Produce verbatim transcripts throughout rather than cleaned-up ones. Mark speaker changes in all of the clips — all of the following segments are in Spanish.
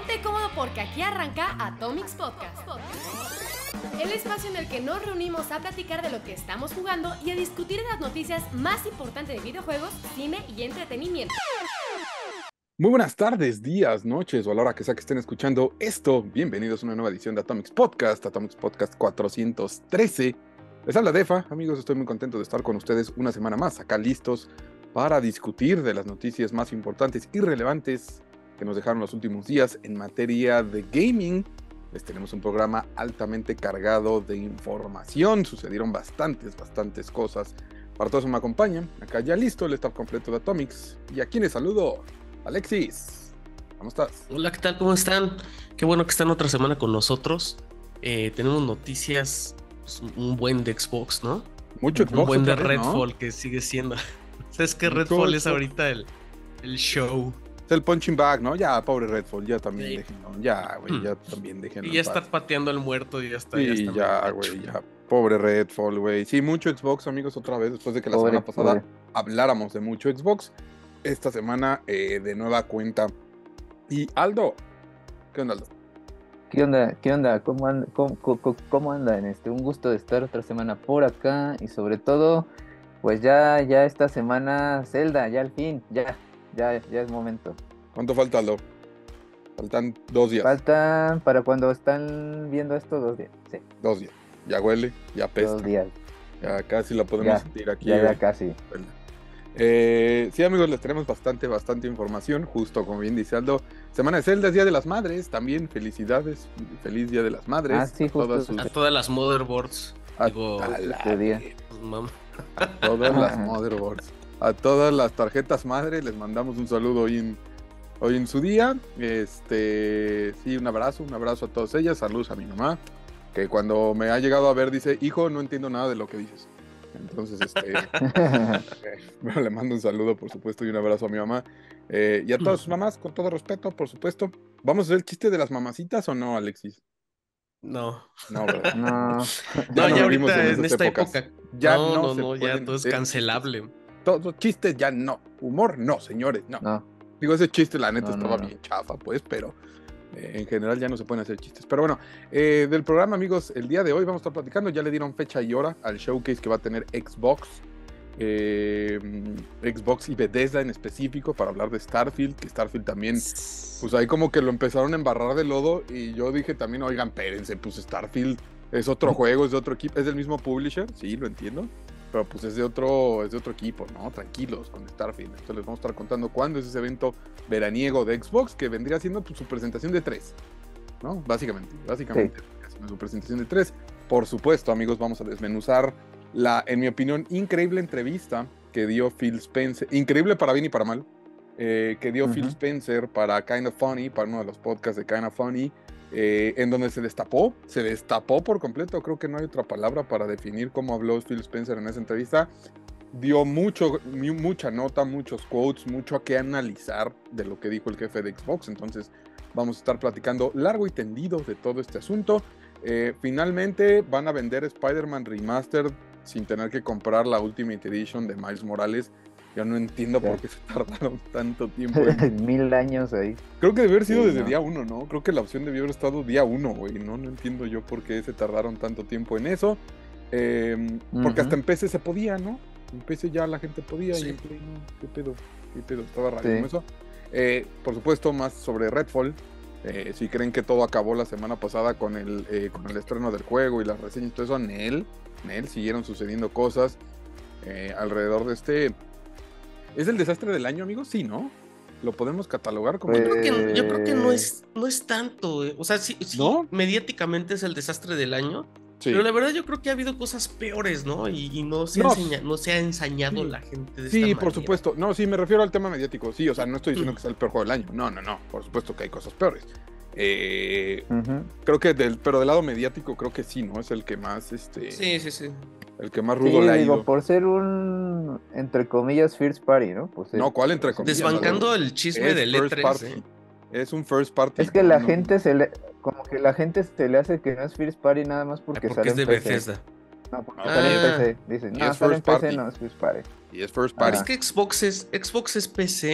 Speaker 1: Ponte cómodo porque aquí arranca Atomics Podcast, el espacio en el que nos reunimos a platicar de lo que estamos jugando y a discutir las noticias más importantes de videojuegos, cine y entretenimiento.
Speaker 2: Muy buenas tardes, días, noches o a la hora que sea que estén escuchando esto. Bienvenidos a una nueva edición de Atomics Podcast, Atomics Podcast cuatrocientos trece. Les habla Defa, amigos, estoy muy contento de estar con ustedes una semana más, acá listos para discutir de las noticias más importantes y relevantes que nos dejaron los últimos días en materia de gaming. Les tenemos un programa altamente cargado de información, sucedieron bastantes, bastantes cosas. Para todos me acompañan, acá ya listo el staff completo de Atomics. Y aquí les saludo, Alexis, ¿cómo estás?
Speaker 3: Hola, ¿qué tal? ¿Cómo están? Qué bueno que están otra semana con nosotros. Eh, tenemos noticias, pues, un buen de Xbox, ¿no?
Speaker 2: Mucho Xbox.
Speaker 3: Un buen de
Speaker 2: otra vez,
Speaker 3: Redfall,
Speaker 2: ¿no?
Speaker 3: que sigue siendo. ¿Sabes que
Speaker 2: Mucho
Speaker 3: Redfall es
Speaker 2: Xbox.
Speaker 3: ahorita el, el show?
Speaker 2: Es el punching bag, ¿no? Ya, pobre Redfall, ya también
Speaker 3: Sí.
Speaker 2: déjenlo. Ya, güey,
Speaker 3: Hmm.
Speaker 2: ya también déjenlo.
Speaker 3: Y ya
Speaker 2: en paz.
Speaker 3: está pateando al muerto y ya está. ya
Speaker 2: Sí,
Speaker 3: está
Speaker 2: ya,
Speaker 3: medio
Speaker 2: güey,
Speaker 3: gacho.
Speaker 2: ya. Pobre Redfall, güey. Sí, mucho Xbox, amigos, otra vez, después de que la
Speaker 4: Pobre,
Speaker 2: semana pasada
Speaker 4: pobre.
Speaker 2: habláramos de mucho Xbox. Esta semana, eh, de nueva cuenta. Y Aldo, ¿qué onda, Aldo?
Speaker 4: ¿Qué onda? ¿Qué onda? ¿Cómo, and- cómo, cómo- cómo andan? Este, un gusto de estar otra semana por acá y sobre todo, pues ya, ya esta semana Zelda, ya al fin, ya, ya, ya es momento.
Speaker 2: ¿Cuánto falta, Aldo? Faltan dos días.
Speaker 4: Faltan para cuando están viendo esto dos días, sí,
Speaker 2: Dos días. Ya huele, ya apesta.
Speaker 4: dos días,
Speaker 2: Ya casi la podemos
Speaker 4: Ya,
Speaker 2: sentir aquí.
Speaker 4: ya, ya
Speaker 2: güey.
Speaker 4: casi.
Speaker 2: Eh, sí, amigos, les tenemos bastante, bastante información. Justo como bien dice Aldo, Semana de Zelda es Día de las Madres. También felicidades. Feliz Día de las Madres.
Speaker 4: Ah, sí,
Speaker 2: a todas
Speaker 4: justo.
Speaker 2: sus-
Speaker 3: A todas las motherboards.
Speaker 2: a-
Speaker 3: Digo,
Speaker 2: a la-
Speaker 4: Este día.
Speaker 3: pues, mam-
Speaker 2: a todas las motherboards. A todas las tarjetas madre les mandamos un saludo hoy en, hoy en su día. Este, sí, un abrazo, un abrazo a todas ellas. Saludos a mi mamá, que cuando me ha llegado a ver dice, hijo, no entiendo nada de lo que dices. Entonces, este, eh, bueno, le mando un saludo, por supuesto, y un abrazo a mi mamá. Eh, y a todas sus mamás, con todo respeto, por supuesto. ¿Vamos a hacer el chiste de las mamacitas o no, Alexis?
Speaker 3: no.
Speaker 2: No, ¿verdad?
Speaker 4: No,
Speaker 3: No,
Speaker 2: no
Speaker 3: ya
Speaker 2: vivimos
Speaker 3: ahorita
Speaker 2: en
Speaker 3: en,
Speaker 2: esas
Speaker 3: esta
Speaker 2: épocas.
Speaker 3: época.
Speaker 2: Ya
Speaker 3: no,
Speaker 2: no
Speaker 3: no,
Speaker 2: se
Speaker 3: no, ya
Speaker 2: pueden
Speaker 3: todo es
Speaker 2: hacer
Speaker 3: cancelable.
Speaker 2: Todos chistes ya no. Humor no, señores, no.
Speaker 4: no,
Speaker 2: Digo, ese chiste la neta
Speaker 4: No, no,
Speaker 2: estaba
Speaker 4: no.
Speaker 2: bien chafa, pues, pero eh, en general ya no se pueden hacer chistes. Pero bueno, eh, del programa, amigos, el día de hoy vamos a estar platicando, ya le dieron fecha y hora al showcase que va a tener Xbox, eh, Xbox y Bethesda en específico para hablar de Starfield, que Starfield también, pues ahí como que lo empezaron a embarrar de lodo y yo dije también, oigan, espérense, pues Starfield es otro juego, es de otro equipo, es del mismo publisher, sí, lo entiendo. Pero pues es de otro, es de otro equipo, ¿no? Tranquilos con Starfield. Entonces les vamos a estar contando cuándo es ese evento veraniego de Xbox, que vendría siendo pues, su presentación de tres, ¿no? Básicamente, básicamente haciendo su presentación de tres. Por supuesto, amigos, vamos a desmenuzar la, en mi opinión, increíble entrevista que dio Phil Spencer, increíble para bien y para mal, eh, que dio
Speaker 4: Ujú.
Speaker 2: Phil Spencer para Kind of Funny, para uno de los podcasts de Kind of Funny, eh, en donde se destapó, se destapó por completo, creo que no hay otra palabra para definir cómo habló Phil Spencer en esa entrevista. Dio mucho, mu- mucha nota, muchos quotes, mucho a qué analizar de lo que dijo el jefe de Xbox, entonces vamos a estar platicando largo y tendido de todo este asunto. Eh, finalmente van a vender Spider-Man Remastered sin tener que comprar la Ultimate Edition de Miles Morales. Yo no entiendo
Speaker 4: Ya.
Speaker 2: por qué se tardaron tanto tiempo en...
Speaker 4: mil años ahí.
Speaker 2: Creo que debe haber sido
Speaker 4: Sí,
Speaker 2: desde
Speaker 4: no.
Speaker 2: día uno, ¿no? Creo que la opción debió haber estado día uno, güey. No, no entiendo yo por qué se tardaron tanto tiempo en eso. Eh, Porque
Speaker 4: Ujú.
Speaker 2: hasta en P C se podía, ¿no? En P C ya la gente podía
Speaker 3: Sí.
Speaker 2: y en Play no. ¿Qué pedo? ¿Qué pedo? Estaba raro
Speaker 4: Sí.
Speaker 2: con eso. Eh, por supuesto, más sobre Redfall. Eh, si creen que todo acabó la semana pasada con el, eh, con el estreno del juego y las reseñas y todo eso, Nel, Nel, siguieron sucediendo cosas eh, alrededor de este... ¿Es el desastre del año, amigos? Sí, ¿no? Lo podemos catalogar como...
Speaker 4: Pues,
Speaker 3: Yo creo que, yo creo que no
Speaker 4: Eh,
Speaker 3: es, no es tanto, eh. O sea, sí, sí,
Speaker 2: ¿No?
Speaker 3: mediáticamente es el desastre del año,
Speaker 2: Sí.
Speaker 3: pero la verdad yo creo que ha habido cosas peores, ¿no? Y, y no, se
Speaker 2: No.
Speaker 3: ha enseña- no se ha ensañado
Speaker 2: Sí.
Speaker 3: la gente de
Speaker 2: Sí,
Speaker 3: esta
Speaker 2: por
Speaker 3: manera.
Speaker 2: supuesto. No, sí, me refiero al tema mediático. Sí, o sea, no estoy diciendo que sea el peor juego del año. No, no, no. Por supuesto que hay cosas peores. Eh,
Speaker 4: ujú.
Speaker 2: creo que del, pero del lado mediático creo que sí, ¿no? Es el que más, este,
Speaker 3: Sí, sí, sí.
Speaker 2: el que más
Speaker 4: Sí,
Speaker 2: rudo le ha
Speaker 4: digo,
Speaker 2: ido.
Speaker 4: por ser un, entre comillas, first party, ¿no? Pues
Speaker 2: No,
Speaker 4: es-
Speaker 2: ¿cuál entre comillas?
Speaker 3: Desbancando
Speaker 2: Aldo?
Speaker 3: el chisme
Speaker 2: Es
Speaker 3: del E
Speaker 2: first
Speaker 3: tres,
Speaker 2: party.
Speaker 3: ¿eh?
Speaker 2: Es un first party.
Speaker 4: Es que
Speaker 2: no,
Speaker 4: la
Speaker 2: no.
Speaker 4: gente se le, como que la gente se le hace que no es first party nada más porque,
Speaker 3: Porque
Speaker 4: sale
Speaker 3: es de
Speaker 4: en P C.
Speaker 3: Bethesda.
Speaker 4: No, porque
Speaker 2: Ah,
Speaker 4: sale en
Speaker 3: ah.
Speaker 4: P C. Dicen,
Speaker 2: Y
Speaker 4: no,
Speaker 2: es
Speaker 4: sale en
Speaker 2: first
Speaker 4: P C,
Speaker 2: party.
Speaker 4: no es first party.
Speaker 2: Y es first party.
Speaker 3: Es que Xbox es, Xbox es P C.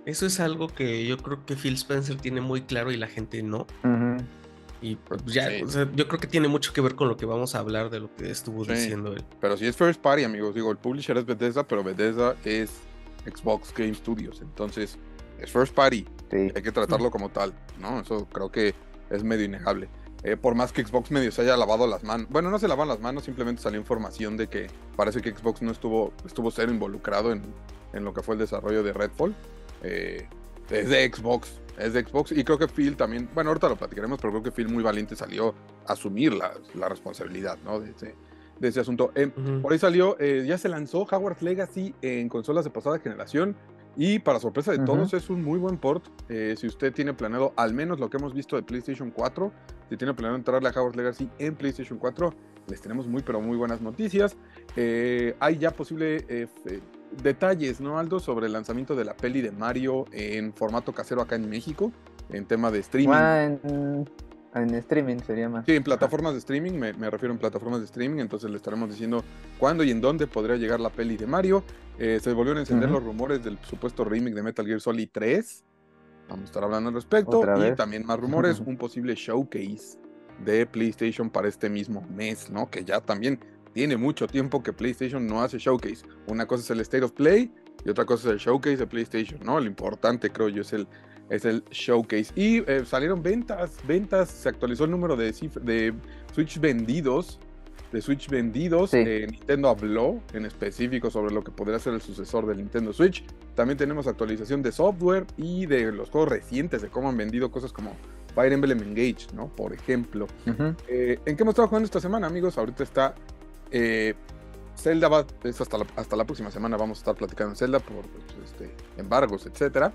Speaker 3: Eso es algo que yo creo que Phil Spencer tiene muy claro y la gente no.
Speaker 4: Ujú.
Speaker 3: Y pues ya,
Speaker 2: Sí.
Speaker 3: o sea, yo creo que tiene mucho que ver con lo que vamos a hablar de lo que estuvo
Speaker 2: Sí.
Speaker 3: diciendo él.
Speaker 2: Pero si es first party, amigos, digo, el publisher es Bethesda, pero Bethesda es Xbox Game Studios, entonces es first party,
Speaker 4: Sí.
Speaker 2: hay que tratarlo como tal, ¿no? Eso creo que es medio innegable. Eh, por más que Xbox medio se haya lavado las manos, bueno, no se lavaron las manos, simplemente salió información de que parece que Xbox no estuvo, estuvo cero involucrado en, en lo que fue el desarrollo de Redfall. Eh, es de Xbox, es de Xbox, y creo que Phil también, bueno, ahorita lo platicaremos, pero creo que Phil muy valiente salió a asumir la, la responsabilidad, ¿no? De ese, de ese asunto. Eh,
Speaker 3: Ujú.
Speaker 2: por ahí salió, eh, ya se lanzó Hogwarts Legacy en consolas de pasada generación, y para sorpresa de
Speaker 4: Ujú.
Speaker 2: todos es un muy buen port. Eh, si usted tiene planeado, al menos lo que hemos visto de PlayStation cuatro, si tiene planeado entrarle a Hogwarts Legacy en PlayStation cuatro, les tenemos muy pero muy buenas noticias. Eh, hay ya posible eh, f- detalles, ¿no, Aldo? Sobre el lanzamiento de la peli de Mario en formato casero acá en México, en tema de streaming.
Speaker 4: Ah, en, en streaming sería más.
Speaker 2: Sí, en plataformas de streaming, me, me refiero en plataformas de streaming, entonces le estaremos diciendo cuándo y en dónde podría llegar la peli de Mario. Eh, se volvieron a encender
Speaker 4: Ujú.
Speaker 2: los rumores del supuesto remake de Metal Gear Solid tres. Vamos a estar hablando al respecto.
Speaker 4: Otra
Speaker 2: Y
Speaker 4: vez.
Speaker 2: también más rumores, un posible showcase de PlayStation para este mismo mes, ¿no? Que ya también tiene mucho tiempo que PlayStation no hace showcase. Una cosa es el State of Play y otra cosa es el showcase de PlayStation, ¿no? Lo importante, creo yo, es el, es el showcase. Y eh, salieron ventas, ventas, se actualizó el número de, cif- de Switch vendidos, de Switch vendidos.
Speaker 4: Sí.
Speaker 2: Eh, Nintendo habló en específico sobre lo que podría ser el sucesor del Nintendo Switch. También tenemos actualización de software y de los juegos recientes, de cómo han vendido cosas como Fire Emblem Engage, ¿no? Por ejemplo.
Speaker 4: Ujú.
Speaker 2: Eh, ¿En qué hemos estado jugando esta semana, amigos? Ahorita está eh, Zelda, va, es hasta la, hasta la próxima semana vamos a estar platicando en Zelda por pues, este, embargos, etcétera.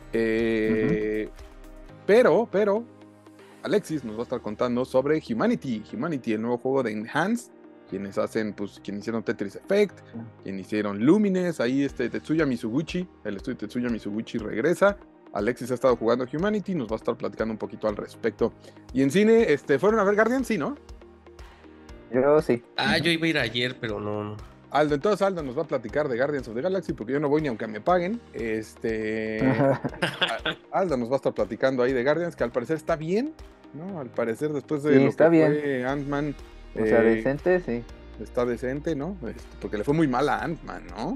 Speaker 2: Eh, Pero, pero, Alexis nos va a estar contando sobre Humanity, Humanity, el nuevo juego de Enhance, quienes hacen, pues, quienes hicieron Tetris Effect, quienes hicieron Lumines, ahí este Tetsuya Mizuguchi, el estudio de Tetsuya Mizuguchi regresa. Alexis ha estado jugando Humanity, nos va a estar platicando un poquito al respecto. Y en cine, este, ¿fueron a ver Guardian? Sí, ¿no?
Speaker 4: Yo sí.
Speaker 3: Ah, yo iba a ir ayer, pero no. no.
Speaker 2: Aldo, entonces Aldo nos va a platicar de Guardians of the Galaxy, porque yo no voy ni aunque me paguen. Este, A- Aldo nos va a estar platicando ahí de Guardians, que al parecer está bien, ¿no? Al parecer después de
Speaker 4: Sí,
Speaker 2: lo
Speaker 4: está
Speaker 2: que
Speaker 4: bien.
Speaker 2: fue Ant-Man,
Speaker 4: O sea,
Speaker 2: eh,
Speaker 4: decente, sí.
Speaker 2: está decente, ¿no? Este, porque le fue muy mal a Ant-Man, ¿no?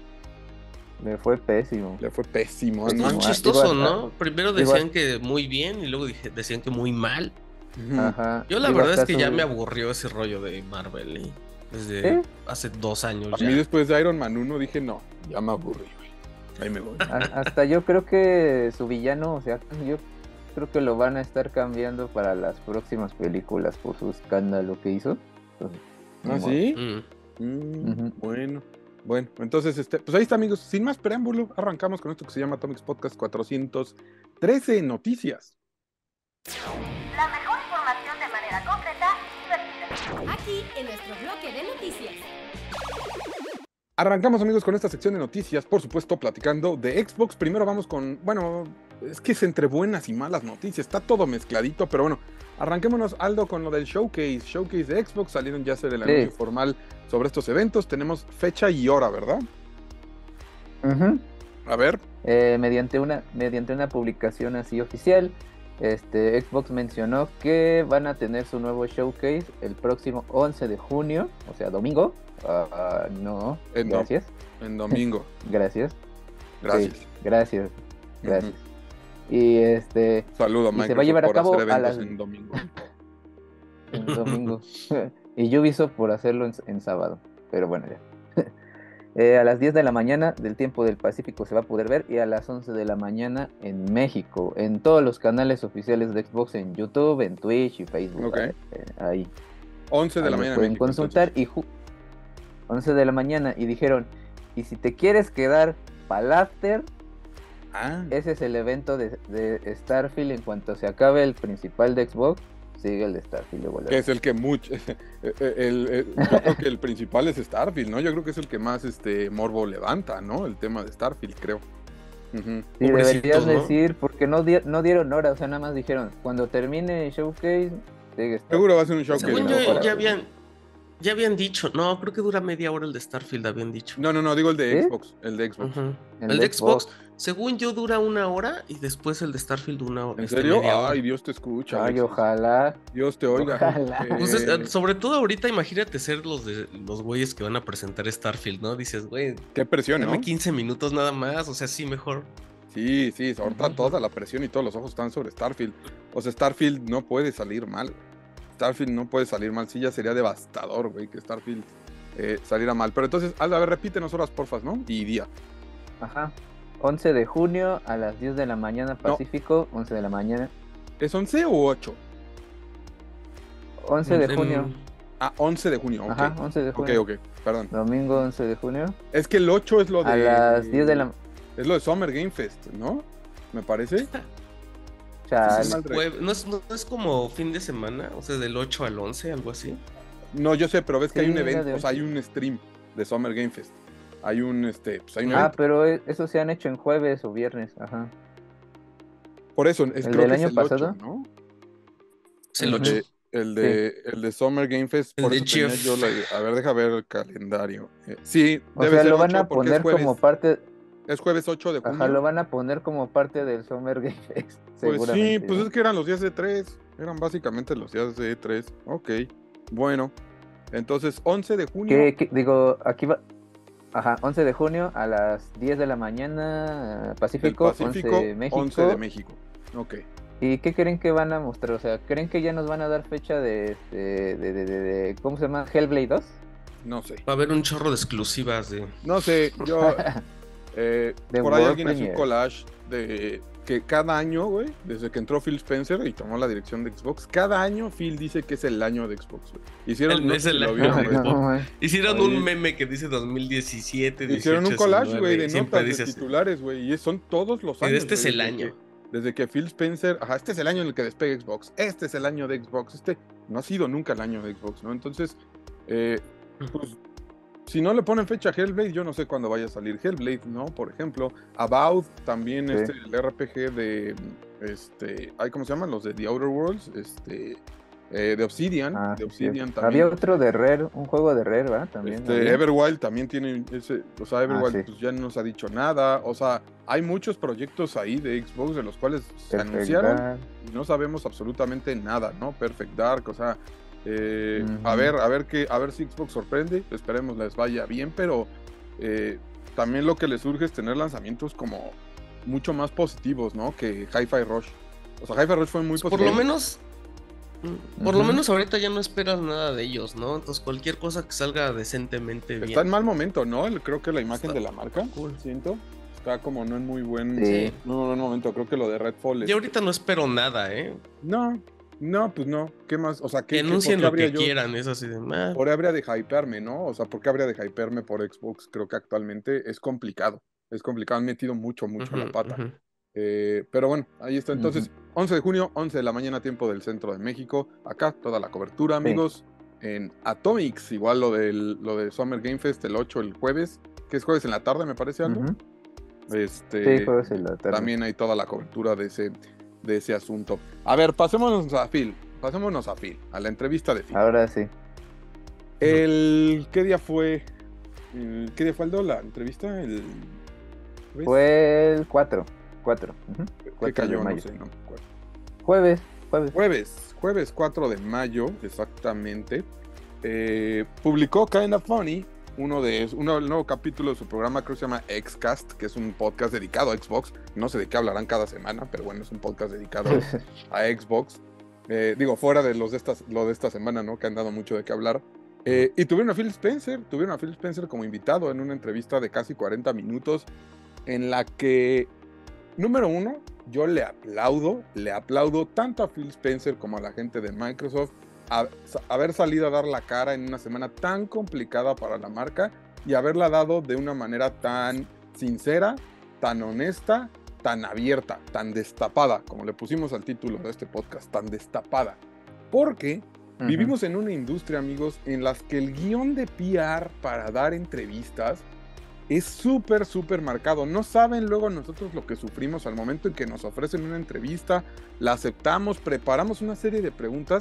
Speaker 4: Me fue pésimo.
Speaker 2: Le fue pésimo.
Speaker 3: Es muy
Speaker 2: Ant-Man.
Speaker 4: ah,
Speaker 3: chistoso,
Speaker 4: digo,
Speaker 3: ¿no? Primero
Speaker 4: digo,
Speaker 3: decían que muy bien y luego dije- decían que muy mal.
Speaker 2: Ujú.
Speaker 4: Ajá.
Speaker 3: Yo la
Speaker 4: Digo,
Speaker 3: verdad es
Speaker 4: hasta
Speaker 3: que ya
Speaker 4: su-
Speaker 3: me aburrió ese rollo de Marvel, ¿eh? Desde
Speaker 4: ¿Sí?
Speaker 3: hace dos años
Speaker 2: A
Speaker 3: ya.
Speaker 2: mí después de Iron Man uno dije, no, ya me aburrí, güey. Ahí me voy.
Speaker 4: a- Hasta yo creo que su villano, o sea, yo creo que lo van a estar cambiando para las próximas películas por su escándalo que hizo. Entonces, ni
Speaker 2: ¿Ah,
Speaker 4: modo.
Speaker 2: sí?
Speaker 3: Mm.
Speaker 2: Mm,
Speaker 4: Ujú.
Speaker 2: Bueno, bueno, entonces, este, pues ahí está, amigos. Sin más preámbulo, arrancamos con esto que se llama Atomics Podcast cuatrocientos trece Noticias.
Speaker 5: La mejor información de manera concreta y divertida.
Speaker 1: Aquí en nuestro bloque de noticias.
Speaker 2: Arrancamos, amigos, con esta sección de noticias, por supuesto, platicando de Xbox. Primero vamos con, bueno, es que es entre buenas y malas noticias, está todo mezcladito, pero bueno, arranquémonos, Aldo, con lo del showcase. Showcase de Xbox, salieron ya a hacer el
Speaker 4: Sí.
Speaker 2: anuncio formal sobre estos eventos. Tenemos fecha y hora, ¿verdad?
Speaker 4: Ujú.
Speaker 2: A ver.
Speaker 4: Eh, mediante una mediante una publicación así oficial, este Xbox mencionó que van a tener su nuevo showcase el próximo once de junio, o sea, domingo. Ah, ah, no,
Speaker 2: En do-
Speaker 4: gracias,
Speaker 2: En domingo.
Speaker 4: gracias,
Speaker 2: Gracias.
Speaker 4: sí, gracias, gracias.
Speaker 2: Ujú.
Speaker 4: Y este,
Speaker 2: Saludo a
Speaker 4: y se va a
Speaker 2: Microsoft
Speaker 4: llevar a
Speaker 2: por
Speaker 4: cabo
Speaker 2: hacer
Speaker 4: a
Speaker 2: eventos
Speaker 4: las-
Speaker 2: en domingo.
Speaker 4: el domingo. Y Ubisoft por hacerlo en, en sábado. Pero bueno, ya. Eh, a las diez de la mañana del tiempo del Pacífico se va a poder ver y a las once de la mañana en México, en todos los canales oficiales de Xbox, en YouTube, en Twitch y Facebook.
Speaker 2: Ok.
Speaker 4: eh, ahí
Speaker 2: once de
Speaker 4: ahí
Speaker 2: la
Speaker 4: lo
Speaker 2: mañana.
Speaker 4: pueden
Speaker 2: México,
Speaker 4: consultar
Speaker 2: entonces.
Speaker 4: y ju- once de la mañana y dijeron, y si te quieres quedar pa'l after,
Speaker 2: Ah,
Speaker 4: ese es el evento de, de Starfield. En cuanto se acabe el principal de Xbox, sigue el de Starfield de volver.
Speaker 2: que es el que mucho. El, el- yo creo que el principal es Starfield, ¿no? Yo creo que es el que más este morbo levanta, ¿no? El tema de Starfield, creo. Ujú.
Speaker 4: Sí,
Speaker 3: Pobrecitos,
Speaker 4: deberías
Speaker 3: ¿no?
Speaker 4: decir, porque no, di- no dieron hora, o sea, nada más dijeron, cuando termine el showcase, sigue Starfield.
Speaker 2: Seguro va a ser un showcase.
Speaker 3: Según
Speaker 2: ¿no?
Speaker 3: yo,
Speaker 4: Para-
Speaker 3: ya habían, Ya habían dicho, no, creo que dura media hora el de Starfield, habían dicho.
Speaker 2: No, no, no, digo el de
Speaker 4: ¿Sí?
Speaker 2: Xbox. El de Xbox.
Speaker 3: Ujú.
Speaker 4: El
Speaker 3: El
Speaker 4: de
Speaker 3: de Xbox,
Speaker 4: Xbox.
Speaker 3: según yo, dura una hora y después el de Starfield una hora.
Speaker 2: ¿En
Speaker 3: este,
Speaker 2: serio?
Speaker 3: media hora.
Speaker 2: Ay, Dios te escucha,
Speaker 4: Ay,
Speaker 2: Alexis.
Speaker 4: ojalá.
Speaker 2: Dios te oiga.
Speaker 4: Ojalá.
Speaker 3: Pues es-
Speaker 2: Eh,
Speaker 3: sobre todo ahorita, imagínate ser los de los güeyes que van a presentar Starfield, ¿no? Dices, güey,
Speaker 2: qué presión,
Speaker 3: dame
Speaker 2: ¿no?
Speaker 3: quince minutos nada más, o sea, sí, mejor.
Speaker 2: Sí, sí, ahorita
Speaker 3: Ujú.
Speaker 2: toda la presión y todos los ojos están sobre Starfield. O sea, Starfield no puede salir mal. Starfield no puede salir mal. Sí, ya sería devastador, güey, que Starfield eh, saliera mal. Pero entonces, Aldo, a ver, repítenos horas, porfas, ¿no? Y día.
Speaker 4: Ajá. once de junio a las diez de la mañana Pacífico, once de la mañana.
Speaker 2: ¿Es once o ocho?
Speaker 4: once de
Speaker 3: En-
Speaker 4: junio.
Speaker 2: Ah, once de junio, ok.
Speaker 4: Ajá, once de
Speaker 2: Ok,
Speaker 4: junio.
Speaker 2: ok, perdón.
Speaker 4: Domingo once de junio.
Speaker 2: Es que el ocho es lo de...
Speaker 4: A las diez de la
Speaker 2: Es lo de Summer Game Fest, ¿no? Me parece.
Speaker 3: Pues
Speaker 4: Chale.
Speaker 3: es
Speaker 2: mal
Speaker 3: jue- no, es, no es como fin de semana, o sea, del ocho al once, algo así.
Speaker 2: No, yo sé, pero ves que
Speaker 4: Sí,
Speaker 2: hay un
Speaker 4: era
Speaker 2: evento,
Speaker 4: de
Speaker 2: o sea, hay
Speaker 4: ocho.
Speaker 2: un stream de Summer Game Fest. Hay un, este, pues hay un
Speaker 4: Ah,
Speaker 2: evento.
Speaker 4: pero e- eso se han hecho en jueves o viernes. Ajá.
Speaker 2: Por eso, es,
Speaker 4: ¿El
Speaker 2: creo
Speaker 4: del
Speaker 2: que es
Speaker 4: año
Speaker 2: el
Speaker 4: pasado?
Speaker 2: ocho, ¿no?
Speaker 3: Es el
Speaker 2: El
Speaker 3: ocho.
Speaker 2: de, el de, el de Summer Game Fest,
Speaker 3: El
Speaker 2: por
Speaker 3: de
Speaker 2: eso tenía
Speaker 3: Jeff.
Speaker 2: yo la idea. A ver, deja ver el calendario. Eh, sí,
Speaker 4: O
Speaker 2: debe
Speaker 4: sea,
Speaker 2: ser
Speaker 4: lo van
Speaker 2: ocho
Speaker 4: a
Speaker 2: porque es
Speaker 4: poner
Speaker 2: jueves.
Speaker 4: como parte.
Speaker 2: Es jueves ocho de junio.
Speaker 4: Ajá, lo van a poner como parte del Summer Game Fest.
Speaker 2: Pues sí,
Speaker 4: seguramente,
Speaker 2: pues
Speaker 4: ¿no?
Speaker 2: es que eran los días de tres. Eran básicamente los días de tres. Ok, bueno. Entonces, once de junio.
Speaker 4: ¿Qué, qué- digo, aquí va. Ajá, once de junio a las diez de la mañana
Speaker 2: del
Speaker 4: Pacífico,
Speaker 2: Pacífico,
Speaker 4: once México.
Speaker 2: once de México. Ok.
Speaker 4: ¿Y qué creen que van a mostrar? O sea, ¿creen que ya nos van a dar fecha de, este, de, de, de, de- ¿cómo se llama? Hellblade dos?
Speaker 2: No sé.
Speaker 3: Va a haber un chorro de exclusivas de.
Speaker 2: No sé, yo. eh,
Speaker 4: The
Speaker 2: por ahí
Speaker 4: World
Speaker 2: alguien hizo un
Speaker 4: Premiere.
Speaker 2: collage de que cada año, güey, desde que entró Phil Spencer y tomó la dirección de Xbox, cada año Phil dice que es el año de Xbox, güey. Hicieron,
Speaker 3: El-
Speaker 2: no
Speaker 3: es
Speaker 2: sé si
Speaker 3: el
Speaker 2: lo
Speaker 3: año
Speaker 2: vieron,
Speaker 3: de
Speaker 2: güey.
Speaker 3: Xbox.
Speaker 4: man.
Speaker 3: Hicieron
Speaker 2: Ahí.
Speaker 3: un meme que dice dos mil diecisiete,
Speaker 2: Hicieron un
Speaker 3: dieciocho,
Speaker 2: collage, güey, de
Speaker 3: diecinueve, siempre
Speaker 2: notas, de
Speaker 3: dices,
Speaker 2: titulares, güey, y son todos los
Speaker 3: y
Speaker 2: años.
Speaker 3: este es
Speaker 2: güey,
Speaker 3: el
Speaker 2: desde
Speaker 3: año.
Speaker 2: que- desde que Phil Spencer, ajá, este es el año en el que despegue Xbox, este es el año de Xbox, este no ha sido nunca el año de Xbox, ¿no? Entonces, eh, pues, si no le ponen fecha a Hellblade, yo no sé cuándo vaya a salir Hellblade, ¿no? Por ejemplo, About, también
Speaker 4: Sí.
Speaker 2: este, el R P G de, este, ay, ¿cómo se llaman? Los de The Outer Worlds, este, eh, de Obsidian,
Speaker 4: Ah,
Speaker 2: de
Speaker 4: sí,
Speaker 2: Obsidian
Speaker 4: cierto.
Speaker 2: también.
Speaker 4: Había otro de Rare, un juego de Rare, ¿verdad? También.
Speaker 2: Este,
Speaker 4: había.
Speaker 2: Everwild también tiene ese, o sea, Everwild
Speaker 4: sí.
Speaker 2: pues ya no nos ha dicho nada, o sea, hay muchos proyectos ahí de Xbox de los cuales se
Speaker 4: Perfect
Speaker 2: anunciaron
Speaker 4: Dark.
Speaker 2: y no sabemos absolutamente nada, ¿no? Perfect Dark, o sea, eh,
Speaker 4: Ujú.
Speaker 2: a ver, a ver qué, a ver si Xbox sorprende, esperemos les vaya bien, pero eh, también lo que les surge es tener lanzamientos como mucho más positivos, ¿no? Que Hi-Fi Rush. O sea, Hi-Fi Rush fue muy
Speaker 3: Por
Speaker 2: positivo.
Speaker 3: lo menos. Por lo
Speaker 4: Ujú.
Speaker 3: menos ahorita ya no esperas nada de ellos, ¿no? Entonces cualquier cosa que salga decentemente bien.
Speaker 2: Está en mal momento, ¿no? El- Creo que la imagen
Speaker 3: Está
Speaker 2: de la marca,
Speaker 3: cool.
Speaker 2: siento, está como no en muy buen,
Speaker 4: Sí.
Speaker 2: no en buen momento. Creo que lo de Redfall es-
Speaker 3: Y ahorita no espero nada, ¿eh?
Speaker 2: No, no, pues no. ¿Qué más? O sea, ¿qué,
Speaker 3: Que
Speaker 2: qué-
Speaker 3: anuncien
Speaker 2: por qué
Speaker 3: lo
Speaker 2: habría
Speaker 3: que
Speaker 2: yo-
Speaker 3: quieran, es así de. "Ah,
Speaker 2: ¿Por qué habría de hypearme, no? O sea, ¿por qué habría de hypearme por Xbox? Creo que actualmente es complicado. Es complicado, han metido mucho, mucho la
Speaker 3: ujú,
Speaker 2: pata.
Speaker 3: ujú".
Speaker 2: Eh, pero bueno, ahí está. Entonces, once de junio, once de la mañana, tiempo del centro de México. Acá, toda la cobertura, amigos. En Atomics, igual lo del lo de Summer Game Fest, el ocho, el jueves, que es jueves en la tarde, me parece, Aldo.
Speaker 4: Ujú.
Speaker 2: Este,
Speaker 4: Sí, jueves en la tarde.
Speaker 2: también hay toda la cobertura de ese, de ese asunto. A ver, pasémonos a Phil. Pasémonos a Phil, a la entrevista de Phil.
Speaker 4: Ahora sí.
Speaker 2: El, ¿qué día fue? El- ¿Qué día fue, Aldo, la entrevista? El jueves.
Speaker 4: Fue el cuatro. cuatro. ujú,
Speaker 2: ¿Qué
Speaker 4: cuatro de
Speaker 2: cayó? No
Speaker 4: mayo.
Speaker 2: sé, no me acuerdo.
Speaker 4: Jueves, jueves.
Speaker 2: Jueves, jueves cuatro de mayo, exactamente. eh, publicó Kinda Funny, uno de uno del nuevo capítulo de su programa, creo que se llama Xcast, que es un podcast dedicado a Xbox. No sé de qué hablarán cada semana, pero bueno, es un podcast dedicado a Xbox. Eh, digo, fuera de los de estas, lo de esta semana, ¿no? Que han dado mucho de qué hablar. Eh, y tuvieron a Phil Spencer, tuvieron a Phil Spencer como invitado en una entrevista de casi cuarenta minutos, en la que, número uno, yo le aplaudo, le aplaudo tanto a Phil Spencer como a la gente de Microsoft a, a haber salido a dar la cara en una semana tan complicada para la marca y haberla dado de una manera tan sincera, tan honesta, tan abierta, tan destapada, como le pusimos al título de este podcast, tan destapada. Porque
Speaker 4: Ujú.
Speaker 2: vivimos en una industria, amigos, en las que el guión de P R para dar entrevistas es súper, súper marcado. No saben luego nosotros lo que sufrimos al momento en que nos ofrecen una entrevista, la aceptamos, preparamos una serie de preguntas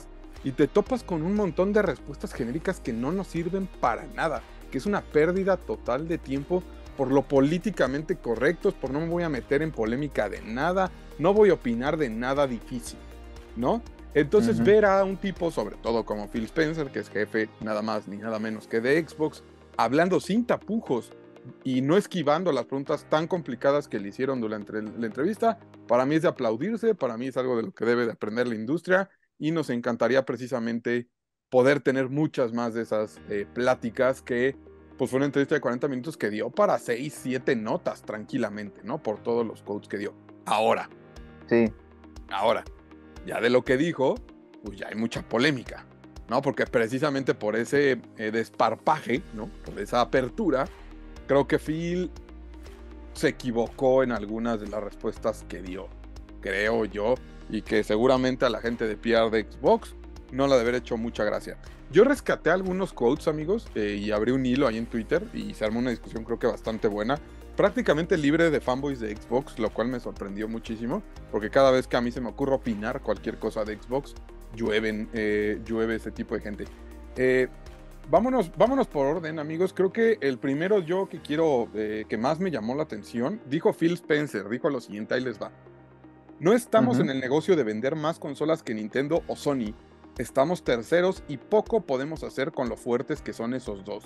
Speaker 2: y te topas con un montón de respuestas genéricas que no nos sirven para nada, que es una pérdida total de tiempo por lo políticamente correctos, por no me voy a meter en polémica de nada, no voy a opinar de nada difícil, ¿no? Entonces, uh-huh. ver a un tipo, sobre todo como Phil Spencer, que es jefe nada más ni nada menos que de Xbox, hablando sin tapujos y no esquivando las preguntas tan complicadas que le hicieron durante la entrevista, para mí es de aplaudirse, para mí es algo de lo que debe de aprender la industria, y nos encantaría precisamente poder tener muchas más de esas eh, pláticas que, pues fue una entrevista de cuarenta minutos que dio para seis, siete notas tranquilamente, ¿no? Por todos los quotes que dio. Ahora.
Speaker 4: Sí.
Speaker 2: Ahora. Ya de lo que dijo, pues ya hay mucha polémica, ¿no? Porque precisamente por ese eh, desparpaje, ¿no? Por esa apertura, creo que Phil se equivocó en algunas de las respuestas que dio, creo yo, y que seguramente a la gente de P R de Xbox no le ha de haber hecho mucha gracia. Yo rescaté algunos quotes, amigos, eh, y abrí un hilo ahí en Twitter y se armó una discusión creo que bastante buena, prácticamente libre de fanboys de Xbox, lo cual me sorprendió muchísimo, porque cada vez que a mí se me ocurre opinar cualquier cosa de Xbox, llueven, eh, llueve ese tipo de gente. Eh, vámonos, vámonos por orden, amigos. Creo que el primero yo que quiero, eh, que más me llamó la atención, dijo Phil Spencer, dijo lo siguiente, ahí les va. No estamos uh-huh. en el negocio de vender más consolas que Nintendo o Sony. Estamos terceros y poco podemos hacer con lo fuertes que son esos dos.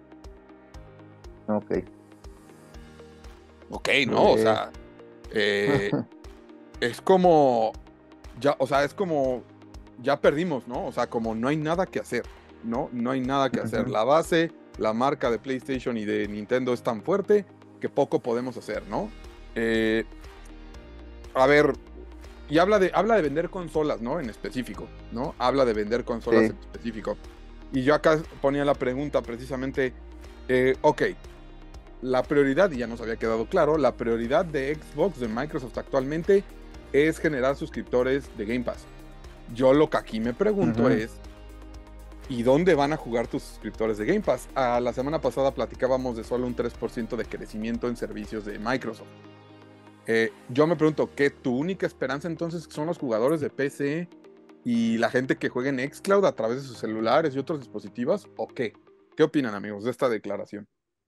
Speaker 4: Ok.
Speaker 2: Ok, ¿no? Eh. O sea, eh, es como, ya, o sea, es como, ya perdimos, ¿no? O sea, como no hay nada que hacer, ¿no? No hay nada que hacer. La base, la marca de PlayStation y de Nintendo es tan fuerte que poco podemos hacer, ¿no? Eh, a ver, y habla de, habla de vender consolas, ¿no? En específico, ¿no? Habla de vender consolas sí. en específico. Y yo acá ponía la pregunta precisamente, eh, ok, la prioridad, y ya nos había quedado claro, la prioridad de Xbox, de Microsoft actualmente, es generar suscriptores de Game Pass. Yo lo que aquí me pregunto uh-huh. es, ¿y dónde van a jugar tus suscriptores de Game Pass? A la semana pasada platicábamos de solo un tres por ciento de crecimiento en servicios de Microsoft. Eh, yo me pregunto, ¿qué tu única esperanza entonces son los jugadores de P C y la gente que juega en xCloud a través de sus celulares y otros dispositivos? ¿O qué? ¿Qué opinan, amigos, de esta declaración?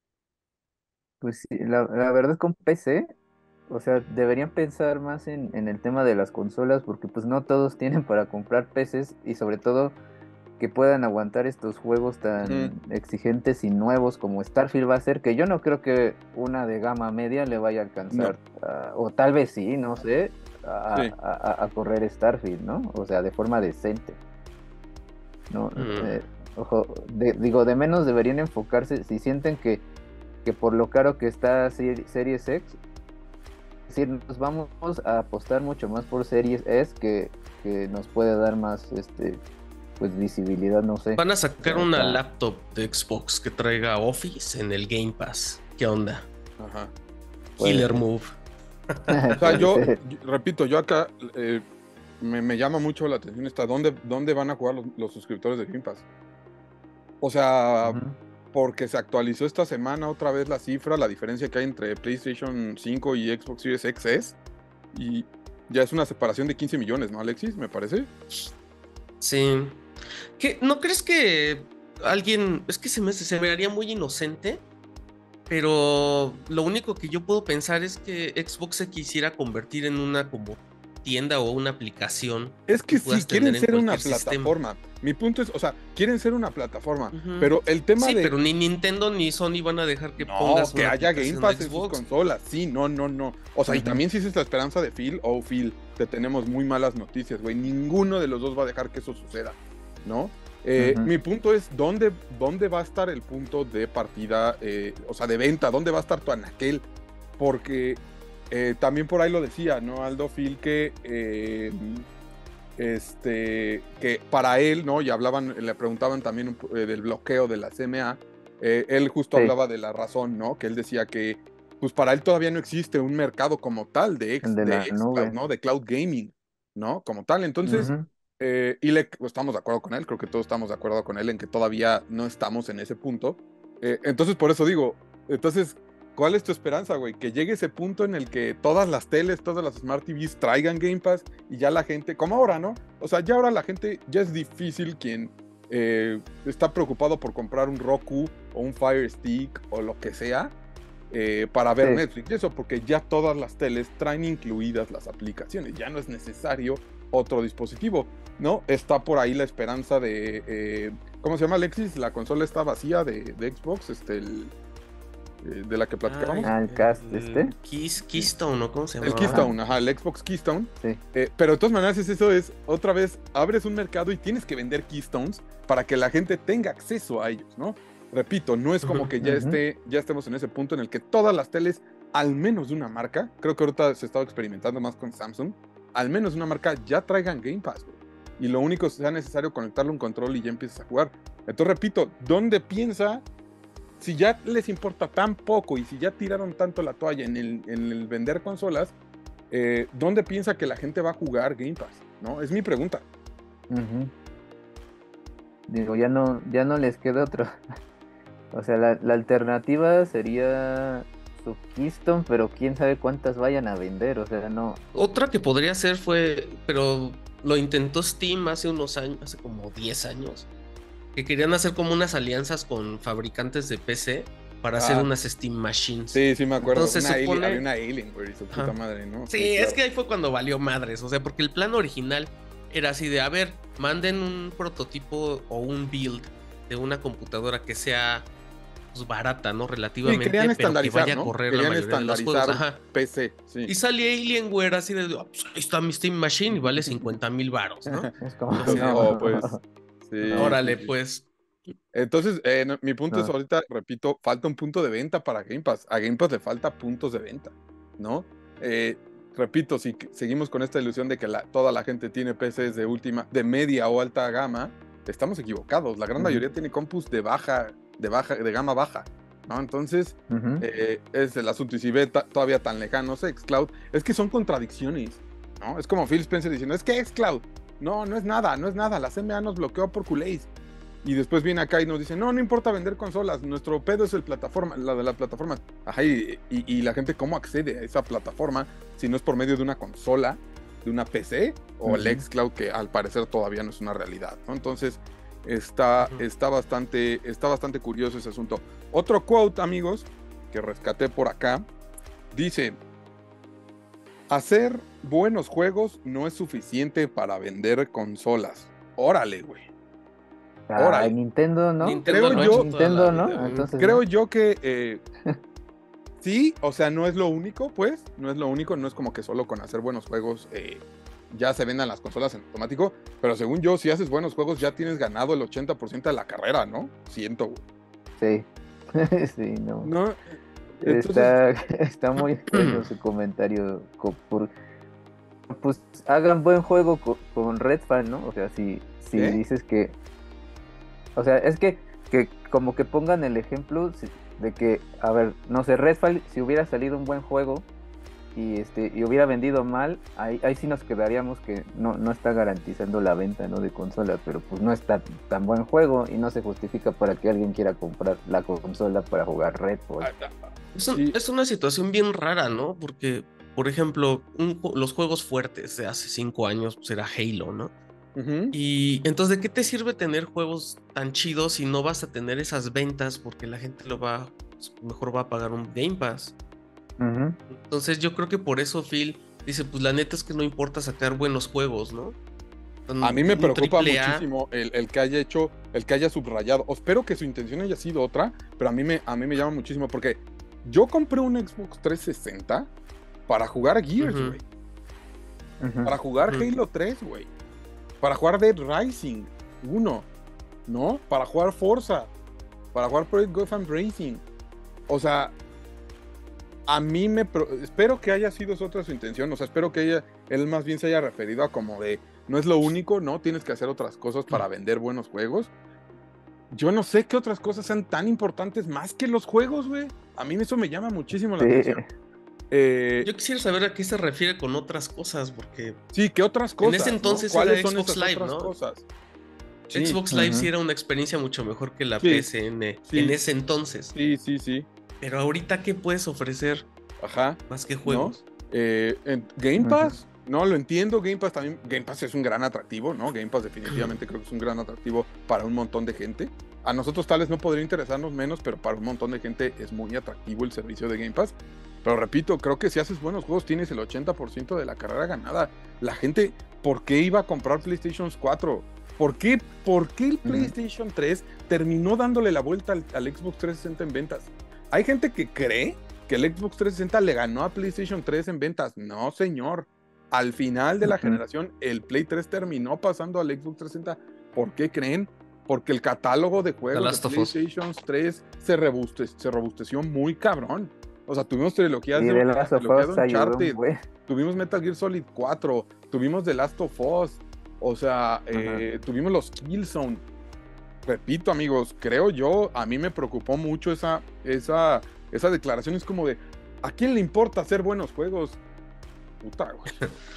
Speaker 4: Pues sí, la, la verdad con P C, o sea, deberían pensar más en, en el tema de las consolas, porque pues no todos tienen para comprar P Cs y sobre todo que puedan aguantar estos juegos tan mm. exigentes y nuevos como Starfield va a ser, que yo no creo que una de gama media le vaya a alcanzar, no. uh, o tal vez sí, no sé, a, sí. a, a, a correr Starfield, ¿no? O sea, de forma decente. No, mm. eh, ojo, de, digo, de menos deberían enfocarse, si sienten que, que por lo caro que está Series X, es decir, nos vamos a apostar mucho más por Series S que, que nos puede dar más, este... pues visibilidad, no sé.
Speaker 3: Van a sacar una está... laptop de Xbox que traiga Office en el Game Pass. ¿Qué onda?
Speaker 2: Ajá.
Speaker 3: Killer pues... move.
Speaker 2: O sea, yo, yo repito, yo acá eh, me, me llama mucho la atención esta, ¿dónde, dónde van a jugar los, los suscriptores de Game Pass? O sea, uh-huh. porque se actualizó esta semana otra vez la cifra, la diferencia que hay entre PlayStation cinco y Xbox Series X S, y ya es una separación de quince millones, ¿no, Alexis? Me parece.
Speaker 3: Sí. ¿Qué, ¿No crees que alguien, es que se me, se me haría muy inocente, pero lo único que yo puedo pensar es que Xbox se quisiera convertir en una como tienda o una aplicación?
Speaker 2: Es que, que sí, quieren ser una plataforma. Sistema. Mi punto es, o sea, quieren ser una plataforma, uh-huh. pero el tema
Speaker 3: sí,
Speaker 2: de...
Speaker 3: Sí, pero ni Nintendo ni Sony van a dejar que
Speaker 2: no,
Speaker 3: pongas
Speaker 2: que
Speaker 3: una
Speaker 2: haya Game Pass en sus
Speaker 3: Xbox.
Speaker 2: consolas. Sí, no, no, no. O sea, uh-huh. y también si esa es la esperanza de Phil, oh, Phil, te tenemos muy malas noticias, güey. Ninguno de los dos va a dejar que eso suceda, ¿no? Eh, uh-huh. Mi punto es, ¿dónde, ¿dónde va a estar el punto de partida, eh, o sea, de venta? ¿Dónde va a estar tu anaquel? Porque eh, también por ahí lo decía, ¿no, Aldo? Phil, que, eh, este, que para él, ¿no? Y hablaban, le preguntaban también eh, del bloqueo de la C M A, eh, él justo sí. hablaba de la razón, ¿no? Que él decía que, pues para él todavía no existe un mercado como tal de, ex, de, de xCloud, ¿no? De cloud gaming, ¿no? Como tal, entonces... Uh-huh. Eh, y le, pues, estamos de acuerdo con él, creo que todos estamos de acuerdo con él en que todavía no estamos en ese punto. Eh, entonces, por eso digo, entonces, ¿Cuál es tu esperanza, güey? Que llegue ese punto en el que todas las teles, todas las Smart T Vs traigan Game Pass y ya la gente, como ahora, ¿no? O sea, ya ahora la gente, ya es difícil quien eh, está preocupado por comprar un Roku o un Fire Stick o lo que sea eh, para ver
Speaker 4: Sí.
Speaker 2: Netflix. Eso porque ya todas las teles traen incluidas las aplicaciones. Ya no es necesario otro dispositivo, ¿no? Está por ahí la esperanza de... Eh, ¿cómo se llama, Alexis? La consola está vacía de, de Xbox, este, el... de la que platicábamos.
Speaker 4: Ah, el cast, este.
Speaker 3: Keys, Keystone, ¿no? ¿Cómo se llama?
Speaker 2: El Keystone, ajá, el Xbox Keystone.
Speaker 4: Sí.
Speaker 2: Eh, pero de todas maneras, es eso es, otra vez, abres un mercado y tienes que vender Keystones para que la gente tenga acceso a ellos, ¿no? Repito, no es como
Speaker 3: Ujú,
Speaker 2: que ya,
Speaker 4: ujú.
Speaker 2: esté, ya estemos en ese punto en el que todas las teles, al menos de una marca, creo que ahorita se está experimentando más con Samsung, al menos una marca ya traigan Game Pass, güey. Y lo único que sea necesario conectarle un control y ya empiezas a jugar. Entonces, repito, ¿dónde piensa? Si ya les importa tan poco y si ya tiraron tanto la toalla en el, en el vender consolas, eh, ¿dónde piensa que la gente va a jugar Game Pass? ¿No? Es mi pregunta.
Speaker 4: Ujú. Digo, ya no, ya no les queda otro. O sea, la, la alternativa sería su Keystone, pero quién sabe cuántas vayan a vender. O sea, no.
Speaker 3: Otra que podría ser fue, pero lo intentó Steam hace unos años, hace como diez años, que querían hacer como unas alianzas con fabricantes de P C para hacer
Speaker 2: Ah.
Speaker 3: unas Steam Machines.
Speaker 2: Sí, sí me acuerdo.
Speaker 3: Entonces
Speaker 2: una
Speaker 3: se
Speaker 2: Alien-
Speaker 3: supone-
Speaker 2: había una Alienware y su puta
Speaker 3: Ajá.
Speaker 2: madre, ¿no?
Speaker 3: Sí,
Speaker 2: claro.
Speaker 3: es que ahí fue cuando valió madres, o sea, porque el plan original era así de, a ver, manden un prototipo o un build de una computadora que sea pues, barata, ¿no?
Speaker 2: Sí,
Speaker 3: Relativamente,
Speaker 2: querían
Speaker 3: pero que
Speaker 2: estandarizar,
Speaker 3: vaya a
Speaker 2: ¿no?
Speaker 3: correr la
Speaker 2: Querían
Speaker 3: mayoría de los juegos.
Speaker 2: estandarizar
Speaker 3: Ajá.
Speaker 2: P C, sí.
Speaker 3: Y sale Alienware así de, "Ah, pues, ahí está mi Steam Machine y vale cincuenta mil varos, ¿no?
Speaker 4: Es como.
Speaker 3: Entonces,
Speaker 4: no.
Speaker 2: oh, pues, sí,
Speaker 3: Órale,
Speaker 2: sí, sí.
Speaker 3: pues.
Speaker 2: Entonces, eh, no, mi punto es
Speaker 4: No.
Speaker 2: ahorita, repito, falta un punto de venta para Game Pass. A Game Pass le falta puntos de venta, ¿no? Eh, repito, si que- seguimos con esta ilusión de que la- toda la gente tiene P Cs de última, de media o alta gama, estamos equivocados. La gran
Speaker 4: Ujú.
Speaker 2: mayoría tiene compus de baja, de baja, de gama baja, ¿no? Entonces,
Speaker 4: Ujú.
Speaker 2: eh, es el asunto. Y si ve ta- todavía tan lejanos xCloud, es que son contradicciones, ¿no? Es como Phil Spencer diciendo, es que xCloud, no, no es nada, no es nada, la C M A nos bloqueó por culés. Y después viene acá y nos dice, no, no importa vender consolas, nuestro pedo es el plataforma, la de la plataforma. Ajá, y, y- y la gente cómo accede a esa plataforma si no es por medio de una consola, de una P C, o el
Speaker 4: Ujú.
Speaker 2: xCloud, que al parecer todavía no es una realidad, ¿no? Entonces, está,
Speaker 3: Ujú.
Speaker 2: está, bastante, está bastante curioso ese asunto. Otro quote, amigos, que rescaté por acá, dice, hacer buenos juegos no es suficiente para vender consolas. Órale, güey.
Speaker 4: Ah,
Speaker 2: órale.
Speaker 4: Nintendo, ¿no?
Speaker 3: Nintendo
Speaker 2: Creo
Speaker 3: lo ha
Speaker 2: yo-
Speaker 3: hecho toda
Speaker 4: Nintendo,
Speaker 3: la
Speaker 4: ¿no?
Speaker 3: vida, güey.
Speaker 4: Entonces,
Speaker 2: Creo
Speaker 4: ¿no?
Speaker 2: yo que eh, sí, o sea, no es lo único, pues, no es lo único, no es como que solo con hacer buenos juegos eh, ya se vendan las consolas en automático, pero según yo, si haces buenos juegos ya tienes ganado el ochenta por ciento de la carrera, ¿no? Siento, güey.
Speaker 4: Sí. Sí, no.
Speaker 2: No, entonces,
Speaker 4: Está, está muy extraño su comentario. co- por- pues hagan buen juego co- con Redfall, ¿no? O sea, si, si
Speaker 2: ¿Eh?
Speaker 4: dices que. O sea, es que, que como que pongan el ejemplo si- de que, a ver, no sé, Redfall, si hubiera salido un buen juego y este y hubiera vendido mal, ahí, ahí sí nos quedaríamos que no, no está garantizando la venta, ¿no? De consola, pero pues no está tan buen juego y no se justifica para que alguien quiera comprar la consola para jugar Redfall.
Speaker 3: Es, un-
Speaker 2: Sí.
Speaker 3: es una situación bien rara, ¿no? Porque, por ejemplo, un ju- los juegos fuertes de hace cinco años pues era Halo, ¿no?
Speaker 2: ujú.
Speaker 3: Y entonces, ¿de qué te sirve tener juegos tan chidos si no vas a tener esas ventas porque la gente lo va, pues, mejor va a pagar un Game Pass?
Speaker 4: Ujú.
Speaker 3: Entonces yo creo que por eso Phil dice, pues la neta es que no importa sacar buenos juegos, ¿no?
Speaker 2: A mí me
Speaker 3: Un
Speaker 2: preocupa
Speaker 3: triple A,
Speaker 2: muchísimo el, el que haya hecho, el que haya subrayado. O espero que su intención haya sido otra, pero a mí me, a mí me llama muchísimo porque yo compré un Xbox trescientos sesenta para jugar Gears,
Speaker 3: Ujú.
Speaker 2: güey.
Speaker 4: Ujú.
Speaker 2: Para jugar
Speaker 3: Ujú.
Speaker 2: Halo tres, güey. Para jugar Dead Rising uno, ¿no? Para jugar Forza. Para jugar Project Gotham Racing. O sea, a mí me... pro- espero que haya sido otra su intención. O sea, espero que ella, él más bien se haya referido a como de... No es lo único, ¿no? Tienes que hacer otras cosas para vender buenos juegos. Yo no sé qué otras cosas sean tan importantes más que los juegos, güey. A mí eso me llama muchísimo la
Speaker 4: Sí.
Speaker 2: atención. Eh,
Speaker 3: Yo quisiera saber a qué se refiere con otras cosas, porque
Speaker 2: sí, ¿qué otras cosas?
Speaker 3: ese
Speaker 2: ¿no?
Speaker 3: entonces
Speaker 2: ¿Cuáles
Speaker 3: era
Speaker 2: son
Speaker 3: Xbox
Speaker 2: esas
Speaker 3: Live,
Speaker 2: otras
Speaker 3: ¿no?
Speaker 2: cosas? Sí,
Speaker 3: Xbox Live
Speaker 4: Ujú.
Speaker 3: sí era una experiencia mucho mejor que la
Speaker 2: Sí.
Speaker 3: P S N
Speaker 2: Sí.
Speaker 3: en ese entonces.
Speaker 2: Sí, sí, sí.
Speaker 3: Pero ahorita, ¿qué puedes ofrecer
Speaker 2: Ajá.
Speaker 3: más que juegos?
Speaker 2: ¿No? Eh, en Game Pass, uh-huh. no, lo entiendo, Game Pass también, Game Pass es un gran atractivo, ¿no? Game Pass definitivamente creo que es un gran atractivo para un montón de gente. A nosotros tal vez no podría interesarnos menos, pero para un montón de gente es muy atractivo el servicio de Game Pass. Pero repito, creo que si haces buenos juegos tienes el ochenta por ciento de la carrera ganada. La gente, ¿por qué iba a comprar PlayStation cuatro? ¿Por qué, ¿Por qué el PlayStation tres terminó dándole la vuelta al, al Xbox trescientos sesenta en ventas? Hay gente que cree que el Xbox trescientos sesenta le ganó a PlayStation tres en ventas. No, señor. Al final de la uh-huh. generación, el Play tres terminó pasando al Xbox trescientos sesenta. ¿Por qué creen? Porque el catálogo de juegos de PlayStation tres se, robuste, se robusteció muy cabrón. O sea, tuvimos trilogías
Speaker 4: y
Speaker 2: de,
Speaker 4: de Last of Us
Speaker 2: Uncharted, tuvimos Metal Gear Solid cuatro, tuvimos The Last of Us, o sea, uh-huh. eh, tuvimos los Killzone. Repito, amigos, creo yo, a mí me preocupó mucho esa, esa, esa declaración. Es como de, ¿a quién le importa hacer buenos juegos? Puta, güey.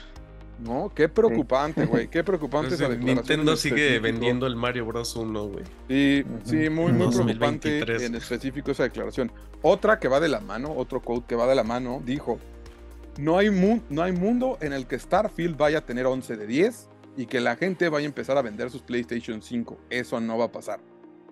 Speaker 2: No, qué preocupante, güey, sí. qué preocupante
Speaker 3: pues
Speaker 2: esa declaración.
Speaker 3: Nintendo sigue vendiendo el Mario Bros. uno, güey.
Speaker 2: Sí, uh-huh. sí, muy, muy preocupante en específico esa declaración. Otra que va de la mano, otro quote que va de la mano, dijo, no hay, mu- no hay mundo en el que Starfield vaya a tener once de diez y que la gente vaya a empezar a vender sus PlayStation cinco. Eso no va a pasar.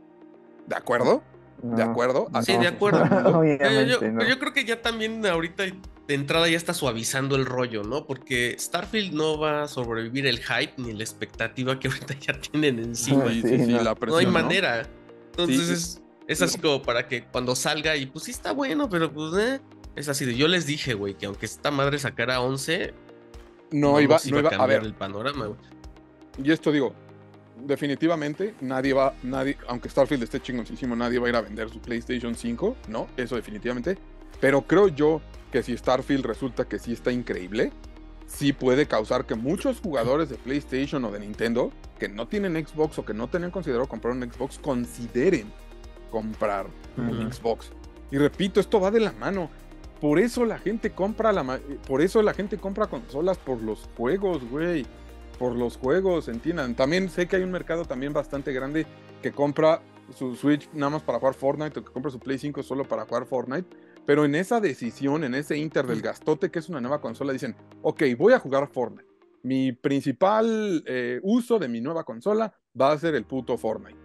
Speaker 2: ¿De acuerdo?
Speaker 4: No,
Speaker 2: ¿De acuerdo?
Speaker 3: Sí,
Speaker 2: no.
Speaker 3: de acuerdo.
Speaker 4: Obviamente,
Speaker 3: yo, yo,
Speaker 4: no.
Speaker 3: yo creo que ya también ahorita de entrada ya está suavizando el rollo, ¿no? Porque Starfield no va a sobrevivir el hype ni la expectativa que ahorita ya tienen encima.
Speaker 2: Sí, sí, sí,
Speaker 4: no.
Speaker 2: la presión,
Speaker 3: no hay
Speaker 2: ¿no?
Speaker 3: manera. Entonces
Speaker 2: Sí.
Speaker 3: es, es así como para que cuando salga y pues sí está bueno, pero pues eh, es así de yo les dije, güey, que aunque esta madre sacara once,
Speaker 2: no,
Speaker 3: no
Speaker 2: iba,
Speaker 3: nos iba
Speaker 2: no iba
Speaker 3: a cambiar
Speaker 2: a ver
Speaker 3: el panorama, güey.
Speaker 2: Y esto digo, definitivamente nadie va, nadie, aunque Starfield esté chingoncísimo, nadie va a ir a vender su PlayStation cinco, ¿no? Eso definitivamente. Pero creo yo que si Starfield resulta que sí está increíble, sí puede causar que muchos jugadores de PlayStation o de Nintendo que no tienen Xbox o que no tenían considerado comprar un Xbox, consideren comprar uh-huh. un Xbox. Y repito, esto va de la mano. Por eso la gente compra la, por eso la gente compra consolas por los juegos, güey. Por los juegos, entiendan. También sé que hay un mercado también bastante grande que compra su Switch nada más para jugar Fortnite o que compra su Play cinco solo para jugar Fortnite. Pero en esa decisión, en ese inter del gastote que es una nueva consola, dicen, ok, voy a jugar Fortnite. Mi principal eh, uso de mi nueva consola va a ser el puto Fortnite.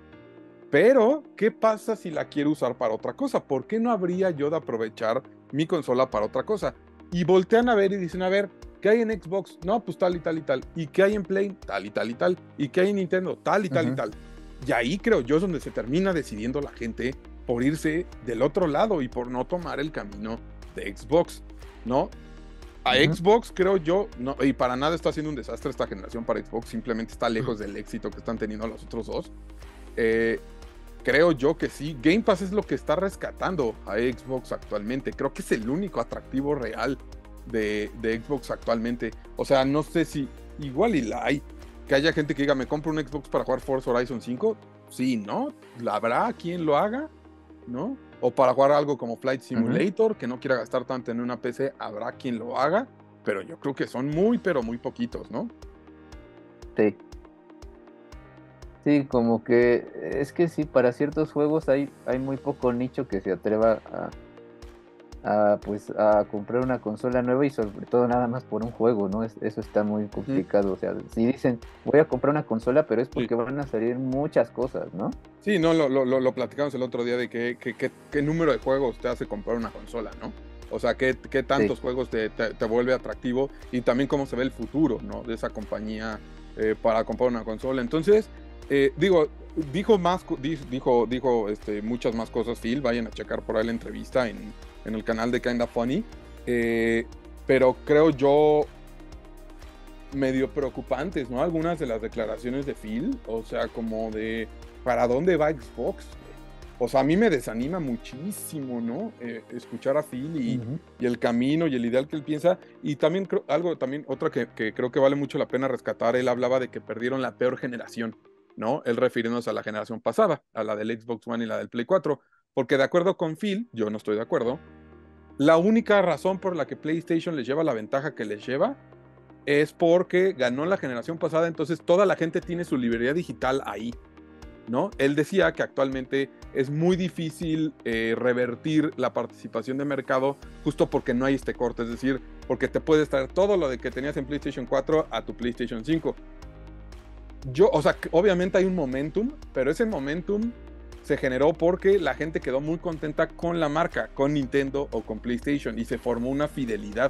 Speaker 2: Pero, ¿qué pasa si la quiero usar para otra cosa? ¿Por qué no habría yo de aprovechar mi consola para otra cosa? Y voltean a ver y dicen, a ver, ¿qué hay en Xbox? No, pues tal y tal y tal. ¿Y qué hay en Play? Tal y tal y tal. ¿Y qué hay en Nintendo? Tal y tal uh-huh. y tal. Y ahí creo yo es donde se termina decidiendo la gente por irse del otro lado y por no tomar el camino de Xbox, ¿no? A uh-huh. Xbox creo yo, no, y para nada está haciendo un desastre esta generación para Xbox, simplemente está lejos uh-huh. del éxito que están teniendo los otros dos. Eh, creo yo que sí, Game Pass es lo que está rescatando a Xbox actualmente. Creo que es el único atractivo real De, de Xbox actualmente. O sea, no sé si igual y la hay, que haya gente que diga, me compro un Xbox para jugar Forza Horizon cinco. Sí, ¿no? ¿Habrá quien lo haga? ¿No? O para jugar algo como Flight Simulator, uh-huh. que no quiera gastar tanto en una P C, habrá quien lo haga, pero yo creo que son muy, pero muy poquitos, ¿no?
Speaker 4: Sí. Sí, como que es que sí, para ciertos juegos hay, hay muy poco nicho que se atreva a A, pues, a comprar una consola nueva y sobre todo nada más por un juego, ¿no? Es, eso está muy complicado. Mm. O sea, si dicen, voy a comprar una consola, pero es porque sí. van a salir muchas cosas, ¿no?
Speaker 2: Sí, no, lo, lo, lo platicamos el otro día de que, que, que, qué número de juegos te hace comprar una consola, ¿no? O sea, qué, qué tantos sí. juegos te, te, te vuelve atractivo y también cómo se ve el futuro, ¿no? De esa compañía eh, para comprar una consola. Entonces, eh, digo, dijo más, dijo, dijo este, muchas más cosas, Phil. Vayan a checar por ahí la entrevista en... en el canal de Kinda Funny, eh, pero creo yo medio preocupantes, ¿no? Algunas de las declaraciones de Phil, o sea, como de ¿para dónde va Xbox? O sea, a mí me desanima muchísimo, ¿no? Eh, escuchar a Phil y, uh-huh. y el camino y el ideal que él piensa, y también creo, algo, también otra que, que creo que vale mucho la pena rescatar, él hablaba de que perdieron la peor generación, ¿no? Él refiriéndose a la generación pasada, a la del Xbox One y la del Play cuatro, porque de acuerdo con Phil, yo no estoy de acuerdo, la única razón por la que PlayStation les lleva la ventaja que les lleva es porque ganó la generación pasada, entonces toda la gente tiene su librería digital ahí. ¿no? Él decía que actualmente es muy difícil eh, revertir la participación de mercado justo porque no hay este corte, es decir, porque te puedes traer todo lo de que tenías en PlayStation cuatro a tu PlayStation cinco. Yo, o sea, obviamente hay un momentum, pero ese momentum se generó porque la gente quedó muy contenta con la marca, con Nintendo o con PlayStation, y se formó una fidelidad.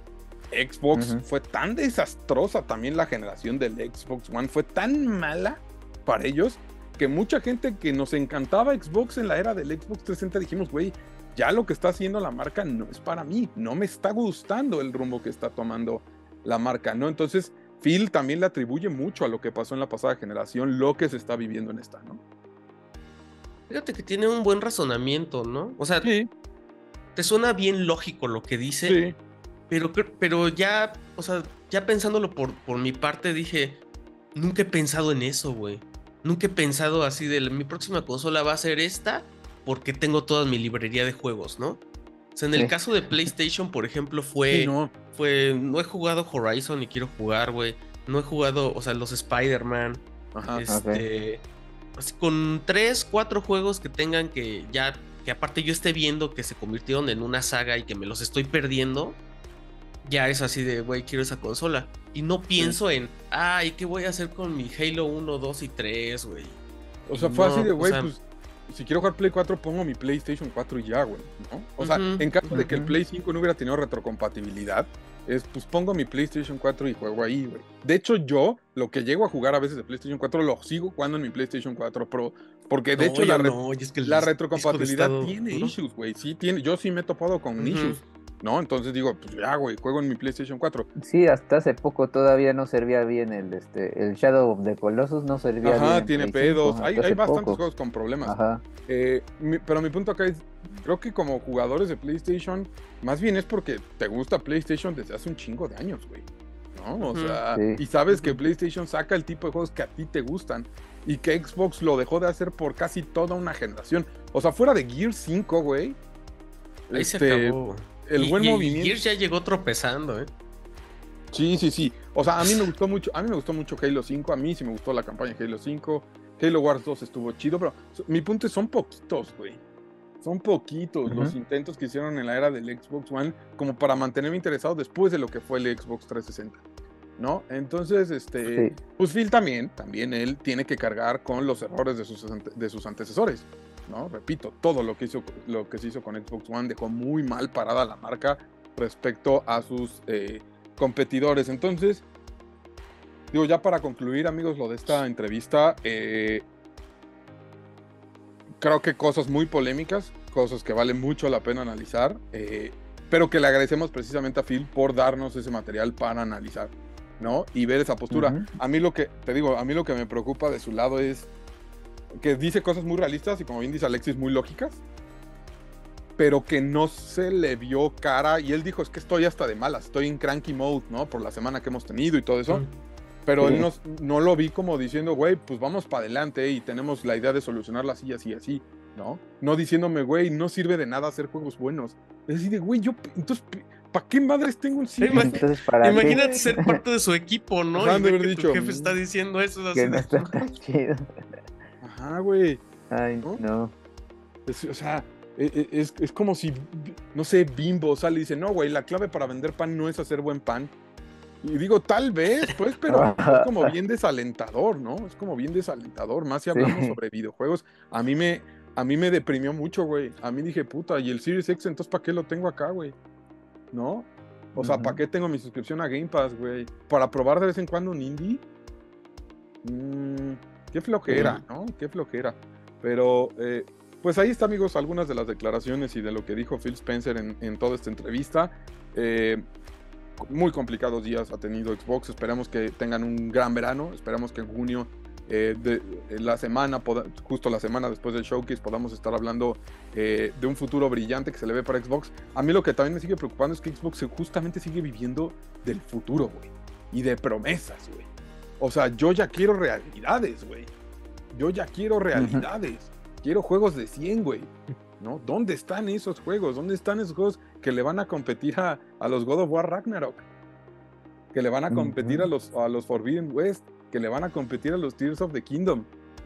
Speaker 2: Xbox uh-huh. fue tan desastrosa también, la generación del Xbox One fue tan mala para ellos, que mucha gente que nos encantaba Xbox en la era del Xbox trescientos sesenta dijimos, güey, ya lo que está haciendo la marca no es para mí, no me está gustando el rumbo que está tomando la marca, ¿no? Entonces, Phil también le atribuye mucho a lo que pasó en la pasada generación, lo que se está viviendo en esta, ¿no?
Speaker 3: Fíjate que tiene un buen razonamiento, ¿no? O sea,
Speaker 2: sí.
Speaker 3: te suena bien lógico lo que dice,
Speaker 2: sí.
Speaker 3: pero, pero ya, o sea, ya pensándolo por, por mi parte, dije, nunca he pensado en eso, güey. Nunca he pensado así de, mi próxima consola va a ser esta porque tengo toda mi librería de juegos, ¿no? O sea, en el sí. caso de PlayStation, por ejemplo, fue,
Speaker 2: sí, no.
Speaker 3: fue, no he jugado Horizon y quiero jugar, güey. No he jugado, o sea, los Spider-Man.
Speaker 2: Ajá,
Speaker 3: este,
Speaker 2: okay.
Speaker 3: así, con tres, cuatro juegos que tengan que ya, que aparte yo esté viendo que se convirtieron en una saga y que me los estoy perdiendo, ya es así de, güey, quiero esa consola. Y no pienso sí. en, ay, ¿qué voy a hacer con mi Halo uno, dos y tres, güey?
Speaker 2: O sea, fue no, así de, güey, o sea, pues, si quiero jugar Play cuatro, pongo mi PlayStation cuatro y ya, güey, ¿no? O uh-huh, sea, en caso uh-huh. de que el Play cinco no hubiera tenido retrocompatibilidad, es, pues pongo mi PlayStation cuatro y juego ahí, güey. De hecho, yo, lo que llego a jugar a veces de PlayStation cuatro, lo sigo jugando en mi PlayStation cuatro Pro, porque de no, hecho la, re-
Speaker 3: no, es que
Speaker 2: la retrocompatibilidad tiene ¿no? issues, güey, sí tiene, yo sí me he topado con uh-huh. issues, ¿no? Entonces digo, pues ya, güey, juego en mi PlayStation cuatro.
Speaker 4: Sí, hasta hace poco todavía no servía bien el, este, el Shadow of the Colossus, no servía
Speaker 2: Ajá,
Speaker 4: bien.
Speaker 2: Ajá, tiene pedos, hay, hay bastantes poco. juegos con problemas.
Speaker 4: Ajá.
Speaker 2: Eh, mi, pero mi punto acá es, creo que como jugadores de PlayStation, más bien es porque te gusta PlayStation desde hace un chingo de años, güey, ¿no? O sea, sí. y sabes que PlayStation saca el tipo de juegos que a ti te gustan, y que Xbox lo dejó de hacer por casi toda una generación. O sea, fuera de Gear cinco, güey.
Speaker 3: Ahí este, se acabó.
Speaker 2: El
Speaker 3: y,
Speaker 2: buen
Speaker 3: y,
Speaker 2: movimiento.
Speaker 3: Y Gears ya llegó tropezando, ¿eh?
Speaker 2: Sí, sí, sí. O sea, a mí me gustó mucho, a mí me gustó mucho Halo cinco, a mí sí me gustó la campaña de Halo cinco. Halo Wars dos estuvo chido, pero mi punto es, son poquitos, güey. Son poquitos uh-huh. los intentos que hicieron en la era del Xbox One como para mantenerme interesado después de lo que fue el Xbox trescientos sesenta, ¿no? Entonces, este, sí. pues Phil también, también él tiene que cargar con los errores de sus, de sus antecesores, ¿no? Repito, todo lo que hizo, lo que se hizo con Xbox One dejó muy mal parada la marca respecto a sus eh, competidores. Entonces, digo, ya para concluir, amigos, lo de esta entrevista, eh, creo que cosas muy polémicas, cosas que vale mucho la pena analizar, eh, pero que le agradecemos precisamente a Phil por darnos ese material para analizar, ¿no? Y ver esa postura. Uh-huh. A mí lo que, te digo, a mí lo que me preocupa de su lado es que dice cosas muy realistas y, como bien dice Alexis, muy lógicas, pero que no se le vio cara, y él dijo, es que estoy hasta de malas, estoy en cranky mode, ¿no? Por la semana que hemos tenido y todo eso. Uh-huh. Pero sí. él no, no lo vi como diciendo, güey, pues vamos para adelante y tenemos la idea de solucionarla así, así, así, ¿no? No diciéndome, güey, no sirve de nada hacer juegos buenos. Es decir, de, güey, yo, entonces, ¿para qué madres tengo un cine?
Speaker 3: Entonces, ¿para Imagínate qué? Ser parte de su equipo, ¿no?
Speaker 2: Ajá,
Speaker 3: y
Speaker 2: ver
Speaker 3: que
Speaker 2: dicho,
Speaker 3: tu jefe está diciendo eso.
Speaker 4: Que
Speaker 3: así
Speaker 4: no
Speaker 3: de...
Speaker 4: está tan chido.
Speaker 2: Ajá, güey.
Speaker 4: Ay, no. no.
Speaker 2: Es, o sea, es, es, es como si, no sé, Bimbo sale y dice, no, güey, la clave para vender pan no es hacer buen pan. Y digo, tal vez, pues, pero es como bien desalentador, ¿no? Es como bien desalentador, más si hablamos sí. sobre videojuegos. A mí me, a mí me deprimió mucho, güey. A mí dije, puta, y el Series X, entonces, ¿para qué lo tengo acá, güey? ¿No? O uh-huh. sea, ¿para qué tengo mi suscripción a Game Pass, güey? ¿Para probar de vez en cuando un indie? Mm, qué flojera, sí. ¿no? Qué flojera. Pero, eh, pues ahí está, amigos, algunas de las declaraciones y de lo que dijo Phil Spencer en, en toda esta entrevista. Eh... Muy complicados días ha tenido Xbox, esperamos que tengan un gran verano, esperamos que en junio, eh, de, de la semana, poda, justo la semana después del showcase, podamos estar hablando eh, de un futuro brillante que se le ve para Xbox. A mí lo que también me sigue preocupando es que Xbox justamente sigue viviendo del futuro, güey, y de promesas, güey. O sea, yo ya quiero realidades, güey, yo ya quiero realidades, uh-huh. quiero juegos de cien, güey. ¿No? ¿Dónde están esos juegos? ¿Dónde están esos juegos que le van a competir a, a los God of War Ragnarok? Que le van a competir uh-huh. a, los, a los Forbidden West, que le van a competir a los Tears of the Kingdom,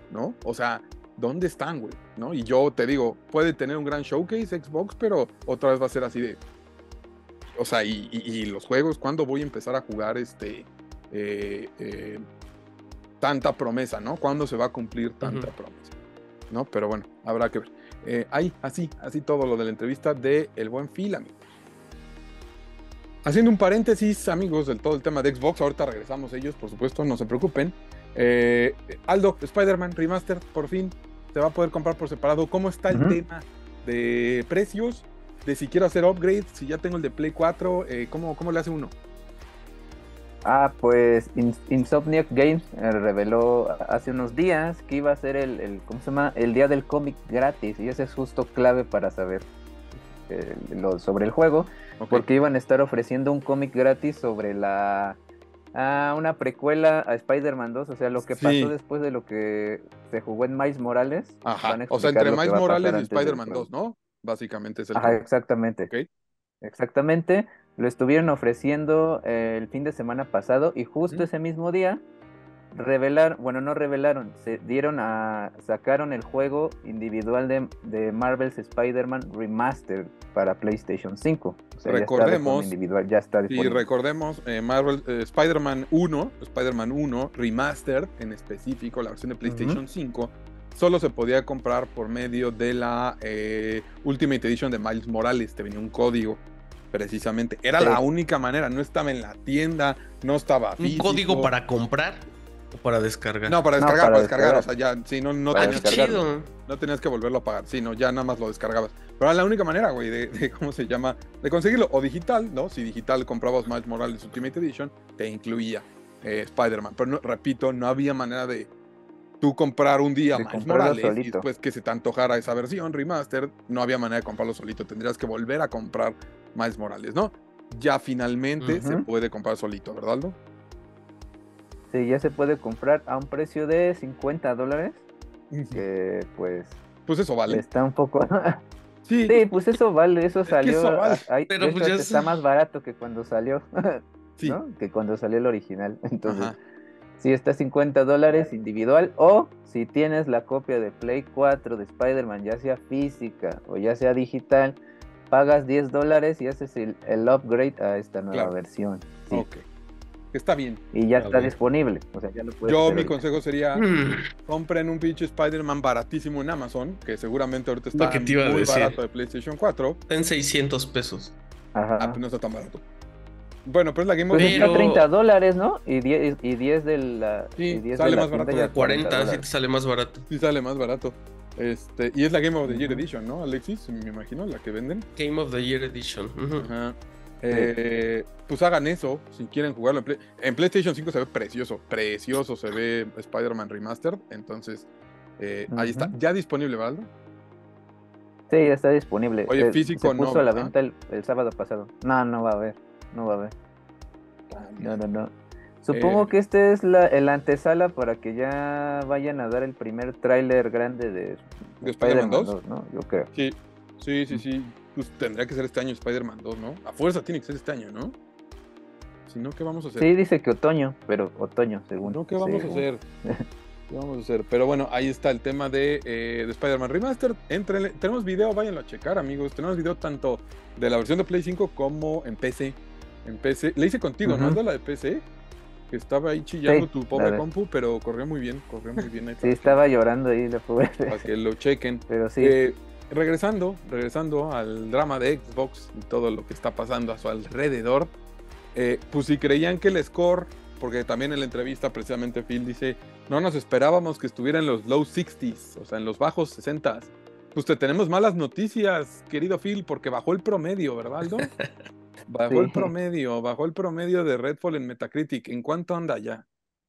Speaker 2: ¿no? O sea, ¿dónde están, güey? ¿No? Y yo te digo, puede tener un gran showcase Xbox, pero otra vez va a ser así de... O sea, y, y, y los juegos, ¿cuándo voy a empezar a jugar este... Eh, eh, tanta promesa, ¿no? ¿Cuándo se va a cumplir tanta uh-huh. promesa? ¿No? Pero bueno, habrá que ver. Eh, ahí, así, así todo lo de la entrevista de El Buen Phil, amigos. Haciendo un paréntesis, amigos, del todo el tema de Xbox, ahorita regresamos ellos, por supuesto, no se preocupen. Eh, Aldo, Spider-Man Remastered, por fin, se va a poder comprar por separado. ¿Cómo está el uh-huh. tema de precios? De si quiero hacer upgrade, si ya tengo el de Play cuatro, eh, ¿cómo, ¿cómo le hace uno?
Speaker 4: Ah, pues Insomniac Games eh, reveló hace unos días que iba a ser el, el, ¿cómo se llama? El día del cómic gratis, y ese es justo clave para saber eh, lo, sobre el juego, okay. porque iban a estar ofreciendo un cómic gratis sobre la ah, una precuela a Spider-Man dos, o sea, lo que sí. pasó después de lo que se jugó en Miles Morales.
Speaker 2: Ajá, o sea, entre Miles Morales y Spider-Man dos, ¿no? Básicamente es el
Speaker 4: Ajá, exactamente.
Speaker 2: Okay.
Speaker 4: Exactamente, lo estuvieron ofreciendo eh, el fin de semana pasado y justo ¿Mm? ese mismo día revelaron, bueno, no revelaron, se dieron a, sacaron el juego individual de, de Marvel's Spider-Man Remastered para PlayStation cinco. O sea,
Speaker 2: recordemos,
Speaker 4: ya está individual, ya está disponible.
Speaker 2: Y recordemos, eh, Marvel, eh, Spider-Man uno, Spider-Man uno Remastered, en específico, la versión de PlayStation uh-huh. cinco, solo se podía comprar por medio de la eh, Ultimate Edition de Miles Morales. Te venía un código, precisamente. Era sí. la única manera, no estaba en la tienda, no estaba físico.
Speaker 3: ¿Un código para comprar o para descargar?
Speaker 2: No, para descargar,
Speaker 4: no, para,
Speaker 2: para
Speaker 4: descargar.
Speaker 2: descargar. O sea, ya, sí, no, no,
Speaker 3: ah,
Speaker 2: tenías,
Speaker 3: chido.
Speaker 2: no tenías que volverlo a pagar. Sí, no, ya nada más lo descargabas. Pero era la única manera, güey, de, de, ¿cómo se llama? De conseguirlo. O digital, ¿no? Si digital comprabas Miles Morales Ultimate Edition, te incluía eh, Spider-Man. Pero no, repito, no había manera de tú comprar un día Miles Morales solito. Y después que se te antojara esa versión remaster, no había manera de comprarlo solito. Tendrías que volver a comprar Miles Morales, ¿no? Ya finalmente uh-huh. se puede comprar solito, ¿verdad, Aldo?
Speaker 4: Sí, ya se puede comprar a un precio de cincuenta dólares, uh-huh. que pues...
Speaker 2: Pues eso vale.
Speaker 4: Está un poco...
Speaker 2: sí.
Speaker 4: sí, pues eso vale, eso es salió...
Speaker 2: Eso vale.
Speaker 4: Hay,
Speaker 3: Pero
Speaker 4: de
Speaker 3: pues
Speaker 4: hecho,
Speaker 3: ya
Speaker 4: está es... más barato que cuando salió,
Speaker 2: sí.
Speaker 4: ¿no? Que cuando salió el original, entonces...
Speaker 2: Ajá.
Speaker 4: Sí, está cincuenta dólares individual, o si tienes la copia de Play cuatro de Spider-Man, ya sea física o ya sea digital, pagas diez dólares y haces el, el upgrade a esta nueva
Speaker 2: claro.
Speaker 4: versión. Sí.
Speaker 2: Ok. Está bien.
Speaker 4: Y ya
Speaker 2: está,
Speaker 4: está
Speaker 2: bien.
Speaker 4: disponible. O sea, ya lo puedes
Speaker 2: Yo,
Speaker 4: hacer
Speaker 2: mi
Speaker 4: ahorita.
Speaker 2: consejo sería: mm. compren un pinche Spider-Man baratísimo en Amazon, que seguramente ahorita está muy barato de PlayStation cuatro.
Speaker 3: Está en seiscientos pesos.
Speaker 4: Ajá.
Speaker 2: Ah, pues no está tan barato. Bueno, pero es la Game
Speaker 4: pues
Speaker 2: of
Speaker 4: está treinta dólares, ¿no? Y diez, y diez de la.
Speaker 2: Sí,
Speaker 4: y diez
Speaker 2: sale
Speaker 4: de la
Speaker 2: más barato.
Speaker 4: Ya
Speaker 3: cuarenta, sí te sale más barato.
Speaker 2: Sí, sale más barato. Este, y es la Game of the Year Edition, ¿no, Alexis? Me imagino, la que venden.
Speaker 3: Game of the Year Edition. Uh-huh.
Speaker 2: Ajá. Eh, pues hagan eso si quieren jugarlo en, Play... en PlayStation cinco. Se ve precioso, precioso se ve Spider-Man Remastered. Entonces, eh, uh-huh. ahí está, ya disponible, ¿verdad?
Speaker 4: Sí, ya está disponible.
Speaker 2: Oye,
Speaker 4: eh,
Speaker 2: físico
Speaker 4: se puso
Speaker 2: no,
Speaker 4: a la
Speaker 2: ¿verdad?
Speaker 4: venta el, el sábado pasado. No, no va a haber, no va a haber. No, no, no. Supongo eh, que este es la el antesala para que ya vayan a dar el primer tráiler grande de,
Speaker 2: de Spider-Man dos,
Speaker 4: dos, ¿no? Yo creo.
Speaker 2: Sí, sí, sí, sí. Pues tendría que ser este año Spider-Man dos, ¿no? A fuerza tiene que ser este año, ¿no? Si no, ¿qué vamos a hacer?
Speaker 4: Sí, dice que otoño, pero otoño, según.
Speaker 2: No, ¿qué vamos según. a hacer? ¿Qué vamos a hacer? Pero bueno, ahí está el tema de, eh, de Spider-Man Remastered. Entre, tenemos video, váyanlo a checar, amigos. Tenemos video tanto de la versión de Play cinco como en P C. En P C. Le hice contigo, uh-huh. ¿no? ¿No? La de P C. Que estaba ahí chillando sí, tu pobre compu, pero corrió muy bien, corrió muy bien. Ahí
Speaker 4: sí, estaba que, llorando ahí la pobre.
Speaker 2: Para que lo chequen.
Speaker 4: Pero sí.
Speaker 2: Eh, regresando, regresando al drama de Xbox y todo lo que está pasando a su alrededor, eh, pues si creían que el score, porque también en la entrevista precisamente Phil dice, no nos esperábamos que estuviera en los low sixties, o sea, en los bajos sesentas. Pues te tenemos malas noticias, querido Phil, porque bajó el promedio, ¿verdad, Aldo? Bajó sí. el promedio, bajó el promedio de Redfall en Metacritic. ¿En cuánto anda ya?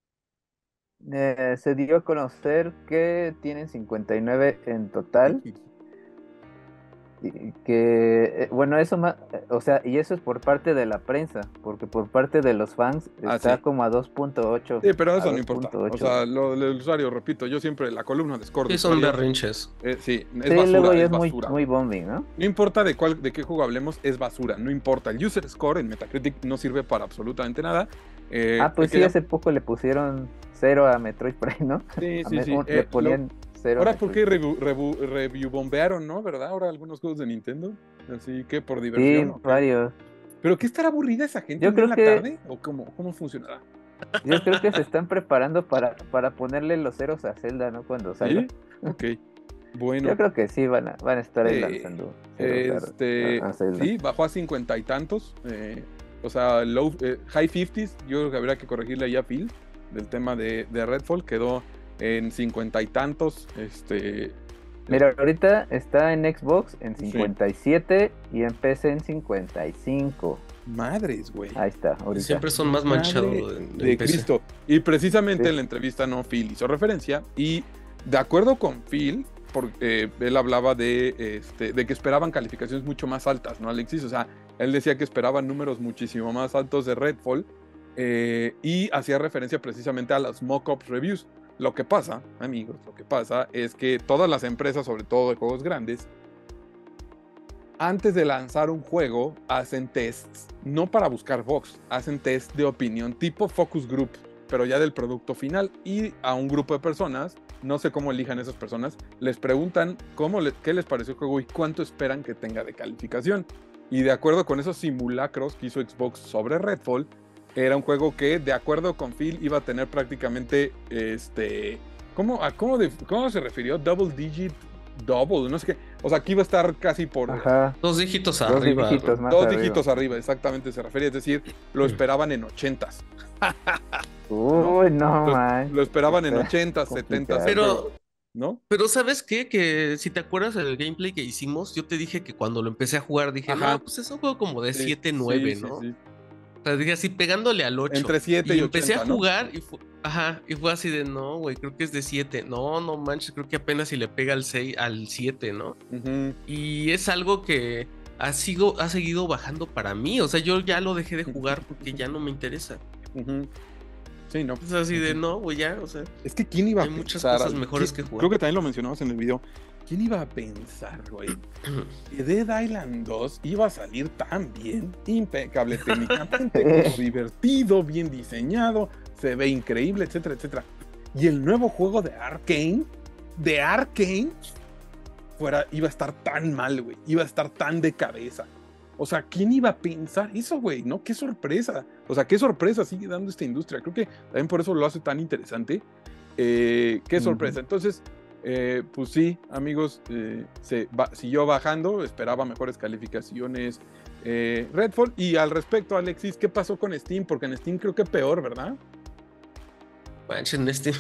Speaker 4: Eh, se dio a conocer que tienen cincuenta y nueve en total. y que, eh, bueno, eso más, o sea, y eso es por parte de la prensa, porque por parte de los fans
Speaker 2: Ah,
Speaker 4: está
Speaker 2: sí.
Speaker 4: como a dos punto ocho.
Speaker 2: Sí, pero
Speaker 4: a
Speaker 2: eso no importa. O
Speaker 4: 2.8.
Speaker 2: sea, lo del usuario, repito, yo siempre, la columna de score de
Speaker 3: Sí, son
Speaker 2: usuarios,
Speaker 3: berrinches.
Speaker 2: eh, sí, es
Speaker 4: Sí,
Speaker 2: basura,
Speaker 4: luego ya
Speaker 2: es
Speaker 4: es muy,
Speaker 2: basura.
Speaker 4: muy bombing, ¿no?
Speaker 2: No importa de cuál, de qué juego hablemos, es basura, no importa. El user score en Metacritic no sirve para absolutamente nada. Eh,
Speaker 4: Ah, pues
Speaker 2: el que
Speaker 4: sí,
Speaker 2: ya-
Speaker 4: hace poco le pusieron cero a Metroid Prime, ¿no?
Speaker 2: Sí,
Speaker 4: A
Speaker 2: sí,
Speaker 4: me-
Speaker 2: sí.
Speaker 4: un-
Speaker 2: Eh,
Speaker 4: le
Speaker 2: lo-
Speaker 4: ponían cero. a
Speaker 2: Ahora, ¿por qué
Speaker 4: Metroid.
Speaker 2: review, review, review bombearon, no? ¿Verdad? Ahora algunos juegos de Nintendo. Así que por
Speaker 4: Sí,
Speaker 2: diversión. ¿O qué?
Speaker 4: varios.
Speaker 2: ¿Pero qué estará aburrida esa gente
Speaker 4: Yo
Speaker 2: un día en
Speaker 4: creo
Speaker 2: la
Speaker 4: que-
Speaker 2: tarde? ¿O cómo, cómo funcionará?
Speaker 4: Yo creo que se están preparando para, para ponerle los ceros a Zelda, ¿no? Cuando salga.
Speaker 2: ¿Sí? Ok. Bueno.
Speaker 4: Yo creo que sí van a, van a estar ahí
Speaker 2: Eh,
Speaker 4: lanzando ceros a-
Speaker 2: Este,
Speaker 4: a, a Zelda.
Speaker 2: sí, bajó a cincuenta y tantos. eh, o sea, low, eh, high fifties. Yo creo que habría que corregirle ahí a Phil del tema de, de Redfall. Quedó en cincuenta y tantos. Este,
Speaker 4: Mira, ahorita está en Xbox en
Speaker 2: Sí.
Speaker 4: cincuenta y siete y en P C en cincuenta y cinco.
Speaker 2: madres, güey.
Speaker 4: Ahí está, ahorita.
Speaker 3: Siempre son más manchados
Speaker 2: Madre
Speaker 3: en-
Speaker 2: de
Speaker 3: en P C.
Speaker 2: Cristo. Y precisamente
Speaker 4: Sí.
Speaker 2: en la entrevista, no, Phil hizo referencia. Y de acuerdo con Phil, porque eh, él hablaba de, este, de que esperaban calificaciones mucho más altas, ¿no, Alexis? O sea, él decía que esperaban números muchísimo más altos de Redfall. eh, y hacía referencia precisamente a las mock-up reviews. Lo que pasa, amigos, lo que pasa es que todas las empresas, sobre todo de juegos grandes, antes de lanzar un juego, hacen tests, no para buscar bugs, hacen tests de opinión tipo focus group, pero ya del producto final. Y a un grupo de personas, no sé cómo elijan esas personas, les preguntan cómo le- qué les pareció el juego y cuánto esperan que tenga de calificación. Y de acuerdo con esos simulacros que hizo Xbox sobre Redfall, era un juego que, de acuerdo con Phil, iba a tener prácticamente, este, ¿cómo, a cómo, de- cómo se refirió? Double digit, double, no sé qué. O sea, que iba a estar casi por
Speaker 4: Ajá,
Speaker 3: Dos dígitos
Speaker 4: dos
Speaker 3: arriba.
Speaker 4: dígitos
Speaker 3: ¿no?
Speaker 4: más
Speaker 2: dos
Speaker 4: arriba.
Speaker 2: dígitos arriba, exactamente se refería. Es decir, lo esperaban en ochentas.
Speaker 4: Uy, no,
Speaker 2: Lo,
Speaker 4: man.
Speaker 2: lo esperaban en
Speaker 4: Está
Speaker 2: ochentas, setentas,
Speaker 4: complicado.
Speaker 3: Pero,
Speaker 2: ¿no?
Speaker 3: pero ¿sabes qué? Que si te acuerdas del gameplay que hicimos, yo te dije que cuando lo empecé a jugar dije,
Speaker 2: Ajá.
Speaker 3: no, pues es un juego como de
Speaker 2: Sí,
Speaker 3: siete, nueve,
Speaker 2: sí, sí,
Speaker 3: ¿no?
Speaker 2: sí.
Speaker 3: O sea, dije así, pegándole al ocho.
Speaker 2: Entre siete
Speaker 3: y
Speaker 2: y
Speaker 3: empecé
Speaker 2: ochenta,
Speaker 3: a
Speaker 2: ¿no?
Speaker 3: jugar y fue, ajá, y fue así de, no, güey, creo que es de siete. No, no manches, creo que apenas si le pega al seis, al siete, ¿no?
Speaker 2: Ujú.
Speaker 3: Y es algo que ha, sigo, ha seguido bajando para mí. O sea, yo ya lo dejé de jugar porque ya no me interesa.
Speaker 2: Ujú. Sí, no.
Speaker 3: Es así de,
Speaker 2: Ujú.
Speaker 3: no, güey, ya, o sea.
Speaker 2: Es que quién iba a
Speaker 3: Hay muchas
Speaker 2: pensar,
Speaker 3: cosas mejores
Speaker 2: ¿quién-
Speaker 3: que jugar.
Speaker 2: Creo que también lo mencionamos en el video. ¿Quién iba a pensar, güey, que Dead Island dos iba a salir tan bien, impecable técnicamente, como divertido, bien diseñado, se ve increíble, etcétera, etcétera? Y el nuevo juego de Arkane, de Arkane, fuera, iba a estar tan mal, güey, iba a estar tan de cabeza. O sea, ¿quién iba a pensar eso, güey? ¿No? ¡Qué sorpresa! O sea, qué sorpresa sigue dando esta industria. Creo que también por eso lo hace tan interesante. Eh, ¡Qué sorpresa!
Speaker 4: Ujú.
Speaker 2: Entonces, eh, pues sí, amigos, eh, se va- siguió bajando, esperaba mejores calificaciones eh, Redfall. Y al respecto, Alexis, ¿qué pasó con Steam? Porque en Steam creo que peor, ¿verdad?
Speaker 3: Manchen, este.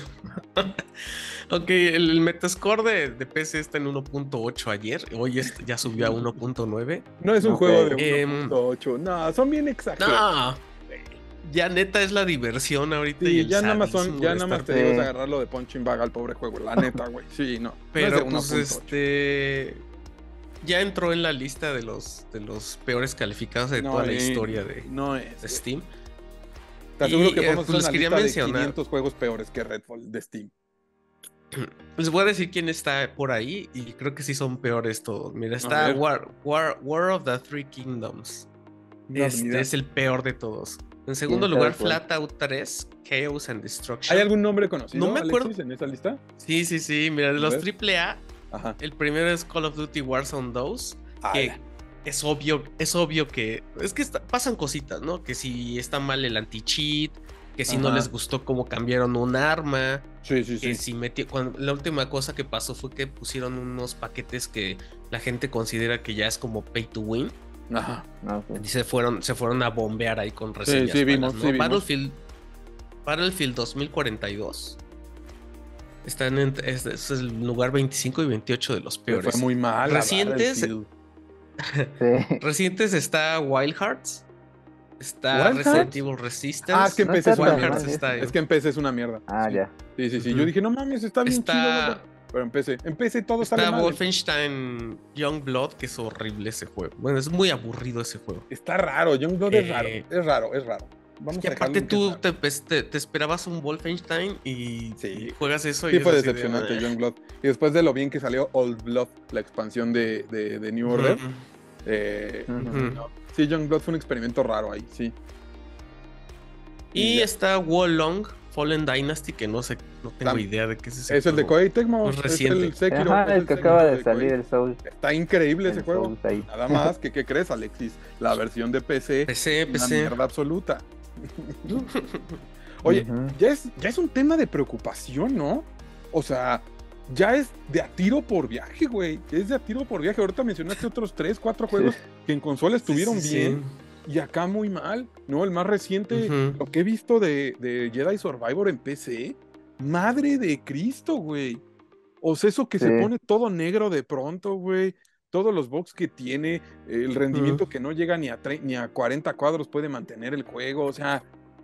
Speaker 3: Ok, el, el Metascore de, de P C está en uno punto ocho ayer. Hoy es- ya subió a uno punto nueve.
Speaker 2: No es un
Speaker 4: Ok.
Speaker 2: juego de
Speaker 3: Em,
Speaker 2: uno punto ocho. No, son bien exagerados.
Speaker 3: No, ya neta es la diversión ahorita. y
Speaker 2: Sí,
Speaker 3: el
Speaker 2: ya nada más son,
Speaker 3: sadismo
Speaker 2: ya
Speaker 3: de
Speaker 2: nada más te
Speaker 3: estar-
Speaker 2: digo es
Speaker 4: Sí.
Speaker 2: agarrarlo de punching bag al pobre juego, la neta, güey. Sí, no. no es de
Speaker 3: Pero pues
Speaker 2: uno punto ocho.
Speaker 3: este. Ya entró en la lista de los, de los peores calificados de
Speaker 2: No,
Speaker 3: toda la
Speaker 2: eh,
Speaker 3: historia de,
Speaker 2: No es.
Speaker 3: de
Speaker 2: güey.
Speaker 3: Steam.
Speaker 2: Te aseguro
Speaker 3: Y,
Speaker 2: que
Speaker 3: eh,
Speaker 2: podemos
Speaker 3: pues, les
Speaker 2: hacer una
Speaker 3: quería
Speaker 2: lista de
Speaker 3: mencionar.
Speaker 2: quinientos juegos peores que Redfall de Steam.
Speaker 3: Les voy a decir quién está por ahí y creo que sí son peores todos. Mira, está
Speaker 2: ver.
Speaker 3: War, War, War of the Three Kingdoms.
Speaker 2: No,
Speaker 3: Este
Speaker 2: ni idea.
Speaker 3: es el peor de todos. En segundo
Speaker 4: sabe
Speaker 3: lugar,
Speaker 4: cuál?
Speaker 3: Flatout tres, Chaos and Destruction.
Speaker 2: ¿Hay algún nombre conocido,
Speaker 3: No me acuerdo.
Speaker 2: Alexis, en esa lista?
Speaker 3: Sí, sí, sí. Mira, de
Speaker 2: A
Speaker 3: los
Speaker 2: ver.
Speaker 3: triple A,
Speaker 2: Ajá.
Speaker 3: el primero es Call of Duty Warzone dos. Que
Speaker 2: Ala.
Speaker 3: es obvio, es obvio que. Es que está- pasan cositas, ¿no? Que si está mal el anti-cheat, que si no
Speaker 2: Ajá.
Speaker 3: les gustó cómo cambiaron un arma.
Speaker 2: Sí, sí,
Speaker 3: Que
Speaker 2: sí.
Speaker 3: si metió, cuando, la última cosa que pasó fue que pusieron unos paquetes que la gente considera que ya es como pay to win.
Speaker 2: Ajá.
Speaker 4: No, ok.
Speaker 3: Y se fueron, se fueron a bombear ahí con reseñas.
Speaker 2: sí, vimos,
Speaker 3: malas,
Speaker 2: sí,
Speaker 3: ¿no?
Speaker 2: vimos.
Speaker 3: Battlefield, Battlefield dos mil cuarenta y dos. Están en, es, es el lugar veinticinco y veintiocho de los
Speaker 2: Le
Speaker 3: peores.
Speaker 2: fue muy mal. a
Speaker 3: Recientes-
Speaker 2: Battlefield.
Speaker 4: Sí.
Speaker 3: Recientes está Wild Hearts. Está
Speaker 2: ¿Wild
Speaker 3: Resident
Speaker 2: Hearts?
Speaker 3: Evil Resistance.
Speaker 2: Ah, es que
Speaker 4: No
Speaker 2: empecé es
Speaker 4: está
Speaker 2: una
Speaker 3: Wild
Speaker 4: tan
Speaker 2: mierda.
Speaker 3: Hearts
Speaker 4: mal
Speaker 3: está ahí.
Speaker 2: Es que empecé es una mierda.
Speaker 4: Ah,
Speaker 2: sí.
Speaker 4: ya.
Speaker 2: Sí, sí, sí.
Speaker 3: Ujú.
Speaker 2: Yo dije, no mames, está bien chido.
Speaker 3: Está,
Speaker 2: güey. pero en P C. En P C todo sale
Speaker 3: Está
Speaker 2: mal.
Speaker 3: Wolfenstein Youngblood, que es horrible ese juego. Bueno, es muy aburrido ese juego.
Speaker 2: Está raro, Youngblood
Speaker 3: Eh,
Speaker 2: es raro, es raro, es raro. Vamos
Speaker 3: Y
Speaker 2: a dejarlo
Speaker 3: aparte
Speaker 2: en que es
Speaker 3: tú
Speaker 2: raro.
Speaker 3: te, pues, te- te esperabas un Wolfenstein y,
Speaker 2: Sí.
Speaker 3: y juegas eso y
Speaker 2: Sí,
Speaker 3: es
Speaker 2: fue
Speaker 3: así de,
Speaker 2: decepcionante
Speaker 3: "Ah".
Speaker 2: Youngblood. Y después de lo bien que salió Old Blood, la expansión de, de, de New Order.
Speaker 3: Ujú,
Speaker 2: eh,
Speaker 4: Ujú.
Speaker 3: ujú.
Speaker 2: no. Sí, Youngblood fue un experimento raro ahí, sí.
Speaker 3: Y
Speaker 2: ya.
Speaker 3: está Wolong Fallen Dynasty, que no sé, no tengo
Speaker 2: Tam-
Speaker 3: idea de qué es ese
Speaker 2: Es el de
Speaker 3: juego.
Speaker 2: Koei Tecmo,
Speaker 3: Pues
Speaker 2: es
Speaker 3: reciente.
Speaker 2: el Sekiro.
Speaker 4: Ajá,
Speaker 2: es
Speaker 4: el que
Speaker 2: Sekiro
Speaker 4: acaba de
Speaker 2: Koei.
Speaker 4: salir el Soul.
Speaker 2: Está increíble ese
Speaker 4: el
Speaker 2: juego.
Speaker 4: Souls ahí.
Speaker 2: Nada más que, ¿qué crees, Alexis? La versión de P C
Speaker 3: P C,
Speaker 2: es una
Speaker 3: P C.
Speaker 2: mierda absoluta. Oye,
Speaker 4: Ujú.
Speaker 2: ya es, ya es un tema de preocupación, ¿no? O sea, ya es de a tiro por viaje, güey. Es de a tiro por viaje. Ahorita mencionaste otros tres, cuatro juegos que en consola estuvieron
Speaker 3: Sí, sí,
Speaker 2: bien y acá muy mal, ¿no? El más reciente,
Speaker 3: Ujú.
Speaker 2: lo que he visto de, de Jedi Survivor en P C, madre de Cristo, güey. O sea, eso que se
Speaker 4: Sí.
Speaker 2: pone todo negro de pronto, güey. Todos los bugs que tiene, el rendimiento que no llega ni a, tre- ni a cuarenta cuadros puede mantener el juego. O sea,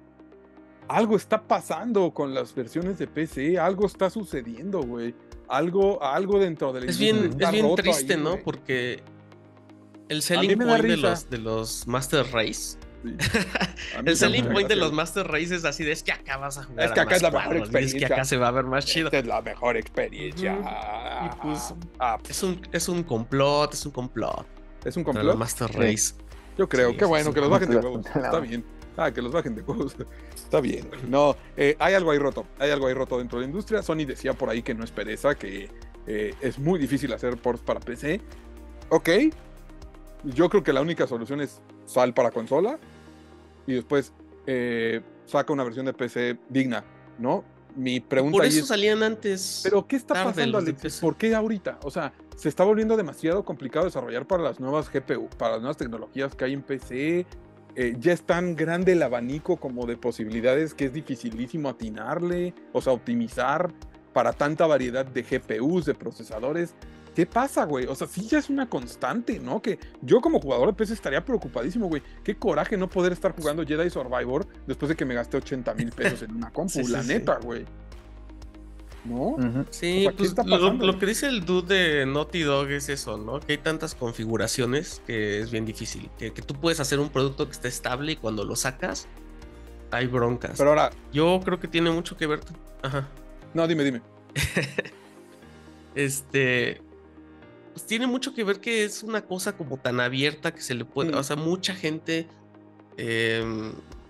Speaker 2: algo está pasando con las versiones de P C, algo está sucediendo, güey. Algo, algo dentro de la
Speaker 3: Es
Speaker 2: industria
Speaker 3: bien,
Speaker 2: está
Speaker 3: es bien
Speaker 2: roto
Speaker 3: triste,
Speaker 2: ahí,
Speaker 3: ¿no?
Speaker 2: güey.
Speaker 3: Porque el
Speaker 2: mí
Speaker 3: selling
Speaker 2: me da
Speaker 3: point de
Speaker 2: risa.
Speaker 3: los, de los Master Race,
Speaker 2: Sí. A mí
Speaker 3: el selling
Speaker 2: también me
Speaker 3: point de
Speaker 2: gracia,
Speaker 3: los
Speaker 2: güey.
Speaker 3: Master Race es así de es que acá vas a jugar
Speaker 2: Es que
Speaker 3: a
Speaker 2: acá es
Speaker 3: más
Speaker 2: la mejor
Speaker 3: cuadros, y es que
Speaker 2: experiencia.
Speaker 3: acá se va a ver más chido.
Speaker 2: Esta es la mejor experiencia.
Speaker 3: Ujú. Y pues,
Speaker 2: Ah,
Speaker 3: Es un, es un complot, es un complot.
Speaker 2: es un
Speaker 3: Contra
Speaker 2: complot.
Speaker 3: la Master
Speaker 4: Sí.
Speaker 3: Race.
Speaker 2: Yo creo,
Speaker 3: Sí,
Speaker 2: qué
Speaker 3: sí,
Speaker 2: bueno,
Speaker 3: sí.
Speaker 2: que los bajen de
Speaker 4: Complot
Speaker 2: huevos.
Speaker 4: contra la
Speaker 2: Está
Speaker 4: banda.
Speaker 2: bien. Ah, que los bajen de huevos. Está bien, güey. No, eh, hay algo ahí roto. Hay algo ahí roto dentro de la industria. Sony decía por ahí que no es pereza, que eh, es muy difícil hacer ports para P C. Ok. Yo creo que la única solución es sal para consola y después eh, saca una versión de P C digna, ¿no? Mi pregunta
Speaker 3: Por
Speaker 2: ahí
Speaker 3: eso
Speaker 2: es,
Speaker 3: salían antes.
Speaker 2: ¿pero qué está
Speaker 3: tarde
Speaker 2: pasando,
Speaker 3: los de
Speaker 2: Alexis?
Speaker 3: P C.
Speaker 2: ¿Por qué ahorita? O sea, se está volviendo demasiado complicado desarrollar para las nuevas G P U, para las nuevas tecnologías que hay en P C. Eh, ya es tan grande el abanico como de posibilidades que es dificilísimo atinarle, o sea, optimizar para tanta variedad de G P Us, de procesadores. ¿Qué pasa, güey? O sea, sí ya es una constante, ¿no? Que yo como jugador de P C estaría preocupadísimo, güey. Qué coraje no poder estar jugando Jedi Survivor después de que me gasté ochenta mil pesos en una compu,
Speaker 3: Sí, sí,
Speaker 2: la
Speaker 3: sí.
Speaker 2: neta, güey. ¿No?
Speaker 4: Ujú.
Speaker 3: Sí,
Speaker 2: O sea, ¿qué
Speaker 3: pues
Speaker 2: está
Speaker 3: lo,
Speaker 2: pasando?
Speaker 3: lo que dice el dude de Naughty Dog es eso, ¿no? Que hay tantas configuraciones que es bien difícil. Que, que tú puedes hacer un producto que esté estable y cuando lo sacas, hay broncas.
Speaker 2: Pero ahora,
Speaker 3: Yo creo que tiene mucho que ver. Ajá.
Speaker 2: no, dime, dime.
Speaker 3: Este. Pues tiene mucho que ver que es una cosa como tan abierta que se le puede.
Speaker 2: Mm.
Speaker 3: O sea, mucha gente. em,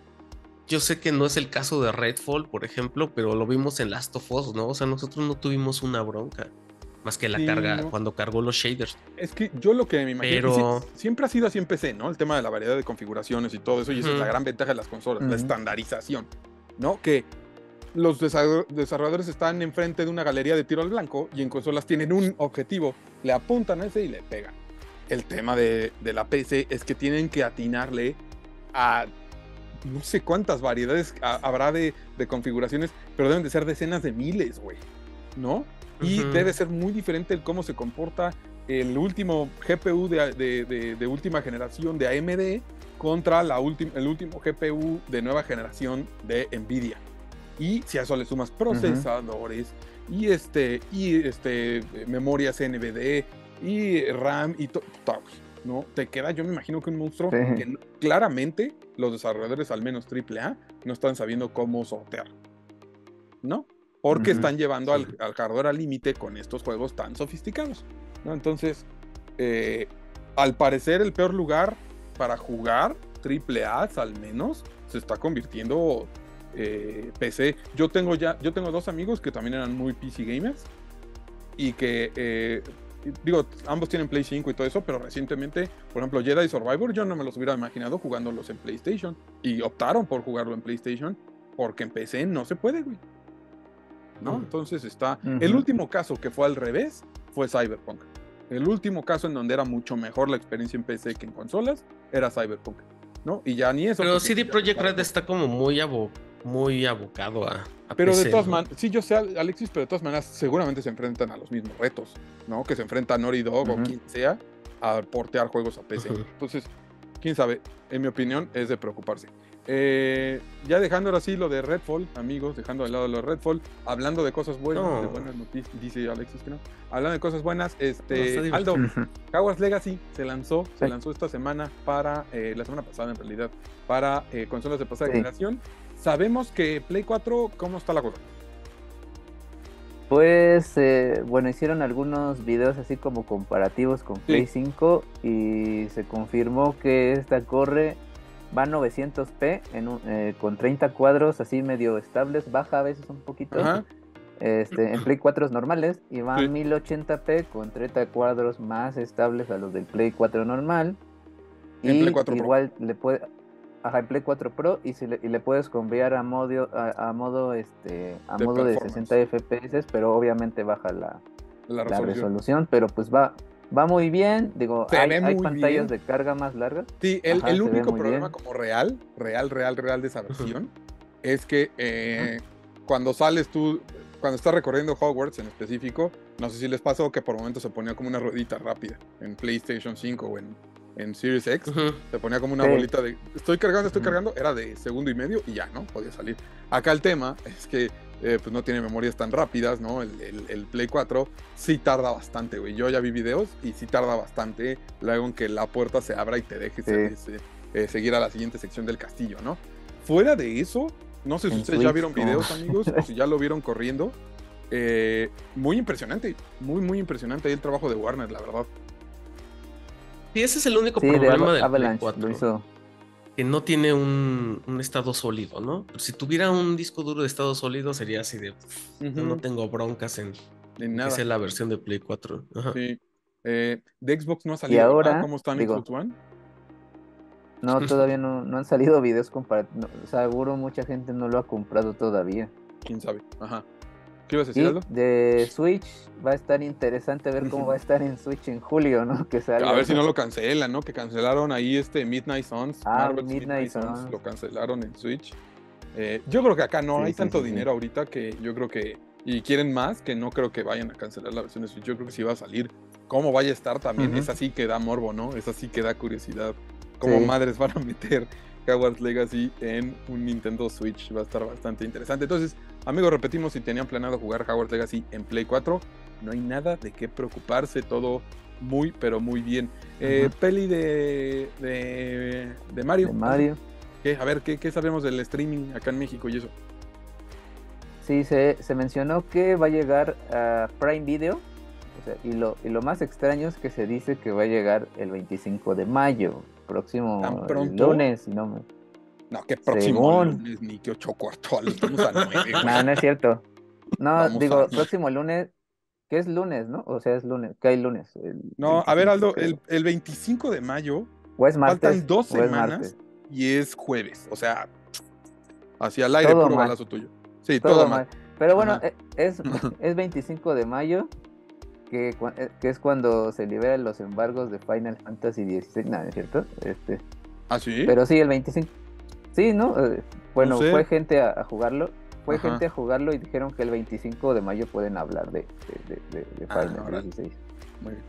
Speaker 3: yo sé que no es el caso de Redfall, por ejemplo, pero lo vimos en Last of Us, ¿no? O sea, nosotros no tuvimos una bronca. Más que la
Speaker 2: Sí,
Speaker 3: carga
Speaker 2: no.
Speaker 3: cuando cargó los shaders.
Speaker 2: Es que yo lo que me imagino, y
Speaker 3: Pero-
Speaker 2: sí, siempre ha sido así en P C, ¿no? El tema de la variedad de configuraciones y todo eso, y esa es
Speaker 3: Ujú.
Speaker 2: la gran ventaja de las consolas, la
Speaker 4: Ujú.
Speaker 2: estandarización, ¿no? Que los desa- desarrolladores están enfrente de una galería de tiro al blanco y en consolas tienen un objetivo, le apuntan a ese y le pegan. El tema de, de la P C es que tienen que atinarle a no sé cuántas variedades ha- habrá de, de configuraciones, pero deben de ser decenas de miles, güey, ¿no? Y
Speaker 3: Ujú.
Speaker 2: debe ser muy diferente el cómo se comporta el último G P U de, de- de- de última generación de A M D contra la ultim- el último G P U de nueva generación de Nvidia. Y si a eso le sumas procesadores y este y este eh, memorias N V D y RAM y todo, ¿no? Te queda, yo me imagino que un monstruo
Speaker 4: Sí.
Speaker 2: que no- claramente los desarrolladores, al menos triple A, no están sabiendo cómo sortear, ¿no? Porque
Speaker 4: Ujú.
Speaker 2: están llevando al,
Speaker 3: Sí.
Speaker 2: al hardware al límite con estos juegos tan sofisticados, ¿no? Entonces, eh, al parecer el peor lugar para jugar triple A al menos se está convirtiendo eh, P C. Yo tengo ya, yo tengo dos amigos que también eran muy P C gamers y que eh, digo, ambos tienen Play cinco y todo eso, pero recientemente, por ejemplo, Jedi Survivor, yo no me los hubiera imaginado jugándolos en PlayStation y optaron por jugarlo en PlayStation porque en P C no se puede, güey. ¿No?
Speaker 3: Mm.
Speaker 2: Entonces está.
Speaker 4: Ujú.
Speaker 2: El último caso que fue al revés fue Cyberpunk. El último caso en donde era mucho mejor la experiencia en P C que en consolas era Cyberpunk, ¿no? Y ya ni eso.
Speaker 3: Pero
Speaker 2: porque
Speaker 3: C D
Speaker 2: ya
Speaker 3: Projekt
Speaker 2: para-
Speaker 3: Red está como muy, abo- muy abocado a, a
Speaker 2: Pero
Speaker 3: P C,
Speaker 2: de todas
Speaker 3: ¿no?
Speaker 2: maneras, sí, yo sé, Alexis, pero de todas maneras seguramente se enfrentan a los mismos retos, ¿no? Que se enfrenta Naughty Dog o
Speaker 4: Ujú.
Speaker 2: quien sea a portear juegos a P C.
Speaker 3: Ujú.
Speaker 2: Entonces, quién sabe, en mi opinión es de preocuparse. Eh, ya dejando ahora sí lo de Redfall, amigos, dejando de lado lo de Redfall, hablando de cosas buenas,
Speaker 3: No.
Speaker 2: de buenas noticias, dice Alexis que no, hablando de cosas buenas,
Speaker 3: No,
Speaker 2: este,
Speaker 3: está
Speaker 2: Aldo,
Speaker 4: Ujú.
Speaker 2: Hogwarts Legacy se lanzó, se
Speaker 4: Sí.
Speaker 2: lanzó esta semana para, eh, la semana pasada en realidad, para eh, consolas de pasada
Speaker 4: Sí.
Speaker 2: generación. Sabemos que Play cuatro, ¿cómo está la cosa?
Speaker 4: Pues, eh, bueno, hicieron algunos videos así como comparativos con Play cinco y se confirmó que esta corre, va a novecientos p en un- eh, con treinta cuadros así medio estables, baja a veces un poquito,
Speaker 2: Ajá,
Speaker 4: este, en Play cuatro normales, y va
Speaker 2: Sí.
Speaker 4: a mil ochenta p con treinta cuadros más estables a los del Play cuatro normal.
Speaker 2: En
Speaker 4: Y
Speaker 2: Play cuatro Pro.
Speaker 4: igual le puede, ajá, en Play cuatro Pro, y, si le, y le puedes cambiar a modo, a, a modo, este, a
Speaker 2: De
Speaker 4: modo de
Speaker 2: performance.
Speaker 4: sesenta F P S, pero obviamente baja la,
Speaker 2: la
Speaker 4: la
Speaker 2: resolución.
Speaker 4: resolución, pero pues va, va muy bien. Digo,
Speaker 2: Se
Speaker 4: hay,
Speaker 2: ve
Speaker 4: hay
Speaker 2: muy
Speaker 4: pantallas
Speaker 2: bien.
Speaker 4: de carga más largas.
Speaker 2: Sí, el,
Speaker 4: Ajá,
Speaker 2: el
Speaker 4: se ve
Speaker 2: único
Speaker 4: muy
Speaker 2: problema
Speaker 4: bien.
Speaker 2: como real, real, real, real de esa versión es que eh, cuando sales tú, cuando estás recorriendo Hogwarts en específico, no sé si les pasó que por momentos se ponía como una ruedita rápida en PlayStation cinco o en, en Series X,
Speaker 3: Ujú.
Speaker 2: se ponía como una
Speaker 4: Sí.
Speaker 2: bolita de estoy cargando, estoy
Speaker 4: Ujú.
Speaker 2: cargando, era de segundo y medio y ya, ¿no? Podía salir. Acá el tema es que eh, pues no tiene memorias tan rápidas, ¿no? El, el- el Play cuatro sí tarda bastante, güey. Yo ya vi videos y sí tarda bastante luego en que la puerta se abra y te dejes
Speaker 4: Sí.
Speaker 2: eh, se- eh, seguir a la siguiente sección del castillo, ¿no? Fuera de eso, no sé si
Speaker 4: En
Speaker 2: ustedes ya
Speaker 4: Switch,
Speaker 2: vieron
Speaker 4: no.
Speaker 2: videos, amigos, o si ya lo vieron corriendo. Eh, muy impresionante, muy, muy impresionante ahí el trabajo de Warner, la verdad.
Speaker 3: Y ese es el único
Speaker 4: Sí, de
Speaker 3: problema
Speaker 4: Ava-
Speaker 3: del Play
Speaker 4: Avalanche
Speaker 3: cuatro.
Speaker 4: lo hizo.
Speaker 3: Que no tiene un, un estado sólido, ¿no? Si tuviera un disco duro de estado sólido sería así de, pff, yo
Speaker 2: Ujú.
Speaker 3: no tengo broncas en,
Speaker 2: De
Speaker 3: en que
Speaker 2: nada.
Speaker 3: sea la versión de Play cuatro. Ajá.
Speaker 2: Sí. Eh, de Xbox no ha salido,
Speaker 4: ahora,
Speaker 2: ¿verdad? ¿Cómo está en
Speaker 4: digo,
Speaker 2: Xbox One?
Speaker 4: No, todavía no, no han salido videos comparativos. Seguro mucha gente no lo ha comprado todavía.
Speaker 2: ¿Quién sabe? Ajá. ¿Qué ibas a decir,
Speaker 4: Y
Speaker 2: Aldo?
Speaker 4: de Switch va a estar interesante ver cómo va a estar en Switch en julio, ¿no? Que salga.
Speaker 2: A ver si no lo cancelan, ¿no? Que cancelaron ahí este Midnight Suns,
Speaker 4: Ah,
Speaker 2: Marvel's
Speaker 4: Midnight
Speaker 2: Suns,
Speaker 4: Suns.
Speaker 2: lo cancelaron en Switch. Eh, yo creo que acá no
Speaker 4: Sí,
Speaker 2: hay
Speaker 4: sí,
Speaker 2: tanto
Speaker 4: sí, sí.
Speaker 2: dinero ahorita que yo creo que, y quieren más, que no creo que vayan a cancelar la versión de Switch. Yo creo que sí va a salir. Cómo vaya a estar también,
Speaker 4: Ujú.
Speaker 2: es así que da morbo, ¿no? Es así que da curiosidad. Cómo
Speaker 4: Sí.
Speaker 2: madres van a meter Hogwarts Legacy en un Nintendo Switch. Va a estar bastante interesante. Entonces, amigos, repetimos, si tenían planeado jugar Hogwarts Legacy en Play cuatro, no hay nada de qué preocuparse, todo muy, pero muy bien. Eh,
Speaker 4: Ujú.
Speaker 2: Peli de, de, de Mario.
Speaker 4: De Mario.
Speaker 2: ¿Qué? A ver, ¿qué, ¿qué sabemos del streaming acá en México y eso?
Speaker 4: Sí, se, se mencionó que va a llegar a Prime Video. O sea, y, lo, y lo más extraño es que se dice que va a llegar el veinticinco de mayo, próximo
Speaker 2: ¿Tan pronto?
Speaker 4: lunes. Si no, me...
Speaker 2: No, que próximo
Speaker 4: Según.
Speaker 2: lunes, ni que ocho cuarto, estamos a nueve, güey.
Speaker 4: No, no es cierto. No,
Speaker 2: Vamos
Speaker 4: digo,
Speaker 2: a-
Speaker 4: próximo lunes, que es lunes, ¿no? O sea, es lunes, que hay lunes. el
Speaker 2: No, a ver,
Speaker 4: veinticinco,
Speaker 2: Aldo,
Speaker 4: creo.
Speaker 2: el, el veinticinco de mayo
Speaker 4: O es martes.
Speaker 2: faltan dos
Speaker 4: o es
Speaker 2: semanas
Speaker 4: martes.
Speaker 2: y es jueves. O sea, hacia el aire,
Speaker 4: Todo
Speaker 2: puro
Speaker 4: mal.
Speaker 2: balazo tuyo. Sí,
Speaker 4: Todo,
Speaker 2: todo,
Speaker 4: mal.
Speaker 2: mal.
Speaker 4: Pero bueno,
Speaker 2: Ajá.
Speaker 4: eh, es, es veinticinco de mayo, que, cua- eh, que es cuando se liberan los embargos de Final Fantasy dieciséis. No, ¿no es cierto? Este,
Speaker 2: ¿Ah, sí?
Speaker 4: pero sí, el veinticinco. Sí, ¿no? Eh, bueno,
Speaker 2: No sé.
Speaker 4: fue gente a, a jugarlo. Fue
Speaker 2: Ajá.
Speaker 4: gente a jugarlo y dijeron que el veinticinco de mayo pueden hablar de, de, de- de- de
Speaker 2: Ah,
Speaker 4: Final
Speaker 2: órale.
Speaker 4: dieciséis.
Speaker 2: Muy bien.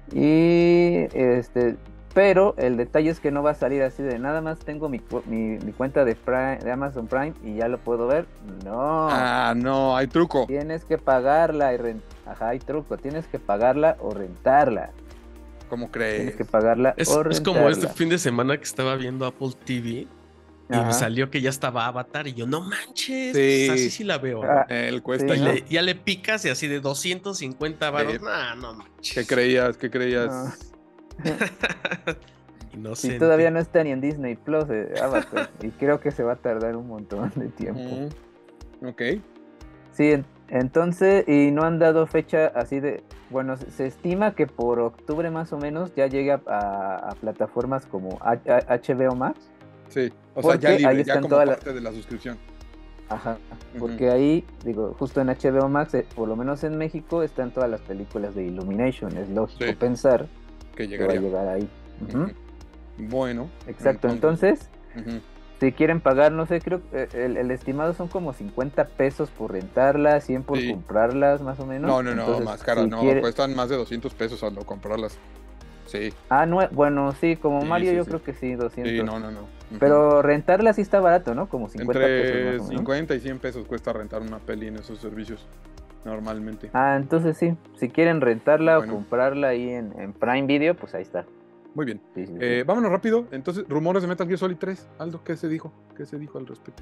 Speaker 4: Y este, pero el detalle es que no va a salir así de nada más tengo mi, cu- mi, mi cuenta de Prime, de Amazon Prime y ya lo puedo ver. No,
Speaker 2: Ah, no, hay truco.
Speaker 4: tienes que pagarla y rent... Ajá, hay truco, tienes que pagarla o rentarla.
Speaker 2: ¿Cómo
Speaker 4: Tienes
Speaker 2: crees?
Speaker 4: que pagarla
Speaker 3: Es,
Speaker 4: o
Speaker 3: es
Speaker 4: rentarla.
Speaker 3: como este fin de semana que estaba viendo Apple T V y
Speaker 4: Ajá.
Speaker 3: me salió que ya estaba Avatar y yo, no manches,
Speaker 2: Sí.
Speaker 3: así sí la veo.
Speaker 4: Ah,
Speaker 2: Él cuesta
Speaker 4: Sí,
Speaker 3: Y
Speaker 2: y
Speaker 4: ¿no?
Speaker 3: le- ya le picas y así de doscientos cincuenta varos.
Speaker 2: Sí.
Speaker 3: Nah, no manches.
Speaker 2: ¿Qué creías? ¿Qué creías?
Speaker 4: No.
Speaker 3: Inocente.
Speaker 4: Y todavía no está ni en Disney Plus, eh, Avatar, y creo que se va a tardar un montón de tiempo.
Speaker 2: Mm, ok.
Speaker 4: Sí, en- entonces, y no han dado fecha así de, bueno, se, se estima que por octubre más o menos ya llegue a, a- a plataformas como H- a- H B O Max.
Speaker 2: Sí. O sea,
Speaker 4: Porque
Speaker 2: ya libre,
Speaker 4: ahí
Speaker 2: ya
Speaker 4: están
Speaker 2: como
Speaker 4: todas las-
Speaker 2: parte de la suscripción.
Speaker 4: Ajá,
Speaker 2: Ujú.
Speaker 4: porque ahí, digo, justo en H B O Max, eh, por lo menos en México, están todas las películas de Illumination. Es lógico
Speaker 2: Sí.
Speaker 4: pensar
Speaker 2: Que
Speaker 4: que va a
Speaker 2: llegaría.
Speaker 4: llegar ahí. Ujú,
Speaker 2: Ujú. Bueno.
Speaker 4: exacto, entonces,
Speaker 2: Ujú.
Speaker 4: si quieren pagar, no sé, creo que eh, el, el estimado son como cincuenta pesos por rentarlas, cien por
Speaker 2: Sí.
Speaker 4: comprarlas, más o menos.
Speaker 2: No, no, no,
Speaker 4: Entonces,
Speaker 2: más caras,
Speaker 4: si
Speaker 2: no,
Speaker 4: quiere-
Speaker 2: cuestan más de doscientos pesos al no comprarlas. Sí,
Speaker 4: Ah, no, bueno, sí, como
Speaker 2: Sí,
Speaker 4: Mario
Speaker 2: sí,
Speaker 4: yo
Speaker 2: sí.
Speaker 4: creo que sí, doscientos.
Speaker 2: sí, no, no, no. Ujú.
Speaker 4: Pero rentarla sí está barato, ¿no? Como cincuenta pesos
Speaker 2: Entre
Speaker 4: más o menos.
Speaker 2: cincuenta y cien pesos cuesta rentar una peli en esos servicios, normalmente.
Speaker 4: Ah, entonces sí, si quieren rentarla
Speaker 2: Bueno.
Speaker 4: o comprarla ahí en, en Prime Video, pues ahí está.
Speaker 2: Muy bien.
Speaker 4: Sí, sí, sí.
Speaker 2: Eh, vámonos rápido. Entonces, rumores de Metal Gear Solid tres. Aldo, ¿qué se dijo? ¿Qué se dijo al respecto?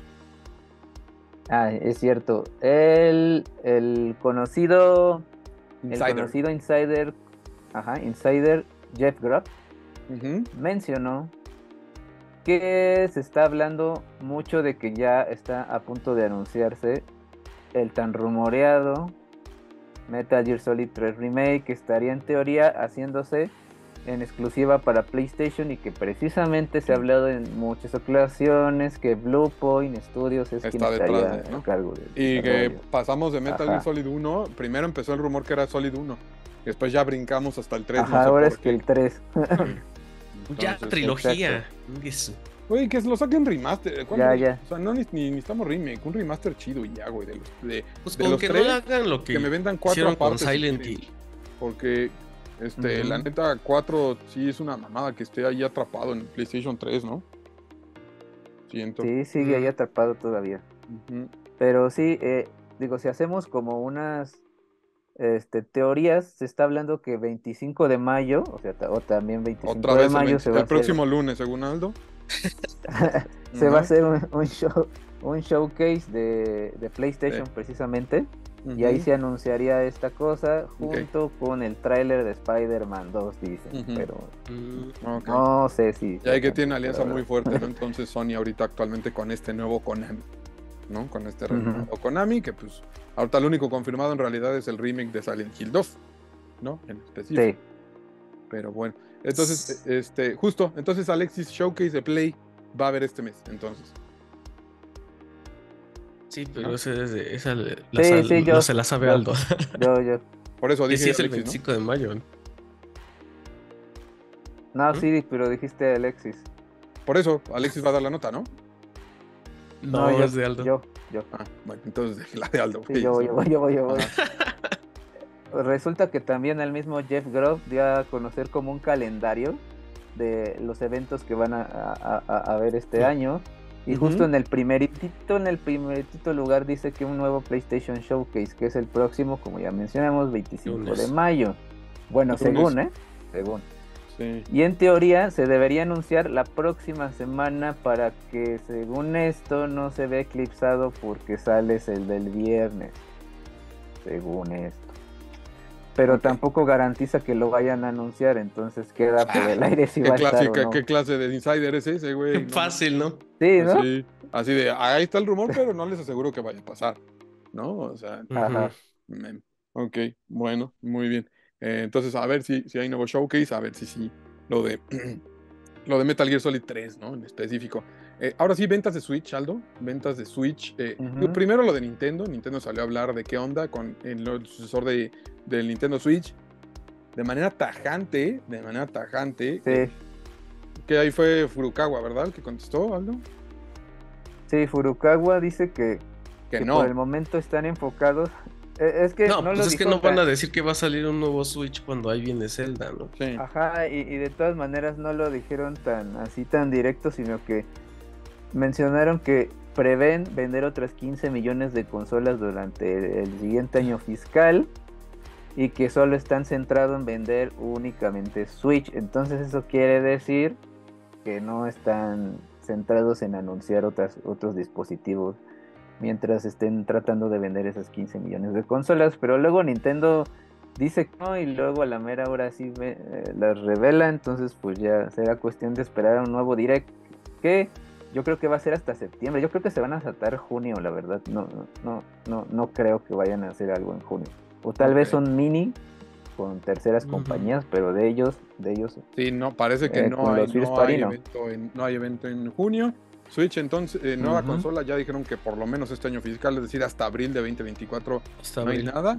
Speaker 4: Ah, es cierto. El, el conocido, el
Speaker 2: Insider.
Speaker 4: conocido insider, ajá, insider Jeff Grubb
Speaker 2: Ujú.
Speaker 4: mencionó que se está hablando mucho de que ya está a punto de anunciarse el tan rumoreado Metal Gear Solid tres Remake, que estaría en teoría haciéndose en exclusiva para PlayStation y que precisamente se ha hablado en muchas ocasiones que Bluepoint Studios es quien
Speaker 2: Está detrás
Speaker 4: estaría
Speaker 2: de, ¿no?
Speaker 4: a cargo del
Speaker 2: Y que
Speaker 4: desarrollo.
Speaker 2: pasamos de Metal Gear
Speaker 4: Ajá.
Speaker 2: Solid uno. Primero empezó el rumor que era Solid uno. Después ya brincamos hasta el tres.
Speaker 4: Ajá,
Speaker 2: no sé
Speaker 4: ahora
Speaker 2: por
Speaker 4: es que
Speaker 2: qué.
Speaker 4: el tres.
Speaker 3: Ya,
Speaker 2: Entonces,
Speaker 3: trilogía. Eso.
Speaker 2: Güey, que lo saquen remaster. ¿Cuál
Speaker 4: Ya,
Speaker 2: re-
Speaker 4: ya.
Speaker 2: O sea, no ni, ni necesitamos remake. Un remaster chido y ya, güey. De los, de,
Speaker 3: Pues
Speaker 2: de
Speaker 3: con
Speaker 2: los
Speaker 3: que
Speaker 2: tres,
Speaker 3: no hagan lo que,
Speaker 2: que me vendan cuatro
Speaker 3: hicieron con
Speaker 2: aparte. si
Speaker 3: Silent
Speaker 2: quieren.
Speaker 3: Hill.
Speaker 2: Porque, este,
Speaker 3: Ujú.
Speaker 2: la neta, cuatro sí es una mamada que esté ahí atrapado en el PlayStation tres, ¿no? Siento.
Speaker 4: Sí, sigue ahí
Speaker 3: Mm.
Speaker 4: atrapado todavía.
Speaker 2: Ujú.
Speaker 4: Pero sí, eh, digo, si hacemos como unas este, teorías, se está hablando que veinticinco de mayo, o sea, ta- o también veinticinco
Speaker 2: Otra
Speaker 4: de
Speaker 2: vez el,
Speaker 4: mayo
Speaker 2: veinte
Speaker 4: se va
Speaker 2: el
Speaker 4: a hacer,
Speaker 2: próximo lunes, según Aldo.
Speaker 4: se va a
Speaker 2: Ajá.
Speaker 4: hacer un, un show, un showcase de, de PlayStation
Speaker 2: Sí.
Speaker 4: precisamente, y ahí
Speaker 2: Ujú.
Speaker 4: se anunciaría esta cosa junto con el tráiler de Spider-Man dos, dicen,
Speaker 2: Ujú.
Speaker 4: pero
Speaker 3: Mm,
Speaker 2: Ok.
Speaker 4: no sé si...
Speaker 2: Ya hay que
Speaker 4: sea
Speaker 2: tiene
Speaker 4: tanto,
Speaker 2: alianza
Speaker 4: la
Speaker 2: muy
Speaker 4: verdad.
Speaker 2: fuerte, ¿no? Entonces Sony ahorita actualmente con este nuevo Konami, ¿no? Con este
Speaker 4: Ujú.
Speaker 2: renovado Konami, que pues ahorita lo único confirmado en realidad es el remake de Silent Hill dos, ¿no? En específico.
Speaker 4: Sí,
Speaker 2: Pero bueno, entonces, e- este, justo, entonces Alexis Showcase de Play va a haber este mes, entonces.
Speaker 3: sí, pero
Speaker 2: ¿No?
Speaker 3: ese es de- esa le- la
Speaker 4: sí,
Speaker 3: sal-
Speaker 4: sí, yo,
Speaker 3: no se la sabe
Speaker 4: yo,
Speaker 3: Aldo.
Speaker 4: yo, yo.
Speaker 2: Por eso
Speaker 3: Que
Speaker 2: dije
Speaker 3: sí es el
Speaker 2: Alexis, ¿no?
Speaker 3: veinticinco de mayo.
Speaker 4: No,
Speaker 3: ¿Mm?
Speaker 4: sí, pero dijiste Alexis.
Speaker 2: Por eso Alexis va a dar la nota, ¿no?
Speaker 3: No,
Speaker 4: yo,
Speaker 3: es de Aldo.
Speaker 4: yo, yo.
Speaker 2: Ah, bueno, entonces la de Aldo.
Speaker 4: Sí,
Speaker 2: güey,
Speaker 4: yo voy,
Speaker 2: sí.
Speaker 4: yo voy, yo voy, yo voy.
Speaker 2: Ajá.
Speaker 4: Resulta que también el mismo Jeff Grubb dio a conocer como un calendario de los eventos que van a, a, a- a ver este
Speaker 3: Sí.
Speaker 4: año. Y
Speaker 2: Ujú.
Speaker 4: justo en el primeritito, en el primeritito lugar dice que un nuevo PlayStation Showcase, que es el próximo, como ya mencionamos, veinticinco de
Speaker 3: Lunes.
Speaker 4: mayo. Bueno,
Speaker 2: Lunes.
Speaker 4: según, ¿eh? Según.
Speaker 2: Sí.
Speaker 4: Y en teoría se debería anunciar la próxima semana para que, según esto, no se ve eclipsado porque sale el del viernes. Según esto. Pero
Speaker 2: Ok.
Speaker 4: tampoco garantiza que lo vayan a anunciar, entonces queda por el aire si
Speaker 2: ¿Qué,
Speaker 4: va a estar
Speaker 2: clásica,
Speaker 4: o no.
Speaker 2: ¿Qué clase de insider es ese, güey? No,
Speaker 3: Fácil, ¿no?
Speaker 4: Sí, ¿no?
Speaker 2: Así, así de, ahí está el rumor, pero no les aseguro que vaya a pasar, ¿no? O sea,
Speaker 4: Ajá.
Speaker 3: Ujú.
Speaker 2: mem. Ok, bueno, muy bien. Eh, entonces, a ver si, si hay nuevo showcase, a ver si sí, lo de, lo de Metal Gear Solid tres, ¿no? En específico. Eh, ahora sí, ventas de Switch, Aldo, ventas de Switch. Eh,
Speaker 4: Ujú.
Speaker 2: digo, primero lo de Nintendo, Nintendo salió a hablar de qué onda con el, el sucesor de, del Nintendo Switch, de manera tajante, de manera tajante, que,
Speaker 4: Sí,
Speaker 2: que ahí fue Furukawa, ¿verdad? El que contestó, Aldo.
Speaker 4: sí, Furukawa dice que,
Speaker 2: Que
Speaker 4: que
Speaker 2: no.
Speaker 4: por el momento están enfocados. Eh, Es que
Speaker 3: No,
Speaker 4: no,
Speaker 3: pues
Speaker 4: lo
Speaker 3: es que
Speaker 4: dijo
Speaker 3: no van
Speaker 4: tan-
Speaker 3: a decir que va a salir un nuevo Switch cuando ahí viene Zelda, ¿no?
Speaker 2: Sí.
Speaker 4: Ajá, y, y de todas maneras no lo dijeron tan así tan directo, sino que mencionaron que prevén vender otras quince millones de consolas durante el siguiente año fiscal y que solo están centrados en vender únicamente Switch. Entonces eso quiere decir que no están centrados en anunciar otras, otros dispositivos mientras estén tratando de vender esas quince millones de consolas, pero luego Nintendo dice que no y luego a la mera hora sí ve- eh, las revela, entonces pues ya será cuestión de esperar a un nuevo Direct que yo creo que va a ser hasta septiembre. Yo creo que se van a saltar junio, la verdad. No, no, no, no creo que vayan a hacer algo en junio. O tal
Speaker 2: Ok.
Speaker 4: vez son mini con terceras
Speaker 3: Ujú.
Speaker 4: compañías, pero de ellos, de ellos.
Speaker 2: Sí, no, parece que
Speaker 4: Eh,
Speaker 2: no,
Speaker 4: con
Speaker 2: hay,
Speaker 4: los First
Speaker 2: no,
Speaker 4: Party,
Speaker 2: hay
Speaker 4: no.
Speaker 2: evento en, no hay evento en junio. Switch, entonces, eh, nueva
Speaker 4: Ujú.
Speaker 2: consola, ya dijeron que por lo menos este año fiscal, es decir, hasta abril de veinte veinticuatro,
Speaker 3: Hasta
Speaker 2: no hay
Speaker 3: abril.
Speaker 2: nada.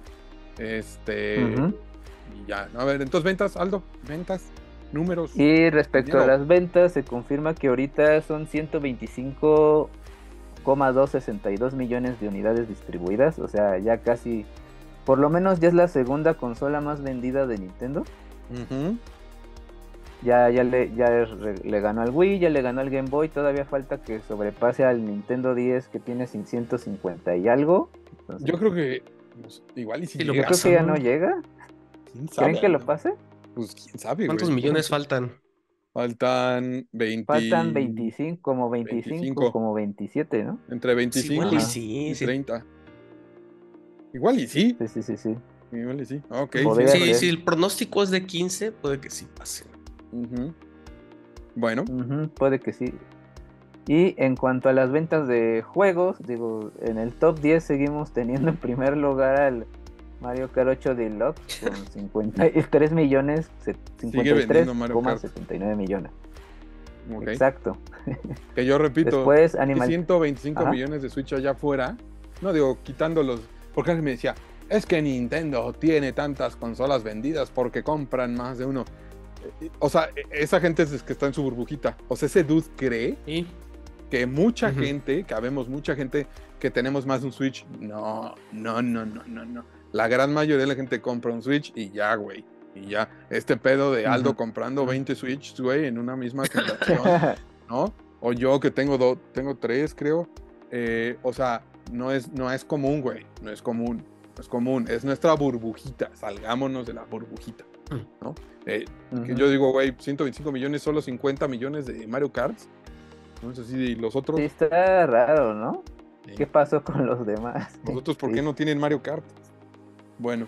Speaker 2: Este,
Speaker 4: Ujú.
Speaker 2: y ya, a ver, entonces ventas, Aldo, ventas, números.
Speaker 4: Y respecto a
Speaker 2: Dinero.
Speaker 4: las ventas, se confirma que ahorita son ciento veinticinco coma doscientos sesenta y dos millones de unidades distribuidas, o sea, ya casi, por lo menos ya es la segunda consola más vendida de Nintendo.
Speaker 2: Ujú.
Speaker 4: Ya, ya, le, ya re- le ganó al Wii, ya le ganó al Game Boy, todavía falta que sobrepase al Nintendo diez que tiene ciento cincuenta y algo. Entonces,
Speaker 2: Yo creo que pues, igual y si
Speaker 3: Sí, lo
Speaker 2: llega,
Speaker 4: yo creo que ya no
Speaker 3: pasando.
Speaker 4: llega.
Speaker 2: ¿quién sabe?
Speaker 4: ¿Creen que lo
Speaker 2: ¿no?
Speaker 4: pase?
Speaker 2: Pues quién sabe,
Speaker 3: ¿Cuántos
Speaker 2: güey.
Speaker 3: millones faltan?
Speaker 2: Faltan veinte,
Speaker 4: Faltan veinticinco, como veinticinco,
Speaker 2: veinticinco.
Speaker 4: como veintisiete, ¿no?
Speaker 2: Entre
Speaker 3: Pues igual y
Speaker 2: veinticinco
Speaker 4: Ajá.
Speaker 3: sí,
Speaker 2: y
Speaker 3: sí.
Speaker 2: treinta. Igual y sí.
Speaker 4: Sí, sí, sí, sí.
Speaker 2: Igual y sí. Ok,
Speaker 4: Podría
Speaker 2: sí,
Speaker 3: Sí,
Speaker 4: ser.
Speaker 3: si el pronóstico es de quince, puede que sí pase.
Speaker 2: Ujú. Bueno,
Speaker 4: Ujú, puede que sí. Y en cuanto a las ventas de juegos, digo, en el top diez seguimos teniendo en primer lugar al Mario Kart ocho Deluxe con cincuenta y tres millones, se- cincuenta y tres
Speaker 2: vendiendo Mario
Speaker 4: coma
Speaker 2: Kart.
Speaker 4: setenta y nueve millones.
Speaker 2: ok.
Speaker 4: Exacto.
Speaker 2: Que yo repito,
Speaker 4: Después,
Speaker 2: hay
Speaker 4: Animal...
Speaker 2: ciento veinticinco
Speaker 4: Ajá.
Speaker 2: millones de Switch allá afuera. No digo, quitándolos. Porque alguien me decía, es que Nintendo tiene tantas consolas vendidas porque compran más de uno. Eh, O sea, esa gente es que está en su burbujita. O sea, ese dude cree
Speaker 3: ¿Y?
Speaker 2: que mucha
Speaker 3: Ujú.
Speaker 2: gente, que habemos mucha gente que tenemos más de un Switch. No, no, no, no, no, no. La gran mayoría de la gente compra un Switch y ya, güey. Y ya, este pedo de Aldo
Speaker 4: Ujú.
Speaker 2: comprando veinte Switch, güey, en una misma generación, ¿no? O yo que tengo dos, tengo tres, creo. Eh, o sea, no es, no es común, güey. No es común. No es común. Es nuestra burbujita. Salgámonos de la burbujita, ¿no? Eh, que
Speaker 4: Ujú.
Speaker 2: yo digo, güey, ciento veinticinco millones, solo cincuenta millones de Mario Kart. No sé si y los otros.
Speaker 4: Sí, está raro, ¿no?
Speaker 2: eh,
Speaker 4: ¿Qué pasó con los demás?
Speaker 2: ¿Los otros por
Speaker 4: Sí,
Speaker 2: qué no tienen Mario Kart? Bueno.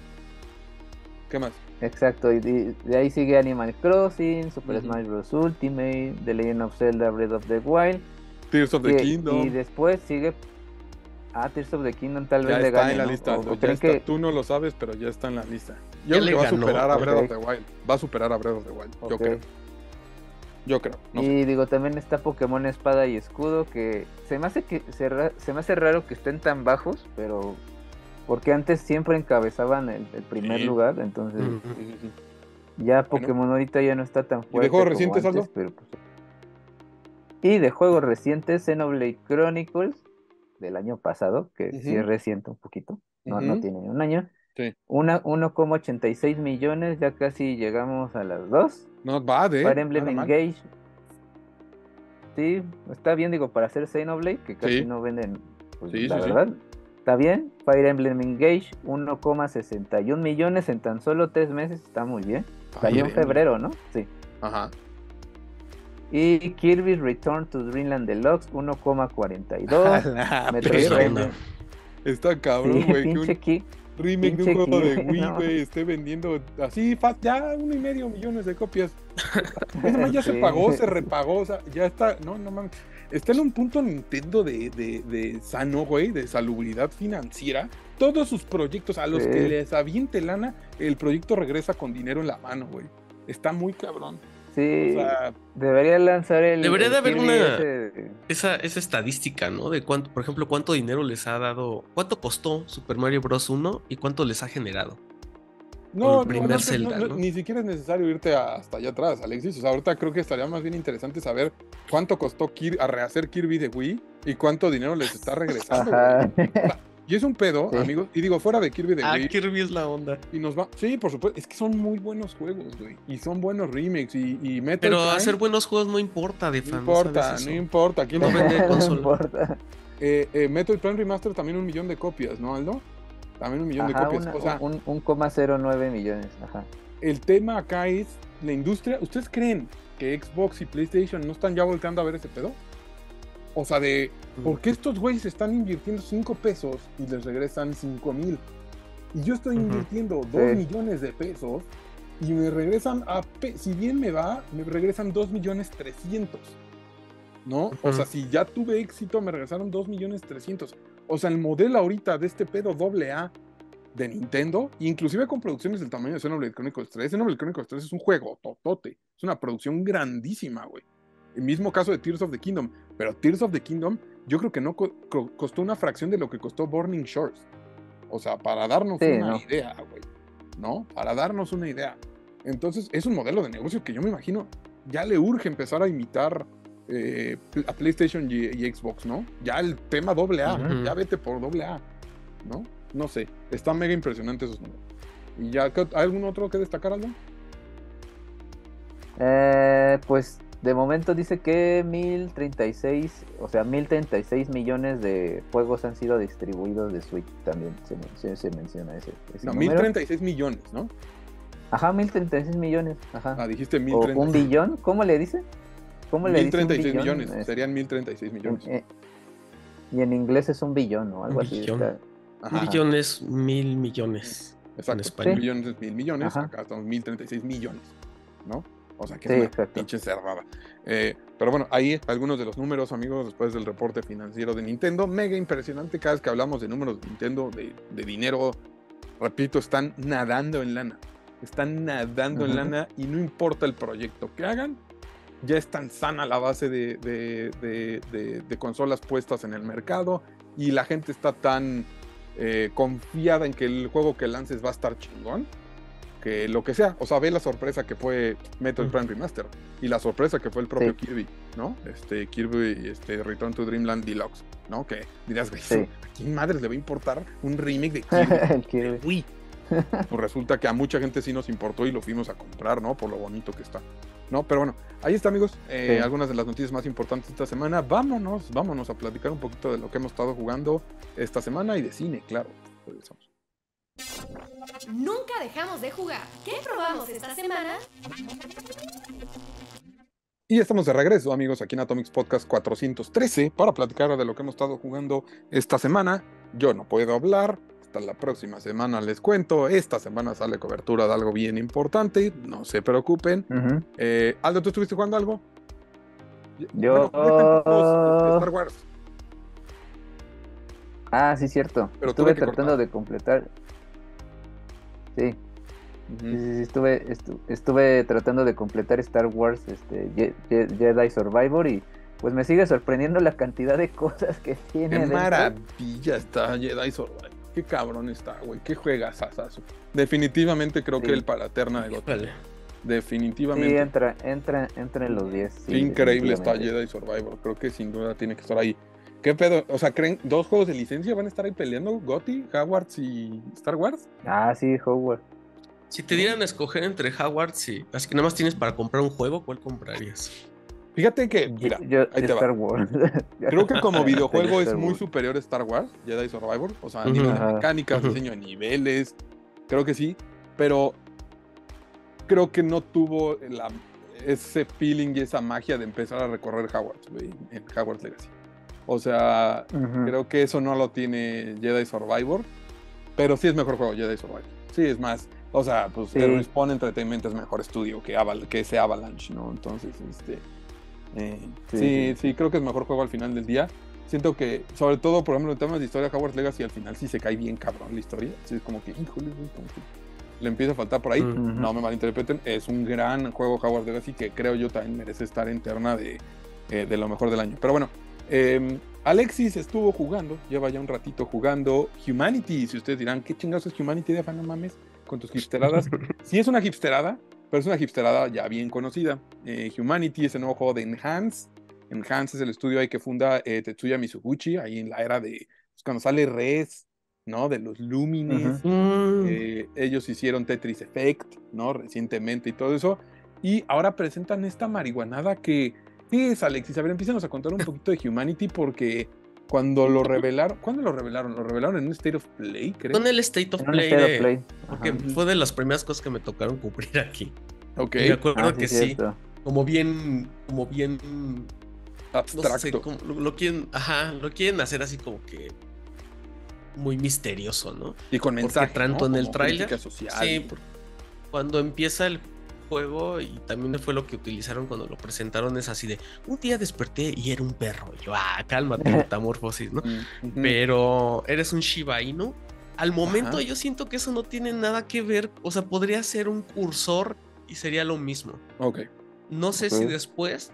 Speaker 2: ¿Qué más?
Speaker 4: exacto, y de, de ahí sigue Animal Crossing, Super
Speaker 2: Ujú.
Speaker 4: Smash Bros. Ultimate, The Legend of Zelda Breath of the Wild.
Speaker 2: Tears of the
Speaker 4: Y,
Speaker 2: Kingdom.
Speaker 4: y después sigue. Ah, Tears of the Kingdom tal
Speaker 2: Ya
Speaker 4: vez le
Speaker 2: está
Speaker 4: gane,
Speaker 2: en la
Speaker 4: ¿no?
Speaker 2: lista.
Speaker 4: ¿O,
Speaker 2: o
Speaker 4: o
Speaker 2: ya
Speaker 4: creen
Speaker 2: está.
Speaker 4: que.?
Speaker 2: Tú no lo sabes, pero ya está en la lista. Yo
Speaker 3: Ya
Speaker 2: creo
Speaker 3: le
Speaker 2: que va a
Speaker 3: ganó,
Speaker 2: superar a
Speaker 4: ok.
Speaker 2: Breath of the Wild. Va a superar a Breath of the Wild. Yo
Speaker 4: Ok.
Speaker 2: creo. Yo creo. No
Speaker 4: y
Speaker 2: sé.
Speaker 4: digo, también está Pokémon Espada y Escudo, que se me hace que se, ra- se me hace raro que estén tan bajos, pero porque antes siempre encabezaban el, el primer
Speaker 2: Sí.
Speaker 4: lugar, entonces
Speaker 3: Ujú.
Speaker 2: Sí, sí, sí.
Speaker 4: ya Pokémon ahorita ya no está tan fuerte
Speaker 2: juegos
Speaker 4: como
Speaker 2: recientes,
Speaker 4: antes,
Speaker 2: Aldo?
Speaker 4: pero pues... Y de juegos recientes, Xenoblade Chronicles del año pasado, que sí
Speaker 2: Ujú.
Speaker 4: es reciente un poquito, no, no
Speaker 2: Ujú.
Speaker 4: tiene ni un año.
Speaker 2: Sí.
Speaker 4: Una, uno coma ochenta y seis millones, ya casi llegamos a las dos.
Speaker 2: Not bad, ¿eh?
Speaker 4: Fire Emblem
Speaker 2: Nada mal.
Speaker 4: Engage. Sí, está bien, digo, para hacer Xenoblade, que casi
Speaker 2: Sí.
Speaker 4: no venden, pues,
Speaker 2: Sí,
Speaker 4: la
Speaker 2: sí, sí.
Speaker 4: verdad. Está bien. Fire Emblem Engage, uno coma sesenta y un millones en tan solo tres meses, está muy bien. Salió en
Speaker 2: Emblem.
Speaker 4: febrero, ¿no? Sí.
Speaker 2: Ajá.
Speaker 4: Y Kirby's Return to Dreamland Deluxe, uno coma cuarenta y dos.
Speaker 2: A la
Speaker 4: Metroid
Speaker 2: perra.
Speaker 4: Prime.
Speaker 2: Está cabrón,
Speaker 4: Sí,
Speaker 2: güey. que
Speaker 4: pinche
Speaker 2: un
Speaker 4: Ki-
Speaker 2: remake de un
Speaker 4: pinche
Speaker 2: juego de
Speaker 4: Kirby,
Speaker 2: Wii,
Speaker 4: no.
Speaker 2: güey, esté vendiendo así, fa- ya uno y medio millones de copias. Es más, ya se
Speaker 4: Sí.
Speaker 2: pagó, se repagó, o sea, ya está, no, no mames. Está en un punto Nintendo de, de, de sano, güey, de salubridad financiera. Todos sus proyectos, a los
Speaker 4: Sí.
Speaker 2: que les aviente lana, el proyecto regresa con dinero en la mano, güey. Está muy cabrón.
Speaker 4: Sí,
Speaker 2: O sea,
Speaker 4: debería lanzar el.
Speaker 3: Debería
Speaker 4: el
Speaker 3: de haber
Speaker 4: Kirby
Speaker 3: una-
Speaker 4: ese-
Speaker 3: Esa, esa estadística, ¿no? De cuánto, por ejemplo, cuánto dinero les ha dado, cuánto costó Super Mario Bros. uno y cuánto les ha generado.
Speaker 2: no,
Speaker 3: el
Speaker 2: no,
Speaker 3: primer
Speaker 2: no, te-
Speaker 3: Zelda,
Speaker 2: no,
Speaker 3: ¿no?
Speaker 2: ni siquiera es necesario irte hasta allá atrás, Alexis. O sea, ahorita creo que estaría más bien interesante saber cuánto costó Kir- a rehacer Kirby de Wii y cuánto dinero les está regresando, güey.
Speaker 4: Ajá.
Speaker 2: Y es un pedo,
Speaker 4: Sí.
Speaker 2: amigos. Y digo, fuera de Kirby de
Speaker 3: Ah,
Speaker 2: Wii.
Speaker 3: Kirby es la onda.
Speaker 2: Y nos va. Sí, por supuesto. Es que son muy buenos juegos, güey. Y son buenos remakes. Y, y Metroid
Speaker 3: Pero
Speaker 2: Prime,
Speaker 3: hacer buenos juegos no importa, de
Speaker 2: no
Speaker 3: fan.
Speaker 2: importa,
Speaker 3: ¿sabes
Speaker 2: no
Speaker 3: eso?
Speaker 2: importa. Aquí
Speaker 3: No
Speaker 2: no
Speaker 3: vende
Speaker 4: No
Speaker 3: consola.
Speaker 4: importa.
Speaker 2: eh, eh, Metroid Prime Remaster también un millón de copias, ¿no, Aldo? También un millón de
Speaker 4: Ajá,
Speaker 2: copias.
Speaker 4: una-
Speaker 2: O sea,
Speaker 4: un, un coma cero nueve millones. Ajá.
Speaker 2: el tema acá es la industria. ¿Ustedes creen que Xbox y PlayStation no están ya volteando a ver ese pedo? O sea, de ¿por qué estos güeyes están invirtiendo cinco pesos y les regresan cinco mil? Y yo estoy
Speaker 3: Ujú.
Speaker 2: invirtiendo dos
Speaker 4: Sí.
Speaker 2: millones de pesos y me regresan a, pe- si bien me va, me regresan dos millones trescientos. ¿No? O
Speaker 3: Ujú.
Speaker 2: sea, si ya tuve éxito, me regresaron dos millones trescientos. O sea, el modelo ahorita de este pedo doble A de Nintendo, inclusive con producciones del tamaño de Xenoblade Chronicles tres. Xenoblade Chronicles tres es un juego totote, es una producción grandísima, güey. El mismo caso de Tears of the Kingdom, pero Tears of the Kingdom yo creo que no co- co- costó una fracción de lo que costó Burning Shores. O sea, para darnos
Speaker 4: Sí,
Speaker 2: una
Speaker 4: no.
Speaker 2: idea, güey. ¿No? Para darnos una idea. Entonces, es un modelo de negocio que yo me imagino ya le urge empezar a imitar eh, a PlayStation y, y Xbox, ¿no? Ya el tema doble A,
Speaker 3: Ujú.
Speaker 2: ya vete por doble A, ¿no? No sé, está mega impresionante esos números. ¿Y ya ¿qué- hay algún otro que destacar, Aldo?
Speaker 4: Eh, pues de momento dice que mil treinta y seis, o sea, mil treinta y seis millones de juegos han sido distribuidos de Switch. También se, se, se menciona ese, ese
Speaker 2: No,
Speaker 4: número.
Speaker 2: mil treinta y seis millones, ¿no?
Speaker 4: Ajá, mil treinta y seis millones. Ajá.
Speaker 2: Ah, dijiste mil
Speaker 4: O
Speaker 2: treinta.
Speaker 4: un billón, ¿cómo le dice? ¿Cómo le
Speaker 2: mil
Speaker 4: dice un
Speaker 2: treinta y seis
Speaker 4: billón?
Speaker 2: millones,
Speaker 4: Es-
Speaker 2: serían mil treinta y seis millones.
Speaker 4: en- en- y en inglés es un billón o algo
Speaker 3: Un
Speaker 4: así.
Speaker 3: billón.
Speaker 4: está-
Speaker 2: Ajá,
Speaker 3: Millones, mil millones. En
Speaker 2: exacto.
Speaker 3: español.
Speaker 2: Mil millones es mil millones,
Speaker 4: Ajá.
Speaker 2: acá estamos mil treinta y seis millones, ¿no? O sea que
Speaker 4: Sí,
Speaker 2: es una
Speaker 4: exacto.
Speaker 2: pinche cerrada. Eh, pero bueno, ahí algunos de los números, amigos, después del reporte financiero de Nintendo. Mega impresionante cada vez que hablamos de números de Nintendo, de, de dinero. Repito, están nadando en lana. Están nadando en
Speaker 4: Ujú.
Speaker 2: lana y no importa el proyecto que hagan, ya es tan sana la base de, de- de- de- de consolas puestas en el mercado y la gente está tan eh, confiada en que el juego que lances va a estar chingón, que lo que sea, o sea, ve la sorpresa que fue Metroid Prime Remaster y la sorpresa que fue el propio
Speaker 4: Sí.
Speaker 2: Kirby, ¿no? Este Kirby, este Return to Dreamland Deluxe, ¿no? Que dirías, güey,
Speaker 4: Sí.
Speaker 2: ¿a quién madres le va a importar un remake de Kirby?
Speaker 4: El Kirby.
Speaker 2: de Wii? Pues resulta que a mucha gente sí nos importó y lo fuimos a comprar, ¿no? Por lo bonito que está, ¿no? Pero bueno, ahí está, amigos, eh,
Speaker 4: Sí.
Speaker 2: algunas de las noticias más importantes de esta semana. Vámonos, vámonos a platicar un poquito de lo que hemos estado jugando esta semana y de cine, claro. Regresamos.
Speaker 1: Nunca dejamos de jugar. ¿Qué probamos esta semana?
Speaker 2: Y ya estamos de regreso, amigos, aquí en Atomics Podcast cuatrocientos trece para platicar de lo que hemos estado jugando esta semana. Yo no puedo hablar, hasta la próxima semana les cuento. Esta semana sale cobertura de algo bien importante, no se preocupen.
Speaker 4: Ujú.
Speaker 2: Eh, Aldo, ¿tú estuviste jugando algo?
Speaker 4: Yo-
Speaker 2: Bueno, cuéntanos de Star Wars.
Speaker 4: Ah, sí, cierto.
Speaker 2: Pero
Speaker 4: Estuve
Speaker 2: tuve que
Speaker 4: tratando
Speaker 2: cortar.
Speaker 4: de completar. Sí,
Speaker 2: Ujú.
Speaker 4: sí, sí, sí, estuve, estu- estuve tratando de completar Star Wars, este, Je- Je- Jedi Survivor, y pues me sigue sorprendiendo la cantidad de cosas que tiene
Speaker 2: Qué
Speaker 4: dentro.
Speaker 2: maravilla está Jedi Survivor. Qué cabrón está, güey. Qué juegas, asazo. Definitivamente creo
Speaker 4: Sí.
Speaker 2: que el Palaterna de Gotti.
Speaker 3: Vale.
Speaker 2: Definitivamente.
Speaker 4: Sí, entra, entra, entra en los diez.
Speaker 2: Qué
Speaker 4: sí,
Speaker 2: increíble está
Speaker 4: definitivamente.
Speaker 2: Jedi Survivor. Creo que sin duda tiene que estar ahí. ¿Qué pedo? O sea, ¿creen dos juegos de licencia van a estar ahí peleando? ¿Gotti, Hogwarts y Star Wars?
Speaker 4: Ah, sí, Howard.
Speaker 3: Si te dieran a escoger entre Hogwarts y... Así que nada más tienes para comprar un juego, ¿cuál comprarías?
Speaker 2: Fíjate que, mira,
Speaker 4: Yo,
Speaker 2: ahí te
Speaker 4: Star
Speaker 2: va.
Speaker 4: Wars.
Speaker 2: Creo que como videojuego es
Speaker 4: Star
Speaker 2: muy
Speaker 4: Wars.
Speaker 2: superior a Star Wars, Jedi Survivor. O sea, a
Speaker 3: Ujú.
Speaker 2: nivel de
Speaker 4: Ajá.
Speaker 2: mecánicas,
Speaker 3: Ujú.
Speaker 2: diseño de niveles. Creo que sí. Pero creo que no tuvo la- ese feeling y esa magia de empezar a recorrer Hogwarts, güey, en Hogwarts Legacy. O sea,
Speaker 4: Ujú.
Speaker 2: creo que eso no lo tiene Jedi Survivor. Pero sí es mejor juego Jedi Survivor. Sí, es más. O sea, pues
Speaker 4: Sí.
Speaker 2: el Respawn Entertainment es mejor estudio que, Aval que ese Avalanche, ¿no? Entonces, este. eh, sí,
Speaker 4: Sí,
Speaker 2: sí,
Speaker 4: sí.
Speaker 2: creo que es mejor juego al final del día. Siento que, sobre todo, por ejemplo, en temas de historia, Hogwarts Legacy al final sí se cae bien cabrón la historia. Sí, es como que, híjole, güey, como que le empieza a faltar por ahí.
Speaker 3: Ujú.
Speaker 2: No me malinterpreten, es un gran juego Hogwarts Legacy que creo yo también merece estar en terna de, eh, de lo mejor del año. Pero bueno, eh, Alexis estuvo jugando, lleva ya un ratito jugando Humanity. Si ustedes dirán, ¿qué chingados es Humanity de no mames? Con tus hipsteradas. Sí es una hipsterada, pero es una hipsterada ya bien conocida. Eh, Humanity es el nuevo juego de Enhance. Enhance es el estudio ahí que funda eh, Tetsuya Mizuguchi, ahí en la era de, pues, cuando sale Res, ¿no? De los Lumines.
Speaker 4: Ujú.
Speaker 3: Mm,
Speaker 2: Eh, ellos hicieron Tetris Effect, ¿no? Recientemente y todo eso. Y ahora presentan esta marihuanada que... ¿Qué es, Alexis? A ver, empízanos a contar un poquito de Humanity porque cuando lo revelaron... ¿Cuándo lo revelaron? Lo revelaron en un State of Play, creo.
Speaker 3: Con el State of
Speaker 4: En un
Speaker 3: Play,
Speaker 4: State of
Speaker 3: de-
Speaker 4: Play.
Speaker 3: porque
Speaker 4: Ajá.
Speaker 3: fue de las primeras cosas que me tocaron cubrir aquí.
Speaker 2: Ok,
Speaker 3: Y me acuerdo
Speaker 4: Ah,
Speaker 3: que
Speaker 4: sí,
Speaker 3: sí,
Speaker 4: cierto.
Speaker 3: como bien, como bien, no
Speaker 2: abstracto.
Speaker 3: sé, como lo, lo quieren, ajá, lo quieren hacer así como que muy misterioso, ¿no?
Speaker 2: Y con
Speaker 3: porque
Speaker 2: mensaje,
Speaker 3: tanto
Speaker 2: ¿no?
Speaker 3: en el
Speaker 2: Como
Speaker 3: tráiler,
Speaker 2: crítica social.
Speaker 3: sí, Cuando empieza el juego, y también fue lo que utilizaron cuando lo presentaron, es así de, un día desperté y era un perro. Y yo, ah, cálmate, metamorfosis, ¿no?
Speaker 2: Mm, ujú.
Speaker 3: Pero eres un Shiba Inu. Al momento
Speaker 2: Ajá.
Speaker 3: yo siento que eso no tiene nada que ver, o sea, podría ser un cursor y sería lo mismo.
Speaker 2: Ok.
Speaker 3: No sé
Speaker 4: Ok.
Speaker 3: si después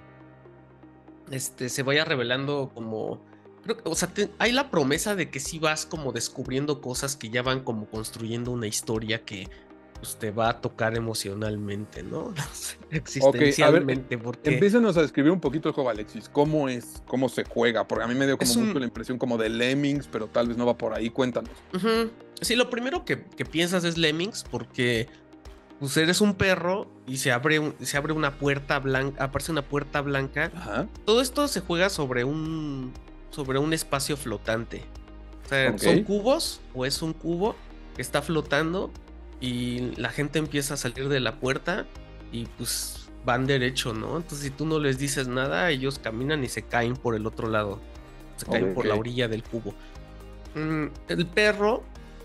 Speaker 3: este, se vaya revelando como... Creo que, o sea, te- hay la promesa de que sí vas como descubriendo cosas que ya van como construyendo una historia que pues, te va a tocar emocionalmente, ¿no? No sé, existencialmente, porque
Speaker 2: Empícenos a describir un poquito el juego, Alexis. ¿Cómo es? ¿Cómo se juega? Porque a mí me dio como
Speaker 3: Es un-
Speaker 2: mucho la impresión como de Lemmings, pero tal vez no va por ahí. Cuéntanos.
Speaker 3: Ujú. Sí, lo primero que, que piensas es Lemmings, porque pues eres un perro y se abre, un- se abre una puerta blanca, aparece una puerta blanca.
Speaker 2: Ajá.
Speaker 3: Todo esto se juega sobre un, sobre un espacio flotante. O sea,
Speaker 2: Ok.
Speaker 3: son cubos o es un cubo que está flotando y la gente empieza a salir de la puerta y pues van derecho, ¿no? Entonces si tú no les dices nada, ellos caminan y se caen por el otro lado. Se caen por
Speaker 2: Ok.
Speaker 3: la orilla del cubo. Mm, el perro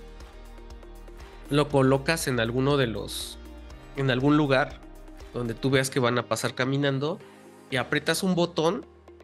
Speaker 3: lo colocas en alguno de los... en algún lugar donde tú veas que van a pasar caminando y aprietas un botón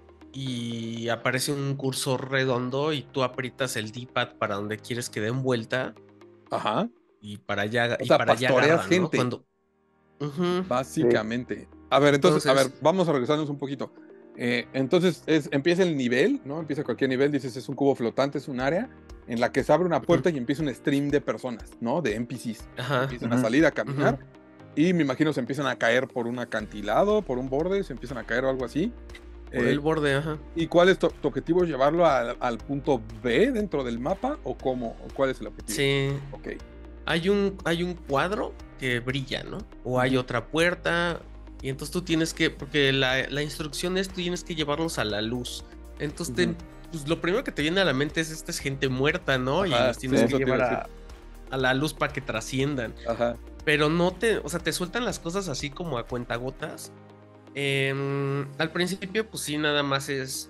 Speaker 3: y aparece un cursor redondo y tú aprietas el D-pad para donde quieres que den vuelta
Speaker 2: Ajá.
Speaker 3: y para allá,
Speaker 2: O
Speaker 3: y
Speaker 2: sea,
Speaker 3: para allá
Speaker 2: pastoreas
Speaker 3: agarran, ¿no?
Speaker 2: gente.
Speaker 3: Cuando... Ujú.
Speaker 2: Básicamente. A ver, entonces, a
Speaker 3: Entonces-
Speaker 2: ver, vamos a regresarnos un poquito. Eh, entonces, es, empieza el nivel, ¿no? Empieza cualquier nivel, dices, es un cubo flotante, es un área en la que se abre una puerta y empieza un stream de personas, ¿no? De N P Cs.
Speaker 3: Ajá.
Speaker 2: Empiezan
Speaker 4: Ujú.
Speaker 2: a salir a caminar y me imagino se empiezan a caer por un acantilado, por un borde, se empiezan a caer o algo así.
Speaker 3: Por
Speaker 2: Eh,
Speaker 3: el borde, ajá.
Speaker 2: ¿Y cuál es tu, tu objetivo? ¿Llevarlo al, al punto B dentro del mapa o cómo? ¿O cuál es el objetivo?
Speaker 3: Sí.
Speaker 2: Ok.
Speaker 3: Hay un, hay un cuadro que brilla, ¿no? O hay
Speaker 2: Ujú.
Speaker 3: otra puerta. Y entonces tú tienes que, porque la, la instrucción es, tú tienes que llevarlos a la luz. Entonces te-
Speaker 2: Ujú.
Speaker 3: pues lo primero que te viene a la mente es, esta es gente muerta, ¿no? y
Speaker 2: Ajá,
Speaker 3: los tienes
Speaker 2: sí,
Speaker 3: que
Speaker 2: eso te iba
Speaker 3: llevar
Speaker 2: a
Speaker 3: a, a la luz para que trasciendan.
Speaker 2: Ajá.
Speaker 3: Pero no te, o sea, te sueltan las cosas así como a cuentagotas. Em, al principio, pues sí, nada más es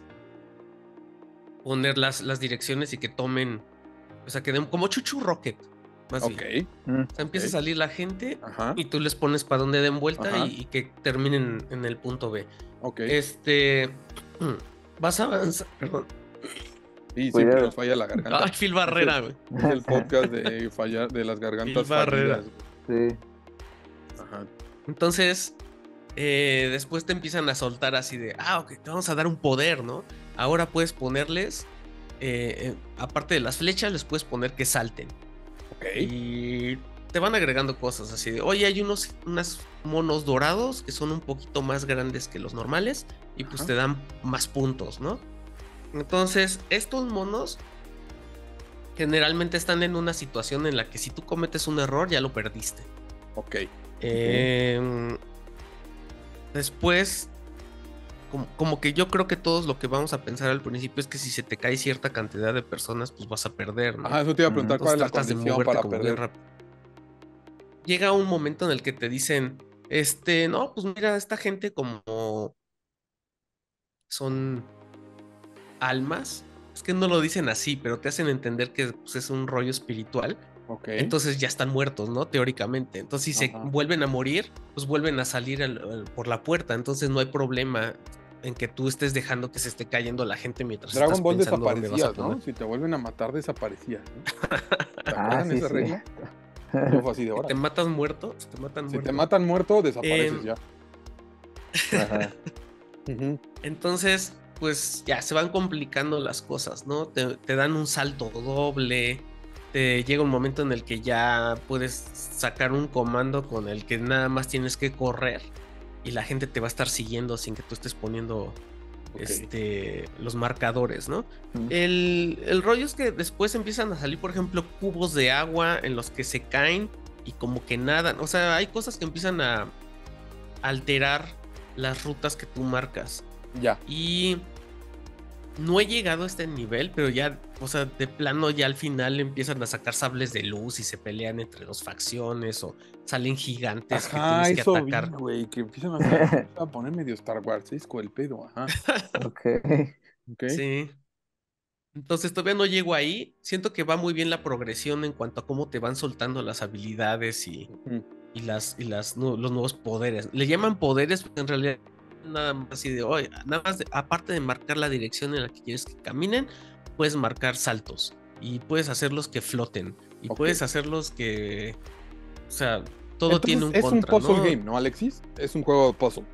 Speaker 3: poner las, las direcciones y que tomen, o sea, que den como Chuchu Rocket, más
Speaker 2: Ok.
Speaker 3: bien.
Speaker 4: Mm,
Speaker 3: O sea, empieza
Speaker 2: Ok.
Speaker 3: a salir la gente
Speaker 2: Ajá.
Speaker 3: y tú les pones para donde den vuelta
Speaker 2: Ajá.
Speaker 3: y, y que terminen en el punto B.
Speaker 2: Ok.
Speaker 3: Este, vas a avanzar, perdón.
Speaker 2: Y siempre
Speaker 4: Cuidado.
Speaker 2: nos falla la garganta.
Speaker 3: Ay, Phil Barrera, güey.
Speaker 2: Es el podcast de fallar de las gargantas
Speaker 3: Phil Barrera.
Speaker 2: fallidas, güey.
Speaker 4: sí.
Speaker 2: Ajá.
Speaker 3: Entonces, eh, después te empiezan a soltar así de, ah, ok, te vamos a dar un poder, ¿no? Ahora puedes ponerles, eh, eh, aparte de las flechas, les puedes poner que salten.
Speaker 2: Ok.
Speaker 3: Y te van agregando cosas así de, oye, hay unos unas monos dorados que son un poquito más grandes que los normales y pues
Speaker 2: Ajá.
Speaker 3: te dan más puntos, ¿no? Entonces, estos monos generalmente están en una situación en la que si tú cometes un error ya lo perdiste.
Speaker 2: Ok.
Speaker 3: Eh, después, como, como que yo creo que todos lo que vamos a pensar al principio es que si se te cae cierta cantidad de personas, pues vas a perder, ¿no?
Speaker 2: Ajá, eso te iba a preguntar
Speaker 4: Ujú.
Speaker 2: cuál es la
Speaker 3: Entonces tratas de
Speaker 2: condición
Speaker 3: moverte
Speaker 2: para
Speaker 3: como bien
Speaker 2: perder.
Speaker 3: rápido. Llega un momento en el que te dicen, este, no, pues mira, esta gente como son almas, es que no lo dicen así, pero te hacen entender que pues, es un rollo espiritual.
Speaker 2: Ok.
Speaker 3: Entonces ya están muertos, ¿no? Teóricamente. Entonces si se
Speaker 2: Ajá.
Speaker 3: vuelven a morir, pues vuelven a salir al- al- por la puerta. Entonces no hay problema en que tú estés dejando que se esté cayendo la gente mientras
Speaker 2: Dragon
Speaker 3: estás
Speaker 2: Ball
Speaker 3: pensando dónde vas a
Speaker 2: desaparecías, ¿no?
Speaker 3: poner.
Speaker 2: Si te vuelven a matar, desaparecías. ¿no? ¿Te
Speaker 4: Ah,
Speaker 2: acuerdan
Speaker 4: sí,
Speaker 2: esa
Speaker 4: sí.
Speaker 2: regla? Yo fue así de
Speaker 3: Si
Speaker 2: ahora.
Speaker 3: te matas muerto, si te matan
Speaker 2: Si
Speaker 3: muerto.
Speaker 2: te matan muerto, desapareces
Speaker 3: Em,
Speaker 2: ya.
Speaker 4: Ajá.
Speaker 2: Ujú.
Speaker 3: Entonces, pues ya se van complicando las cosas, ¿no? Te, te dan un salto doble. Te llega un momento en el que ya puedes sacar un comando con el que nada más tienes que correr y la gente te va a estar siguiendo sin que tú estés poniendo
Speaker 2: Ok.
Speaker 3: este, los marcadores, ¿no?
Speaker 4: Mm.
Speaker 3: El, el rollo es que después empiezan a salir, por ejemplo, cubos de agua en los que se caen y como que nadan. O sea, hay cosas que empiezan a alterar las rutas que tú marcas.
Speaker 2: Ya.
Speaker 3: Y no he llegado a este nivel, pero ya, o sea, de plano ya al final empiezan a sacar sables de luz y se pelean entre las facciones o salen gigantes que
Speaker 2: Ajá,
Speaker 3: tienes que
Speaker 2: eso vi,
Speaker 3: atacar.
Speaker 2: güey, que empiezan a, hacer- a poner medio Star Wars, ¿sí? el pedo, ajá.
Speaker 4: Ok.
Speaker 2: Ok.
Speaker 3: Sí. Entonces todavía no llego ahí. Siento que va muy bien la progresión en cuanto a cómo te van soltando las habilidades y,
Speaker 2: Ujú.
Speaker 3: y las y las nu- los nuevos poderes. Le llaman poderes, porque en realidad nada más así de hoy, nada más de- aparte de marcar la dirección en la que quieres que caminen, puedes marcar saltos y puedes hacerlos que floten y
Speaker 2: Ok.
Speaker 3: puedes hacerlos que, o sea, todo
Speaker 2: Entonces,
Speaker 3: tiene un
Speaker 2: es
Speaker 3: contra,
Speaker 2: un puzzle
Speaker 3: ¿no?
Speaker 2: game, ¿no, Alexis? Es un juego de puzzle.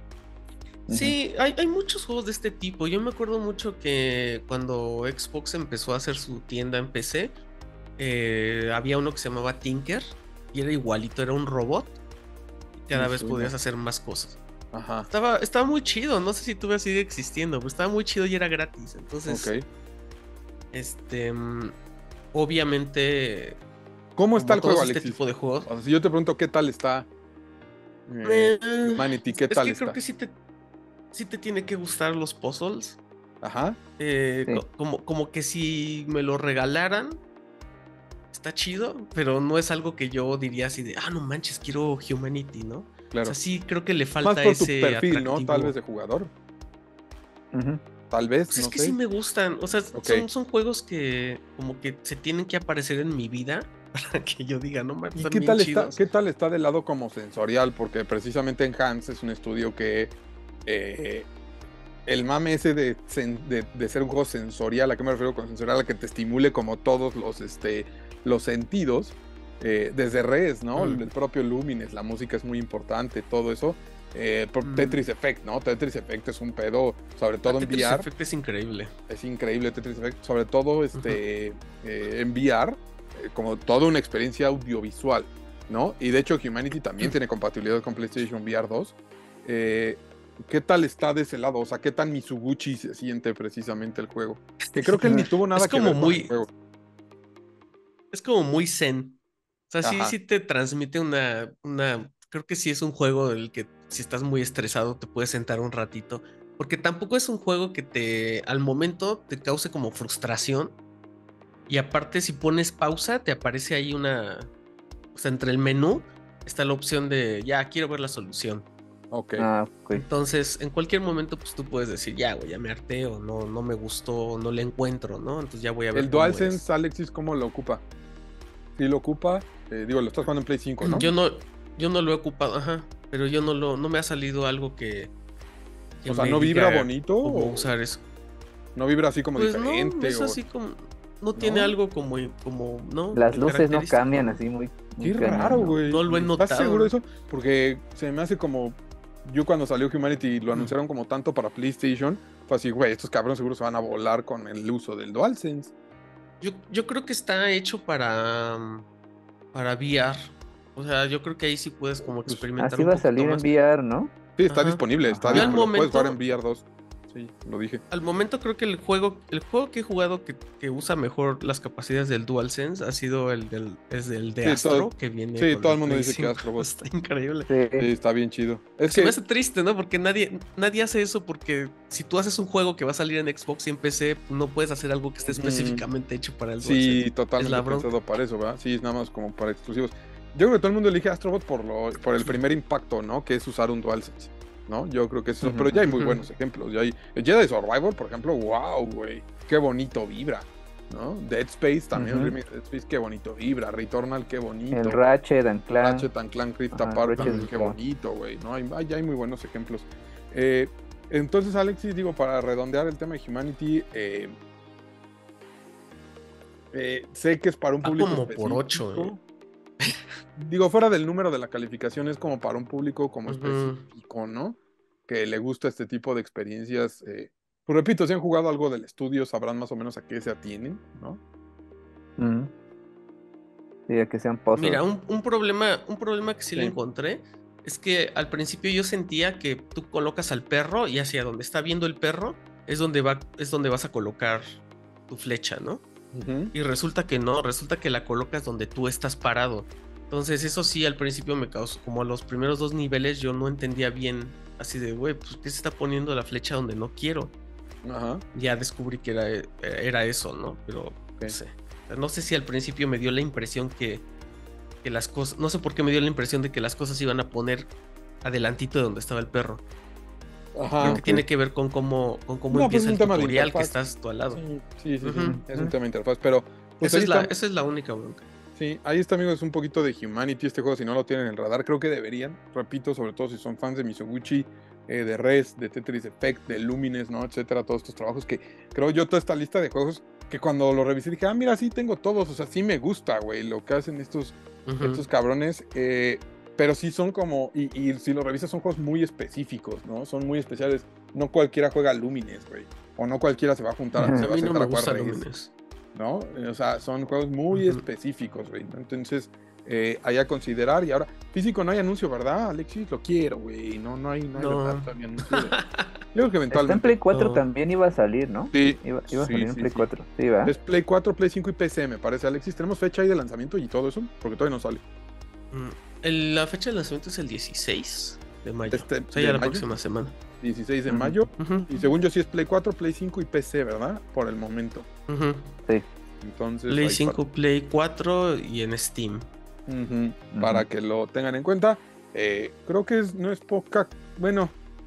Speaker 3: Sí, hay, hay muchos juegos de este tipo. Yo me acuerdo mucho que cuando Xbox empezó a hacer su tienda en P C, eh, había uno que se llamaba Tinker y era igualito, era un robot. Cada
Speaker 2: Me
Speaker 3: vez
Speaker 2: suena.
Speaker 3: podías hacer más cosas.
Speaker 2: Ajá.
Speaker 3: Estaba, estaba muy chido, no sé si todavía sigue existiendo, pero estaba muy chido y era gratis. Entonces,
Speaker 2: Ok.
Speaker 3: este, mm, obviamente,
Speaker 2: ¿Cómo está
Speaker 3: como
Speaker 2: el juego,
Speaker 3: todos este
Speaker 2: Alexis?
Speaker 3: tipo de juegos.
Speaker 2: O sea, si yo te pregunto qué tal está eh,
Speaker 3: Eh,
Speaker 2: Humanity, ¿qué
Speaker 3: es
Speaker 2: tal
Speaker 3: que
Speaker 2: está?
Speaker 3: creo que sí te, sí te tiene que gustar los puzzles.
Speaker 2: Ajá.
Speaker 3: Eh,
Speaker 4: Sí.
Speaker 3: co- como, como que si me lo regalaran, está chido, pero no es algo que yo diría así de, ah, no manches, quiero Humanity, ¿no?
Speaker 2: Claro.
Speaker 3: O sea, sí creo que le
Speaker 2: Más
Speaker 3: falta
Speaker 2: por tu
Speaker 3: ese
Speaker 2: perfil, ¿no?
Speaker 3: atractivo.
Speaker 2: Tal vez de jugador.
Speaker 4: Ujú.
Speaker 2: Tal vez,
Speaker 3: Pues
Speaker 2: no
Speaker 3: es que
Speaker 2: sé.
Speaker 3: sí me gustan, o sea,
Speaker 2: Ok.
Speaker 3: son, son juegos que como que se tienen que aparecer en mi vida para que yo diga, no mames,
Speaker 2: ¿Y
Speaker 3: están
Speaker 2: qué
Speaker 3: bien
Speaker 2: tal está,
Speaker 3: chidos.
Speaker 2: qué tal está del lado como sensorial? Porque precisamente Enhance es un estudio que eh, el mame ese de, sen- de, de ser un juego sensorial, ¿a qué me refiero con sensorial? A que te estimule como todos los, este, los sentidos, eh, desde Res, ¿no?
Speaker 3: Mm.
Speaker 2: El propio Lumines, la música es muy importante, todo eso. Eh, por
Speaker 3: Mm.
Speaker 2: Tetris Effect, ¿no? Tetris Effect es un pedo, sobre todo en
Speaker 3: Tetris
Speaker 2: V R.
Speaker 3: Effect es increíble.
Speaker 2: Es increíble Tetris Effect, sobre todo este, eh, en V R, eh, como toda una experiencia audiovisual, ¿no? Y de hecho Humanity también tiene compatibilidad con PlayStation V R dos. Eh, ¿Qué tal está de ese lado? O sea, ¿qué tan Mizuguchi se siente precisamente el juego? Que creo que él ni tuvo nada
Speaker 3: Es
Speaker 2: que
Speaker 3: como
Speaker 2: ver con
Speaker 3: muy-
Speaker 2: el juego.
Speaker 3: Es como muy zen. O sea, sí,
Speaker 2: Ajá.
Speaker 3: sí te transmite una, una. Creo que sí es un juego del que si estás muy estresado te puedes sentar un ratito. Porque tampoco es un juego que te, al momento, te cause como frustración. Y aparte, si pones pausa, te aparece ahí una. O sea, entre el menú está la opción de ya quiero ver la solución.
Speaker 2: Ok.
Speaker 4: Ah, ok.
Speaker 3: Entonces, en cualquier momento, pues tú puedes decir, ya, güey, ya me harté, o no, no me gustó, o no le encuentro, ¿no? Entonces ya voy a ver
Speaker 2: El
Speaker 3: cómo
Speaker 2: DualSense,
Speaker 3: es.
Speaker 2: Alexis, ¿cómo lo ocupa? Sí lo ocupa, eh, digo, lo estás jugando en Play cinco, ¿no?
Speaker 3: Yo no, yo no lo he ocupado, ajá, pero yo no lo, no me ha salido algo que, que
Speaker 2: O sea,
Speaker 3: me
Speaker 2: ¿no vibra
Speaker 3: diga
Speaker 2: bonito?
Speaker 3: cómo
Speaker 2: o
Speaker 3: usar eso.
Speaker 2: ¿No vibra así como
Speaker 3: Pues no,
Speaker 2: diferente?
Speaker 3: no es
Speaker 2: o-
Speaker 3: así como, no tiene
Speaker 2: ¿No?
Speaker 3: algo como, como, ¿no?
Speaker 4: Las luces no
Speaker 3: Característico,
Speaker 4: cambian
Speaker 3: ¿no?
Speaker 4: así muy, muy
Speaker 2: Qué
Speaker 4: cañón,
Speaker 2: raro,
Speaker 4: ¿no?
Speaker 2: güey.
Speaker 3: No lo he
Speaker 2: ¿Estás
Speaker 3: notado.
Speaker 2: seguro de eso? Porque se me hace como. Yo cuando salió Humanity
Speaker 3: Mm.
Speaker 2: lo anunciaron como tanto para PlayStation. Fue así, güey, estos cabrones seguro se van a volar con el uso del DualSense.
Speaker 3: Yo, yo creo que está hecho para, mm, para V R. O sea, yo creo que ahí sí puedes como
Speaker 2: Pues,
Speaker 3: experimentar
Speaker 4: Así
Speaker 3: un
Speaker 4: va a
Speaker 3: poquito
Speaker 4: salir en
Speaker 3: más.
Speaker 4: V R, ¿no?
Speaker 2: Sí, está
Speaker 3: Ajá.
Speaker 2: disponible. Está
Speaker 4: Ajá.
Speaker 3: Yo al
Speaker 2: disponible. Puedes jugar en
Speaker 3: momento-
Speaker 2: V R dos. Sí, lo dije.
Speaker 3: Al momento creo que el juego, el juego que he jugado que, que usa mejor las capacidades del DualSense ha sido el del, es el de
Speaker 2: Sí,
Speaker 3: Astro,
Speaker 2: todo-
Speaker 3: que viene
Speaker 2: sí,
Speaker 3: con
Speaker 2: todo el mundo
Speaker 3: Play
Speaker 2: dice que
Speaker 3: cinco.
Speaker 2: Astrobot.
Speaker 3: Está increíble.
Speaker 2: Sí,
Speaker 4: Sí.
Speaker 2: está bien chido. Es
Speaker 3: Se
Speaker 2: que
Speaker 3: me hace triste, ¿no? Porque nadie, nadie hace eso porque si tú haces un juego que va a salir en Xbox y en P C, no puedes hacer algo que esté
Speaker 2: Ujú.
Speaker 3: específicamente hecho para el DualSense.
Speaker 2: sí, totalmente
Speaker 3: Es la bronca.
Speaker 2: pensado para eso, ¿verdad? Sí, es nada más como para exclusivos. Yo creo que todo el mundo elige Astrobot por, lo, por el primer impacto, ¿no? Que es usar un DualSense, ¿no? Yo creo que eso.
Speaker 4: Ujú.
Speaker 2: Pero ya hay muy
Speaker 3: Ujú.
Speaker 2: buenos ejemplos. Ya hay. El Jedi Survivor, por ejemplo, wow, güey. Qué bonito vibra, ¿no? Dead Space también,
Speaker 4: Ujú.
Speaker 2: el remake de Dead Space, qué bonito vibra. Returnal, qué bonito.
Speaker 4: El Ratchet and Clank.
Speaker 2: Ratchet and Clank Rift
Speaker 4: Ajá,
Speaker 2: Apart
Speaker 4: Ratchet
Speaker 2: también,
Speaker 4: and
Speaker 2: qué
Speaker 4: Clank.
Speaker 2: bonito, güey, ¿no? Hay, hay, hay muy buenos ejemplos. Eh, entonces, Alexis, digo, para redondear el tema de Humanity, eh, eh, sé que es para un
Speaker 3: Va
Speaker 2: público
Speaker 3: como por ocho,
Speaker 2: específico. Digo, fuera del número de la calificación, es como para un público como
Speaker 3: Ujú.
Speaker 2: específico, ¿no? Que le gusta este tipo de experiencias. Eh, pues repito, si han jugado algo del estudio, sabrán más o menos a qué se atienen, ¿no?
Speaker 4: Ujú. Sí, a que sean puzzles.
Speaker 3: Mira, un, un problema, un problema que sí, le
Speaker 2: Sí.
Speaker 3: encontré es que al principio yo sentía que tú colocas al perro y hacia donde está viendo el perro es donde va, es donde vas a colocar tu flecha, ¿no?
Speaker 2: Ujú.
Speaker 3: Y resulta que no, resulta que la colocas donde tú estás parado. Entonces, eso sí, al principio me causó, como a los primeros dos niveles, yo no entendía bien, así de, güey, pues, ¿qué se está poniendo la flecha donde no quiero?
Speaker 2: Ajá.
Speaker 3: Ya descubrí que era, era eso, ¿no? Pero,
Speaker 2: Ok.
Speaker 3: no sé. O sea, no sé si al principio me dio la impresión que, que las cosas, no sé por qué me dio la impresión de que las cosas se iban a poner adelantito de donde estaba el perro.
Speaker 2: Ajá.
Speaker 3: Creo que
Speaker 4: ok.
Speaker 3: tiene que ver con cómo, con cómo
Speaker 2: No, pues
Speaker 3: empieza
Speaker 2: es un
Speaker 3: el
Speaker 2: tema de
Speaker 3: tutorial que
Speaker 2: interfaz.
Speaker 3: estás tú al lado.
Speaker 2: Sí, sí, sí, sí,
Speaker 3: Ujú,
Speaker 2: es un
Speaker 3: ujú.
Speaker 2: tema de interfaz, pero pues
Speaker 3: esa,
Speaker 2: ahí
Speaker 3: es la,
Speaker 2: está.
Speaker 3: esa es la única bronca.
Speaker 2: Sí, ahí está, amigos, un poquito de Humanity este juego, si no lo tienen en el radar, creo que deberían, repito, sobre todo si son fans de Mizuguchi, eh, de Res, de Tetris Effect, de Lumines, ¿no? Etcétera, todos estos trabajos que creo yo toda esta lista de juegos que cuando lo revisé dije, ah, mira, sí tengo todos, o sea, sí me gusta, güey, lo que hacen estos,
Speaker 3: Ujú.
Speaker 2: estos cabrones, eh, pero sí son como, y, y si lo revisas son juegos muy específicos, ¿no? Son muy especiales, no cualquiera juega Lumines, güey, o no cualquiera se va a juntar, se
Speaker 3: A
Speaker 2: va a
Speaker 3: mí no
Speaker 2: sentar
Speaker 3: me
Speaker 2: a jugar
Speaker 3: gusta
Speaker 2: Res.
Speaker 3: Lumines.
Speaker 2: ¿No? O sea, son juegos muy
Speaker 3: Ujú.
Speaker 2: específicos, güey, ¿no? Entonces, eh, hay a considerar. Y ahora, físico no hay anuncio, ¿verdad, Alexis? Lo quiero, güey. No, no hay, no hay
Speaker 3: No.
Speaker 2: verdad, todavía anuncio de- Yo creo que
Speaker 4: Está en
Speaker 2: eventualmente.
Speaker 4: Play cuatro
Speaker 3: No.
Speaker 4: también iba a salir, ¿no?
Speaker 2: Sí,
Speaker 4: Iba, iba a
Speaker 2: sí,
Speaker 4: salir en
Speaker 2: sí,
Speaker 4: Play
Speaker 2: sí.
Speaker 4: cuatro. Sí, va.
Speaker 2: Es Play cuatro, Play cinco y P C, me parece, Alexis. ¿Tenemos fecha ahí de lanzamiento y todo eso? Porque todavía no sale.
Speaker 3: Mm, el- la fecha de lanzamiento es el dieciséis de mayo.
Speaker 2: Este,
Speaker 3: o sea,
Speaker 2: ¿de
Speaker 3: ya la
Speaker 2: mayo?
Speaker 3: próxima semana.
Speaker 2: dieciséis de
Speaker 4: Ujú.
Speaker 2: mayo.
Speaker 3: Ujú,
Speaker 2: Y según yo sí es Play cuatro, Play cinco y P C, ¿verdad? Por el momento.
Speaker 3: ujú.
Speaker 4: Sí.
Speaker 2: Entonces,
Speaker 3: Play
Speaker 2: ahí
Speaker 3: cinco, Play cuatro y en Steam.
Speaker 2: para, Ujú,
Speaker 4: Ujú.
Speaker 2: para que lo tengan en cuenta. Eh, creo que es, no es poca. Bueno,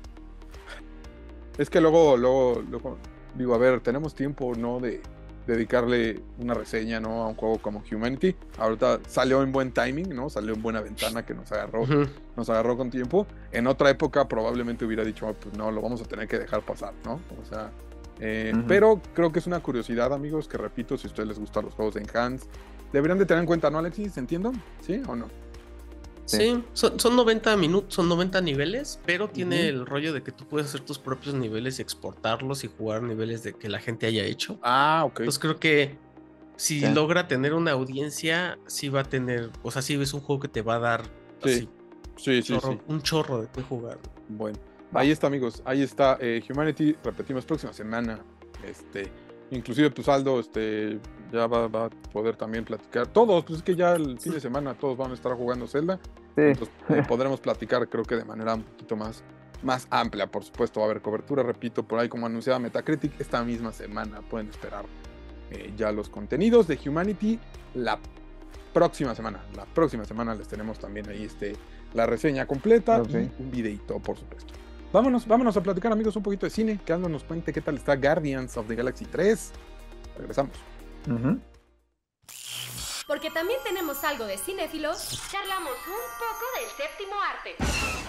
Speaker 2: es que luego, luego, luego, digo, a ver, tenemos tiempo, ¿no? De dedicarle una reseña, ¿no? A un juego como Humanity. Ahorita salió en buen timing, ¿no? Salió en buena ventana que nos agarró,
Speaker 3: Ujú.
Speaker 2: nos agarró con tiempo. En otra época probablemente hubiera dicho, "Ah, pues no, lo vamos a tener que dejar pasar, ¿no? O sea, eh,
Speaker 4: Ujú.
Speaker 2: pero creo que es una curiosidad, amigos, que repito, si a ustedes les gustan los juegos de Enhance, deberían de tener en cuenta, ¿no, Alexis? ¿Entiendo? ¿Sí o no?
Speaker 4: Sí.
Speaker 3: Sí, son, son noventa minutos, son noventa niveles, pero tiene
Speaker 2: Ujú.
Speaker 3: el rollo de que tú puedes hacer tus propios niveles y exportarlos y jugar niveles de que la gente haya hecho.
Speaker 2: Ah, ok.
Speaker 3: Entonces creo que si
Speaker 4: Sí.
Speaker 3: logra tener una audiencia, sí va a tener, o sea, sí es un juego que te va a dar
Speaker 2: Sí,
Speaker 3: así,
Speaker 2: sí, sí,
Speaker 3: chorro-
Speaker 2: sí.
Speaker 3: un chorro de qué jugar.
Speaker 2: Bueno,
Speaker 4: Va.
Speaker 2: ahí está, amigos. Ahí está eh, Humanity. Repetimos, próxima semana. Este, inclusive, pues Aldo, este, ya va, va a poder también platicar. Todos, pues es que ya el fin de semana todos van a estar jugando Zelda.
Speaker 4: Sí.
Speaker 2: Entonces, eh, podremos platicar, creo que de manera un poquito más, más amplia. Por supuesto, va a haber cobertura, repito, por ahí como anunciaba Metacritic, esta misma semana pueden esperar eh, ya los contenidos de Humanity. La próxima semana, la próxima semana les tenemos también ahí este, la reseña completa
Speaker 4: Ok.
Speaker 2: y un videito, por supuesto. Vámonos, vámonos a platicar, amigos, un poquito de cine. Que Aldo nos cuente qué tal está Guardians of the Galaxy tres. Regresamos.
Speaker 4: Ujú.
Speaker 1: Porque también tenemos algo de cinéfilos, charlamos un poco del séptimo arte.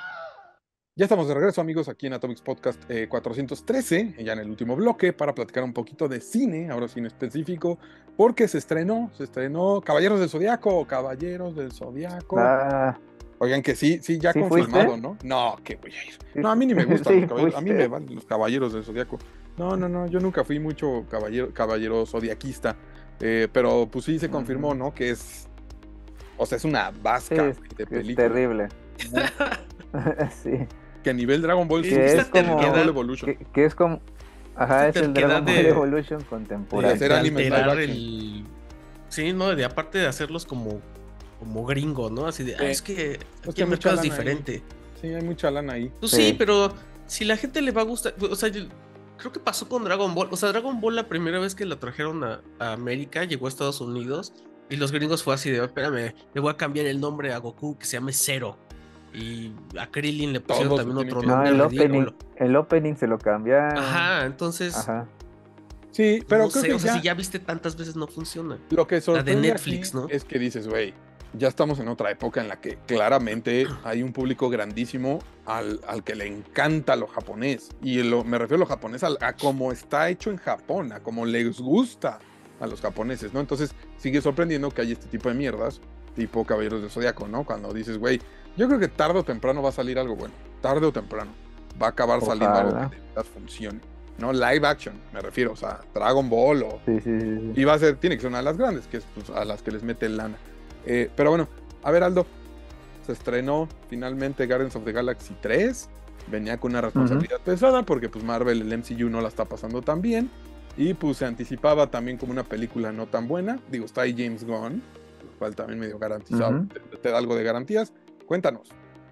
Speaker 2: Ya estamos de regreso, amigos, aquí en Atomics Podcast eh, cuatrocientos trece, ya en el último bloque, para platicar un poquito de cine, ahora cine específico, porque se estrenó, se estrenó Caballeros del Zodiaco, Caballeros del Zodiaco.
Speaker 4: Ah,
Speaker 2: Oigan, que sí, sí, ya
Speaker 4: ¿Sí
Speaker 2: confirmado,
Speaker 4: fuiste?
Speaker 2: ¿no? No, que voy a ir.
Speaker 4: sí.
Speaker 2: No, a mí ni me gustan
Speaker 4: Sí,
Speaker 2: los caballeros, a mí
Speaker 4: fuiste.
Speaker 2: me van los Caballeros del Zodiaco. No, no, no, yo nunca fui mucho caballero, caballero zodiaquista, eh, pero pues sí se confirmó,
Speaker 4: Ujú.
Speaker 2: ¿no? Que es, o sea, es una
Speaker 4: Sí,
Speaker 2: vasca
Speaker 4: es,
Speaker 2: de
Speaker 4: es
Speaker 2: película.
Speaker 4: terrible. Sí.
Speaker 2: Que a nivel Dragon Ball
Speaker 3: Que
Speaker 2: sí,
Speaker 4: es
Speaker 2: es
Speaker 4: como-
Speaker 2: Dragon Ball Evolution.
Speaker 4: Que, que es como. Ajá, es
Speaker 3: Esta
Speaker 4: el
Speaker 3: terquedad
Speaker 4: Dragon Ball
Speaker 3: de-
Speaker 4: Evolution
Speaker 2: de
Speaker 4: contemporáneo.
Speaker 2: hacer
Speaker 3: de
Speaker 2: anime live
Speaker 3: alterar
Speaker 2: action.
Speaker 3: el... Sí, no, de aparte de hacerlos como, como gringo, ¿no? Así de,
Speaker 2: Sí.
Speaker 3: ah, es que
Speaker 2: que
Speaker 3: aquí el
Speaker 2: hay mucha
Speaker 3: mercado es
Speaker 2: lana ahí.
Speaker 3: diferente.
Speaker 2: Sí, hay mucha lana ahí.
Speaker 3: Pues
Speaker 4: Sí.
Speaker 3: sí, pero si la gente le va a gustar, o sea, yo creo que pasó con Dragon Ball. O sea, Dragon Ball la primera vez que la trajeron a, a América, llegó a Estados Unidos y los gringos fue así de, espérame, le voy a cambiar el nombre a Goku que se llame Zero. Y a Krillin le pusieron
Speaker 2: Todos se
Speaker 3: también
Speaker 2: tienen
Speaker 3: otro
Speaker 2: que-
Speaker 4: No,
Speaker 3: nombre
Speaker 4: el opening,
Speaker 3: ridículo.
Speaker 4: el opening se lo cambiaron.
Speaker 3: Ajá, entonces,
Speaker 4: Ajá.
Speaker 2: Sí, pero
Speaker 3: no
Speaker 2: creo
Speaker 3: sé,
Speaker 2: que
Speaker 3: o sea,
Speaker 2: ya,
Speaker 3: si ya viste tantas veces no funciona.
Speaker 2: lo que sorprende
Speaker 3: Netflix,
Speaker 2: aquí
Speaker 3: ¿no?
Speaker 2: es que dices, güey, ya estamos en otra época en la que claramente hay un público grandísimo al, al que le encanta lo japonés. Y lo, me refiero a lo japonés a, a cómo está hecho en Japón, a cómo les gusta a los japoneses, ¿no? Entonces sigue sorprendiendo que hay este tipo de mierdas, tipo Caballeros del Zodiaco, ¿no? Cuando dices, güey, yo creo que tarde o temprano va a salir algo bueno. Tarde o temprano va a acabar saliendo algo
Speaker 4: Ojalá.
Speaker 2: que de verdad funcione. No live action, me refiero, o sea, Dragon Ball o
Speaker 4: Sí, sí, sí. sí.
Speaker 2: y va a ser, tiene que ser una de las grandes, que es pues, a las que les mete lana. Eh, pero bueno, a ver, Aldo, se estrenó finalmente Guardians of the Galaxy tres. Venía con una responsabilidad pesada porque pues Marvel, el M C U no la está pasando tan bien. Y pues se anticipaba también como una película no tan buena. Digo, está ahí James Gunn, lo cual también medio garantizado,
Speaker 4: Ujú.
Speaker 2: te, te da algo de garantías. Cuéntanos.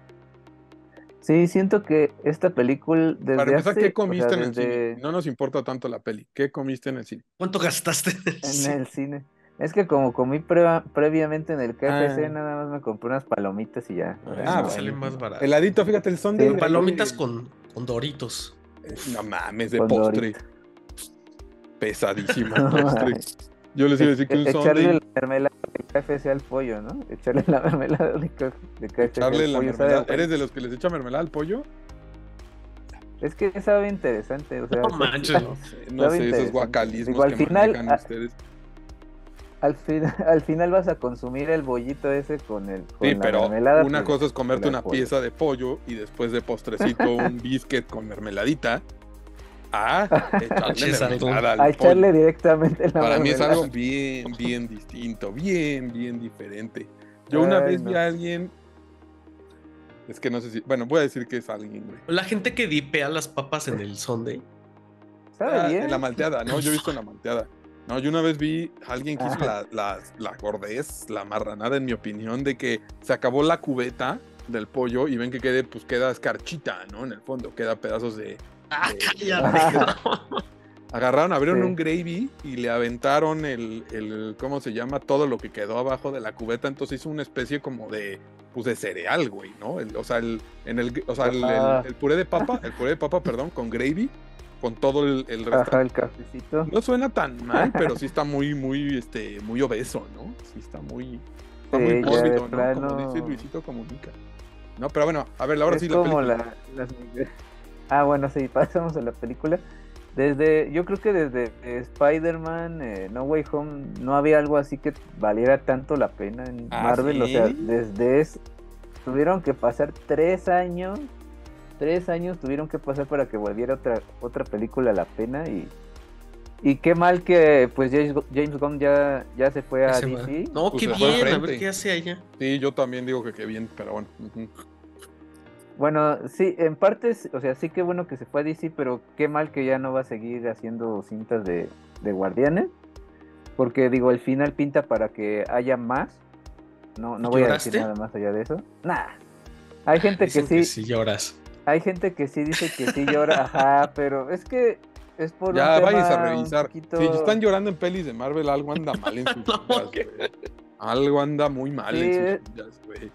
Speaker 4: Sí, siento que esta película desde
Speaker 2: Para empezar,
Speaker 4: hace,
Speaker 2: ¿qué
Speaker 4: o
Speaker 2: comiste
Speaker 4: sea,
Speaker 2: en el
Speaker 4: desde
Speaker 2: cine? No nos importa tanto la peli. ¿Qué comiste en el cine?
Speaker 3: ¿Cuánto gastaste en el
Speaker 4: en
Speaker 3: cine?
Speaker 4: el cine. Es que como comí preva- previamente en el K F C,
Speaker 2: Ah.
Speaker 4: nada más me compré unas palomitas y ya.
Speaker 3: Ah,
Speaker 4: Ahora
Speaker 2: Ah,
Speaker 3: te
Speaker 4: no,
Speaker 3: sale
Speaker 4: ahí-
Speaker 3: más barato.
Speaker 2: Heladito, fíjate, el Sunday.
Speaker 4: Sí.
Speaker 2: de-
Speaker 3: Palomitas con, con Doritos.
Speaker 2: Eh, No mames, de
Speaker 4: Con
Speaker 2: postre.
Speaker 4: Doritos.
Speaker 2: Pesadísima
Speaker 4: No,
Speaker 2: postre.
Speaker 4: ay.
Speaker 2: Yo les iba a decir que un
Speaker 4: E- Echarle
Speaker 2: Sunday.
Speaker 4: la mermelada de K F C al pollo, ¿no? Echarle la mermelada de K- de K F C
Speaker 2: Echarle
Speaker 4: al
Speaker 2: la
Speaker 4: pollo.
Speaker 2: mermelada.
Speaker 4: sabe-
Speaker 2: ¿Eres de los que les echa mermelada al pollo?
Speaker 4: Es que sabe interesante, o sea,
Speaker 3: No
Speaker 4: está-
Speaker 3: manches.
Speaker 2: No sé, no
Speaker 4: Sabe
Speaker 2: sé esos
Speaker 4: interesante.
Speaker 2: guacalismos
Speaker 4: Digo, al
Speaker 2: que
Speaker 4: final,
Speaker 2: manejan
Speaker 4: a-
Speaker 2: ustedes.
Speaker 4: al, fin- al final vas a consumir el bollito ese con el con
Speaker 2: Sí,
Speaker 4: la
Speaker 2: pero
Speaker 4: mermelada.
Speaker 2: una
Speaker 4: pues,
Speaker 2: cosa es comerte
Speaker 4: del
Speaker 2: una
Speaker 4: pollo.
Speaker 2: pieza de pollo y después de postrecito un biscuit con mermeladita. Ah, echarle
Speaker 3: Ches, algo.
Speaker 2: mermelada al
Speaker 4: A echarle
Speaker 2: pollo.
Speaker 4: directamente la
Speaker 2: Para mí es
Speaker 4: mermelada.
Speaker 2: algo bien, bien distinto, bien, bien diferente. Yo una
Speaker 4: Ay,
Speaker 2: vez vi
Speaker 4: no.
Speaker 2: a alguien, Es que no sé si. Bueno, voy a decir que es alguien, güey.
Speaker 3: La gente que dipea las papas en el Sunday.
Speaker 4: ¿Sabe
Speaker 2: Ah,
Speaker 4: bien?
Speaker 2: en la malteada, ¿no? Yo he visto en la malteada. No, yo una vez vi a alguien que hizo
Speaker 4: Ah.
Speaker 2: la, la, la gordez, la marranada, en mi opinión, de que se acabó la cubeta del pollo y ven que quede, pues queda escarchita, ¿no? En el fondo, queda pedazos de.
Speaker 3: ¡Ah,
Speaker 2: de-
Speaker 3: cállate!
Speaker 2: Agarraron, abrieron
Speaker 4: Sí.
Speaker 2: un gravy y le aventaron el, el, ¿cómo se llama? Todo lo que quedó abajo de la cubeta, entonces hizo una especie como de, pues de cereal, güey, ¿no? El- o sea, el, en el, o sea, el, el-
Speaker 4: Ajá.
Speaker 2: el puré de papa, el puré de papa, perdón, con gravy, con todo el, el resto.
Speaker 4: Ajá, el cafecito.
Speaker 2: No suena tan mal, pero sí está muy, muy, este, muy obeso, ¿no? Sí está muy, está
Speaker 4: Sí,
Speaker 2: muy
Speaker 4: ya
Speaker 2: mórbido,
Speaker 4: de
Speaker 2: ¿no?
Speaker 4: plano.
Speaker 2: Como dice Luisito Comunica. No, pero bueno, a ver, ahora
Speaker 4: Es
Speaker 2: sí la
Speaker 4: como
Speaker 2: película.
Speaker 4: la, las... Ah, bueno, sí, pasamos a la película. Desde, yo creo que desde eh, Spider-Man, eh, No Way Home, no había algo así que valiera tanto la pena en
Speaker 2: ¿Ah,
Speaker 4: Marvel. O
Speaker 2: sí?
Speaker 4: sea, desde es, tuvieron que pasar tres años, tres años tuvieron que pasar para que volviera otra, otra película a la pena y, y qué mal que pues James, James Gunn ya, ya se fue a
Speaker 3: Ese va.
Speaker 4: D C.
Speaker 3: No,
Speaker 2: Pues
Speaker 3: qué
Speaker 2: se fue al
Speaker 3: bien, a
Speaker 2: frente.
Speaker 3: ver qué hace allá.
Speaker 2: Sí, yo también digo que qué bien, pero bueno. Ujú.
Speaker 4: Bueno, sí, en parte, s- o sea, sí que bueno que se fue a D C, pero qué mal que ya no va a seguir haciendo cintas de, de Guardianes, porque digo, el final pinta para que haya más. No, no voy a decir
Speaker 3: ¿Lloraste?
Speaker 4: nada más allá de eso. Nah. Hay gente que
Speaker 3: Dicen
Speaker 4: sí,
Speaker 3: que sí lloras.
Speaker 4: hay gente que sí dice que sí llora, ajá, pero es que es por
Speaker 2: Ya
Speaker 4: un
Speaker 2: váyanse a
Speaker 4: tema un
Speaker 2: revisar.
Speaker 4: poquito...
Speaker 2: Si están llorando en pelis de Marvel, algo anda mal en sus
Speaker 3: No,
Speaker 2: vidas,
Speaker 3: ¿qué?
Speaker 2: güey. Algo anda muy mal
Speaker 4: Sí,
Speaker 2: en
Speaker 4: eh.
Speaker 2: sus vidas, güey.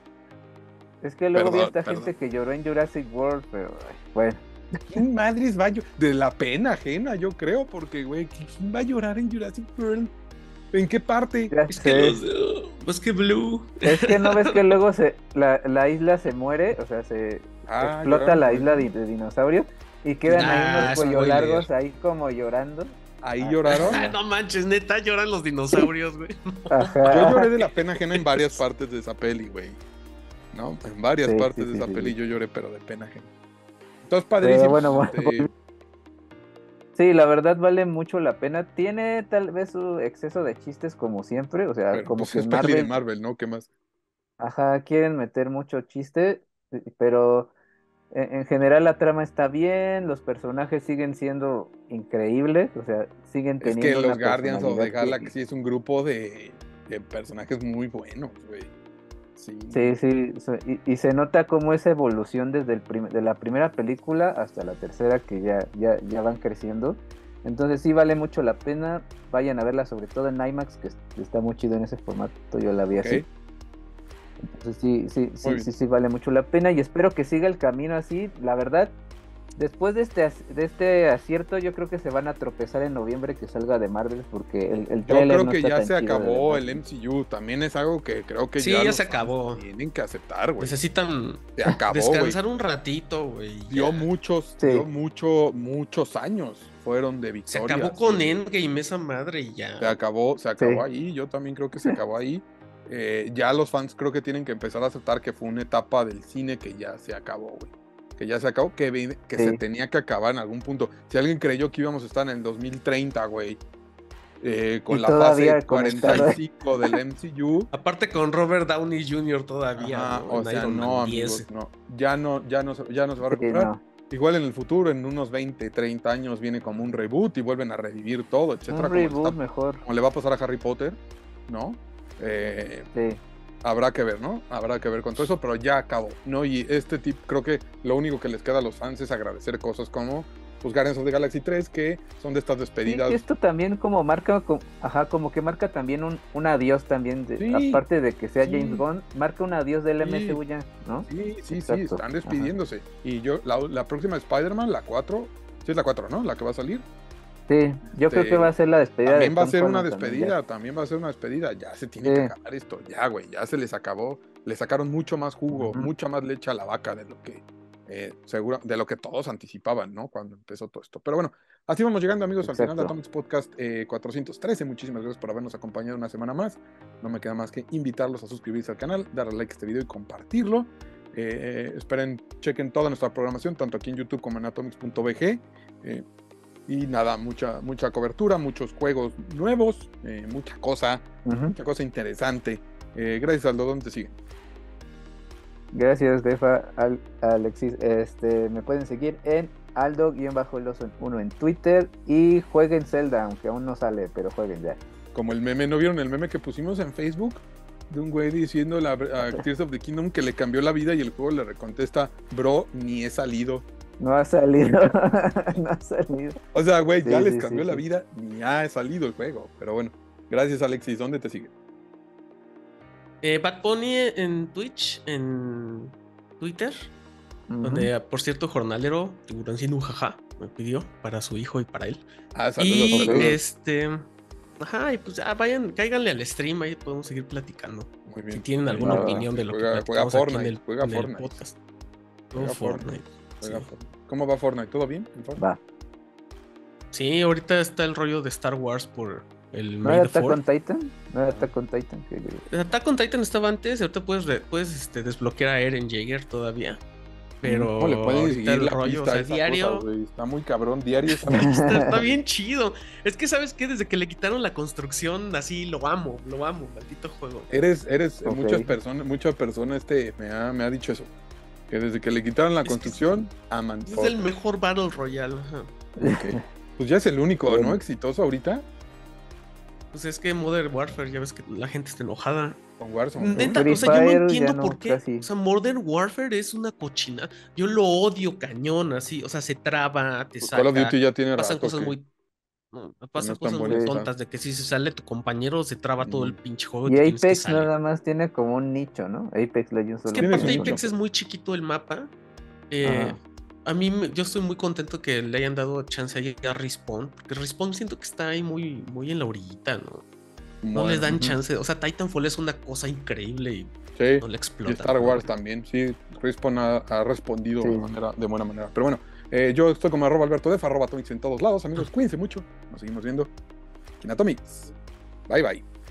Speaker 4: Es que luego vi
Speaker 2: Perdón,
Speaker 4: hasta
Speaker 2: perdón.
Speaker 4: gente que lloró en Jurassic World, pero ay, bueno.
Speaker 2: ¿Quién madres va a llorar? De la pena ajena, yo creo, porque, güey, ¿quién va a llorar en Jurassic World? ¿En qué parte?
Speaker 4: Ya
Speaker 3: Es que
Speaker 4: sé.
Speaker 3: los. uh, pues que Blue.
Speaker 4: Es que no ves que luego se la, la isla se muere, o sea, se
Speaker 2: Ah,
Speaker 4: explota
Speaker 2: lloraron
Speaker 4: la
Speaker 2: por
Speaker 4: isla
Speaker 2: eso.
Speaker 4: de, de dinosaurios y quedan
Speaker 3: Ah,
Speaker 4: ahí unos
Speaker 3: eso
Speaker 4: cuello
Speaker 3: voy a leer.
Speaker 4: largos ahí como llorando.
Speaker 2: Ahí
Speaker 4: Ah,
Speaker 2: lloraron.
Speaker 3: Ah, no manches, neta, lloran los dinosaurios, güey.
Speaker 4: Ajá.
Speaker 2: Yo lloré de la pena ajena en varias partes de esa peli, güey. ¿No? En varias
Speaker 4: Sí,
Speaker 2: partes
Speaker 4: sí,
Speaker 2: de
Speaker 4: sí,
Speaker 2: esa
Speaker 4: sí,
Speaker 2: peli
Speaker 4: sí.
Speaker 2: yo lloré, pero de pena ajena. Entonces, padrísimo.
Speaker 4: bueno, bueno,
Speaker 2: este,
Speaker 4: Sí, la verdad vale mucho la pena. Tiene tal vez su exceso de chistes como siempre, o sea,
Speaker 2: pero,
Speaker 4: como
Speaker 2: pues
Speaker 4: que
Speaker 2: es peli de
Speaker 4: Marvel,
Speaker 2: Marvel, ¿no? ¿Qué más?
Speaker 4: ajá, quieren meter mucho chiste, pero en, en general la trama está bien, los personajes siguen siendo increíbles, o sea, siguen
Speaker 2: Es que
Speaker 4: teniendo
Speaker 2: los
Speaker 4: una
Speaker 2: Guardians of the
Speaker 4: personalidad que-
Speaker 2: Galaxy es un grupo de, de personajes muy buenos, güey. Sí.
Speaker 4: Sí, sí, so- y, y se nota como esa evolución desde el prim- de la primera película hasta la tercera que ya, ya, ya van creciendo. Entonces sí vale mucho la pena, vayan a verla sobre todo en IMAX, que es- está muy chido en ese formato, yo la vi
Speaker 2: Ok.
Speaker 4: así. Entonces sí, sí, sí,
Speaker 2: Muy
Speaker 4: sí,
Speaker 2: bien.
Speaker 4: sí vale mucho la pena y espero que siga el camino así. La verdad, después de este, ac- de este acierto yo creo que se van a tropezar en noviembre que salga de Marvel porque el, el
Speaker 2: Yo
Speaker 4: trailer
Speaker 2: creo
Speaker 4: no
Speaker 2: que
Speaker 4: está
Speaker 2: ya
Speaker 4: tan
Speaker 2: se
Speaker 4: chido de
Speaker 2: acabó el
Speaker 4: Marvel.
Speaker 2: M C U. También es algo que creo que
Speaker 3: Sí,
Speaker 2: ya,
Speaker 3: ya
Speaker 2: los
Speaker 3: se
Speaker 2: fans
Speaker 3: acabó.
Speaker 2: tienen que aceptar, güey.
Speaker 3: Necesitan
Speaker 2: Se acabó, güey.
Speaker 3: descansar un ratito, güey.
Speaker 2: Dio
Speaker 3: ya.
Speaker 2: muchos,
Speaker 4: Sí.
Speaker 2: dio mucho, muchos años fueron de
Speaker 3: Se
Speaker 2: victoria.
Speaker 3: acabó con
Speaker 2: sí.
Speaker 3: Endgame esa madre y ya.
Speaker 2: Se acabó, se acabó
Speaker 4: Sí.
Speaker 2: ahí. Yo también creo que se acabó ahí. Eh, ya los fans creo que tienen que empezar a aceptar que fue una etapa del cine que ya se acabó, güey. Que ya se acabó, que, vi- que
Speaker 4: Sí.
Speaker 2: se tenía que acabar en algún punto. Si alguien creyó que íbamos a estar en el dos mil treinta, güey, eh, con
Speaker 4: Y
Speaker 2: la
Speaker 4: todavía
Speaker 2: fase
Speaker 4: conectado.
Speaker 2: cuarenta y cinco del M C U.
Speaker 3: Aparte con Robert Downey junior todavía.
Speaker 2: Ajá,
Speaker 3: ¿no?
Speaker 2: o
Speaker 3: En
Speaker 2: sea,
Speaker 3: Iron
Speaker 2: no,
Speaker 3: Man
Speaker 2: amigos,
Speaker 3: diez.
Speaker 2: no. Ya no, ya no, se- ya no se va a
Speaker 4: Sí,
Speaker 2: recuperar.
Speaker 4: no.
Speaker 2: Igual en el futuro, en unos veinte, treinta años, viene como un reboot y vuelven a revivir todo, etcétera.
Speaker 4: Un
Speaker 2: como, le
Speaker 4: reboot
Speaker 2: está-
Speaker 4: mejor.
Speaker 2: como le va a pasar a Harry Potter, ¿no? Eh,
Speaker 4: Sí.
Speaker 2: habrá que ver, ¿no? Habrá que ver con todo eso, pero ya acabó, ¿no? Y este tip, creo que lo único que les queda a los fans es agradecer cosas como pues, Guardians of the Galaxy tres, que son de estas
Speaker 4: Sí,
Speaker 2: despedidas.
Speaker 4: que esto también como marca, co- ajá, como que marca también un, un adiós también, de-
Speaker 2: Sí,
Speaker 4: aparte de que sea
Speaker 2: sí.
Speaker 4: James Gunn, marca un adiós del
Speaker 2: Sí.
Speaker 4: M C U ya, ¿no?
Speaker 2: Sí, sí, sí,
Speaker 4: Exacto,
Speaker 2: están
Speaker 4: ajá.
Speaker 2: despidiéndose. Y yo, la, la próxima Spider-Man, la cuatro, sí es la cuatro, ¿no? La que va a salir.
Speaker 4: Sí, yo creo
Speaker 2: Este,
Speaker 4: que va a ser la despedida
Speaker 2: También
Speaker 4: de
Speaker 2: va a
Speaker 4: Tom
Speaker 2: ser una
Speaker 4: Holland también
Speaker 2: despedida, también va a ser una despedida. Ya se tiene
Speaker 4: Sí.
Speaker 2: que acabar esto, ya, güey, ya se les acabó. Le sacaron mucho más jugo,
Speaker 4: Ujú.
Speaker 2: mucha más leche a la vaca de lo que eh, seguro, de lo que todos anticipaban, ¿no? Cuando empezó todo esto. Pero bueno, así vamos llegando, amigos, al final de
Speaker 4: Exacto.
Speaker 2: Atomics Podcast eh, cuatrocientos trece. Muchísimas gracias por habernos acompañado una semana más. No me queda más que invitarlos a suscribirse al canal, darle like a este video y compartirlo. Eh, esperen, chequen toda nuestra programación, tanto aquí en YouTube como en atomics punto b g. Eh, y nada, mucha, mucha cobertura, muchos juegos nuevos, eh, mucha cosa,
Speaker 4: ya. Ujú.
Speaker 2: mucha cosa interesante. Eh, gracias, Aldo, ¿dónde te siguen?
Speaker 4: Gracias, Defa, Al- Alexis. Este, me pueden seguir en Aldo-Loso uno en Twitter y jueguen Zelda, aunque aún no sale, pero jueguen ya.
Speaker 2: Como el meme, ¿no vieron el meme que pusimos en Facebook? De un güey diciendo la, a Tears of the Kingdom que le cambió la vida y el juego le contesta, bro, ni he salido.
Speaker 4: No ha salido, no ha salido.
Speaker 2: O sea, güey,
Speaker 4: Sí,
Speaker 2: ya les
Speaker 4: sí,
Speaker 2: cambió
Speaker 4: sí,
Speaker 2: la
Speaker 4: sí.
Speaker 2: vida, ni ha salido el juego. Pero bueno, gracias Alexis, ¿dónde te sigue?
Speaker 3: Eh, Bad Bunny en Twitch, en Twitter,
Speaker 4: Ujú.
Speaker 3: donde, por cierto, jornalero, tiburoncino, jaja, me pidió para su hijo y para él.
Speaker 2: Ah, saludos,
Speaker 3: Y
Speaker 2: saludos.
Speaker 3: este, ajá, y pues ya vayan, cáiganle al stream, ahí podemos seguir platicando.
Speaker 2: Muy bien.
Speaker 3: Si tienen alguna
Speaker 4: Ah,
Speaker 3: opinión de lo
Speaker 2: juega-
Speaker 3: que
Speaker 2: juega
Speaker 3: platicamos aquí en
Speaker 2: Fortnite,
Speaker 3: el,
Speaker 2: juega
Speaker 3: en el
Speaker 2: Fortnite.
Speaker 3: podcast.
Speaker 2: Juega
Speaker 3: Juego
Speaker 2: Fortnite.
Speaker 3: Fortnite.
Speaker 2: Juega
Speaker 3: Sí.
Speaker 2: Fortnite. ¿Cómo va Fortnite? ¿Todo bien? en Fortnite?
Speaker 4: Va.
Speaker 3: Sí, ahorita está el rollo de Star Wars por el
Speaker 4: ¿No
Speaker 3: May
Speaker 4: era
Speaker 3: the
Speaker 4: Attack
Speaker 3: fourth.
Speaker 4: on Titan? ¿No era Attack on Titan? Que-
Speaker 3: Attack on Titan estaba antes, ahorita puedes, re- puedes este, desbloquear a Eren Jaeger todavía. Pero
Speaker 2: ¿Cómo le pueden
Speaker 3: ahorita
Speaker 2: seguir
Speaker 3: el
Speaker 2: la
Speaker 3: rollo, o
Speaker 2: pista a
Speaker 3: sea,
Speaker 2: esa
Speaker 3: diario.
Speaker 2: cosa, güey? Está muy cabrón, diario. Está
Speaker 3: Está, está bien chido. Es que, ¿sabes qué? Desde que le quitaron la construcción, así lo amo, lo amo, maldito juego.
Speaker 2: Eres, eres,
Speaker 4: Ok.
Speaker 2: muchas personas, muchas personas este, me, ha, me ha dicho eso. Que desde que le quitaron la
Speaker 3: Es que
Speaker 2: construcción, aman
Speaker 3: Es el
Speaker 2: Fortnite.
Speaker 3: mejor Battle Royale. Ajá.
Speaker 2: Ok. Pues ya es el único,
Speaker 4: Bueno.
Speaker 2: ¿no? Exitoso ahorita
Speaker 3: Pues es que Modern Warfare, ya ves que la gente está enojada.
Speaker 2: con Warzone. ¿no?
Speaker 3: Neta,
Speaker 4: Free
Speaker 3: o sea, yo no
Speaker 4: Fire
Speaker 3: entiendo
Speaker 4: ya no,
Speaker 3: por qué.
Speaker 4: casi.
Speaker 3: O sea, Modern Warfare es una cochina. Yo lo odio cañón, así. O sea, se traba, te
Speaker 2: Pues
Speaker 3: saca.
Speaker 2: Call of Duty ya tiene
Speaker 3: Pasan
Speaker 2: rato
Speaker 3: cosas
Speaker 2: que-
Speaker 3: muy. No,
Speaker 2: no
Speaker 3: pasan
Speaker 2: están
Speaker 3: cosas muy
Speaker 2: buenas,
Speaker 3: tontas de que si se sale tu compañero se traba todo el
Speaker 2: Mm.
Speaker 3: pinche juego.
Speaker 4: Y
Speaker 3: tú tienes que
Speaker 4: Apex
Speaker 3: salir.
Speaker 4: nada más tiene como un nicho, ¿no? Apex Legends
Speaker 3: Es
Speaker 4: solo
Speaker 3: que
Speaker 2: Tiene
Speaker 3: aparte
Speaker 2: su
Speaker 3: Apex
Speaker 2: nicho.
Speaker 3: es muy chiquito el mapa. Eh,
Speaker 4: Ajá.
Speaker 3: a mí me- yo estoy muy contento que le hayan dado chance ahí a Respawn. Porque Respawn siento que está ahí muy, muy en la orillita, ¿no? No
Speaker 2: Bueno,
Speaker 3: les dan
Speaker 4: ujú.
Speaker 3: chance. O sea, Titanfall es una cosa increíble y
Speaker 2: sí.
Speaker 3: no le
Speaker 2: Y
Speaker 3: explotan.
Speaker 2: Star
Speaker 3: ¿no?
Speaker 2: Wars también, sí. Respawn ha, ha respondido
Speaker 4: Sí.
Speaker 2: de, manera, de buena manera. Pero bueno, eh, yo estoy como arroba Alberto Def, arroba Atomics en todos lados. Amigos, cuídense mucho. Nos seguimos viendo aquí en Atomics. Bye bye.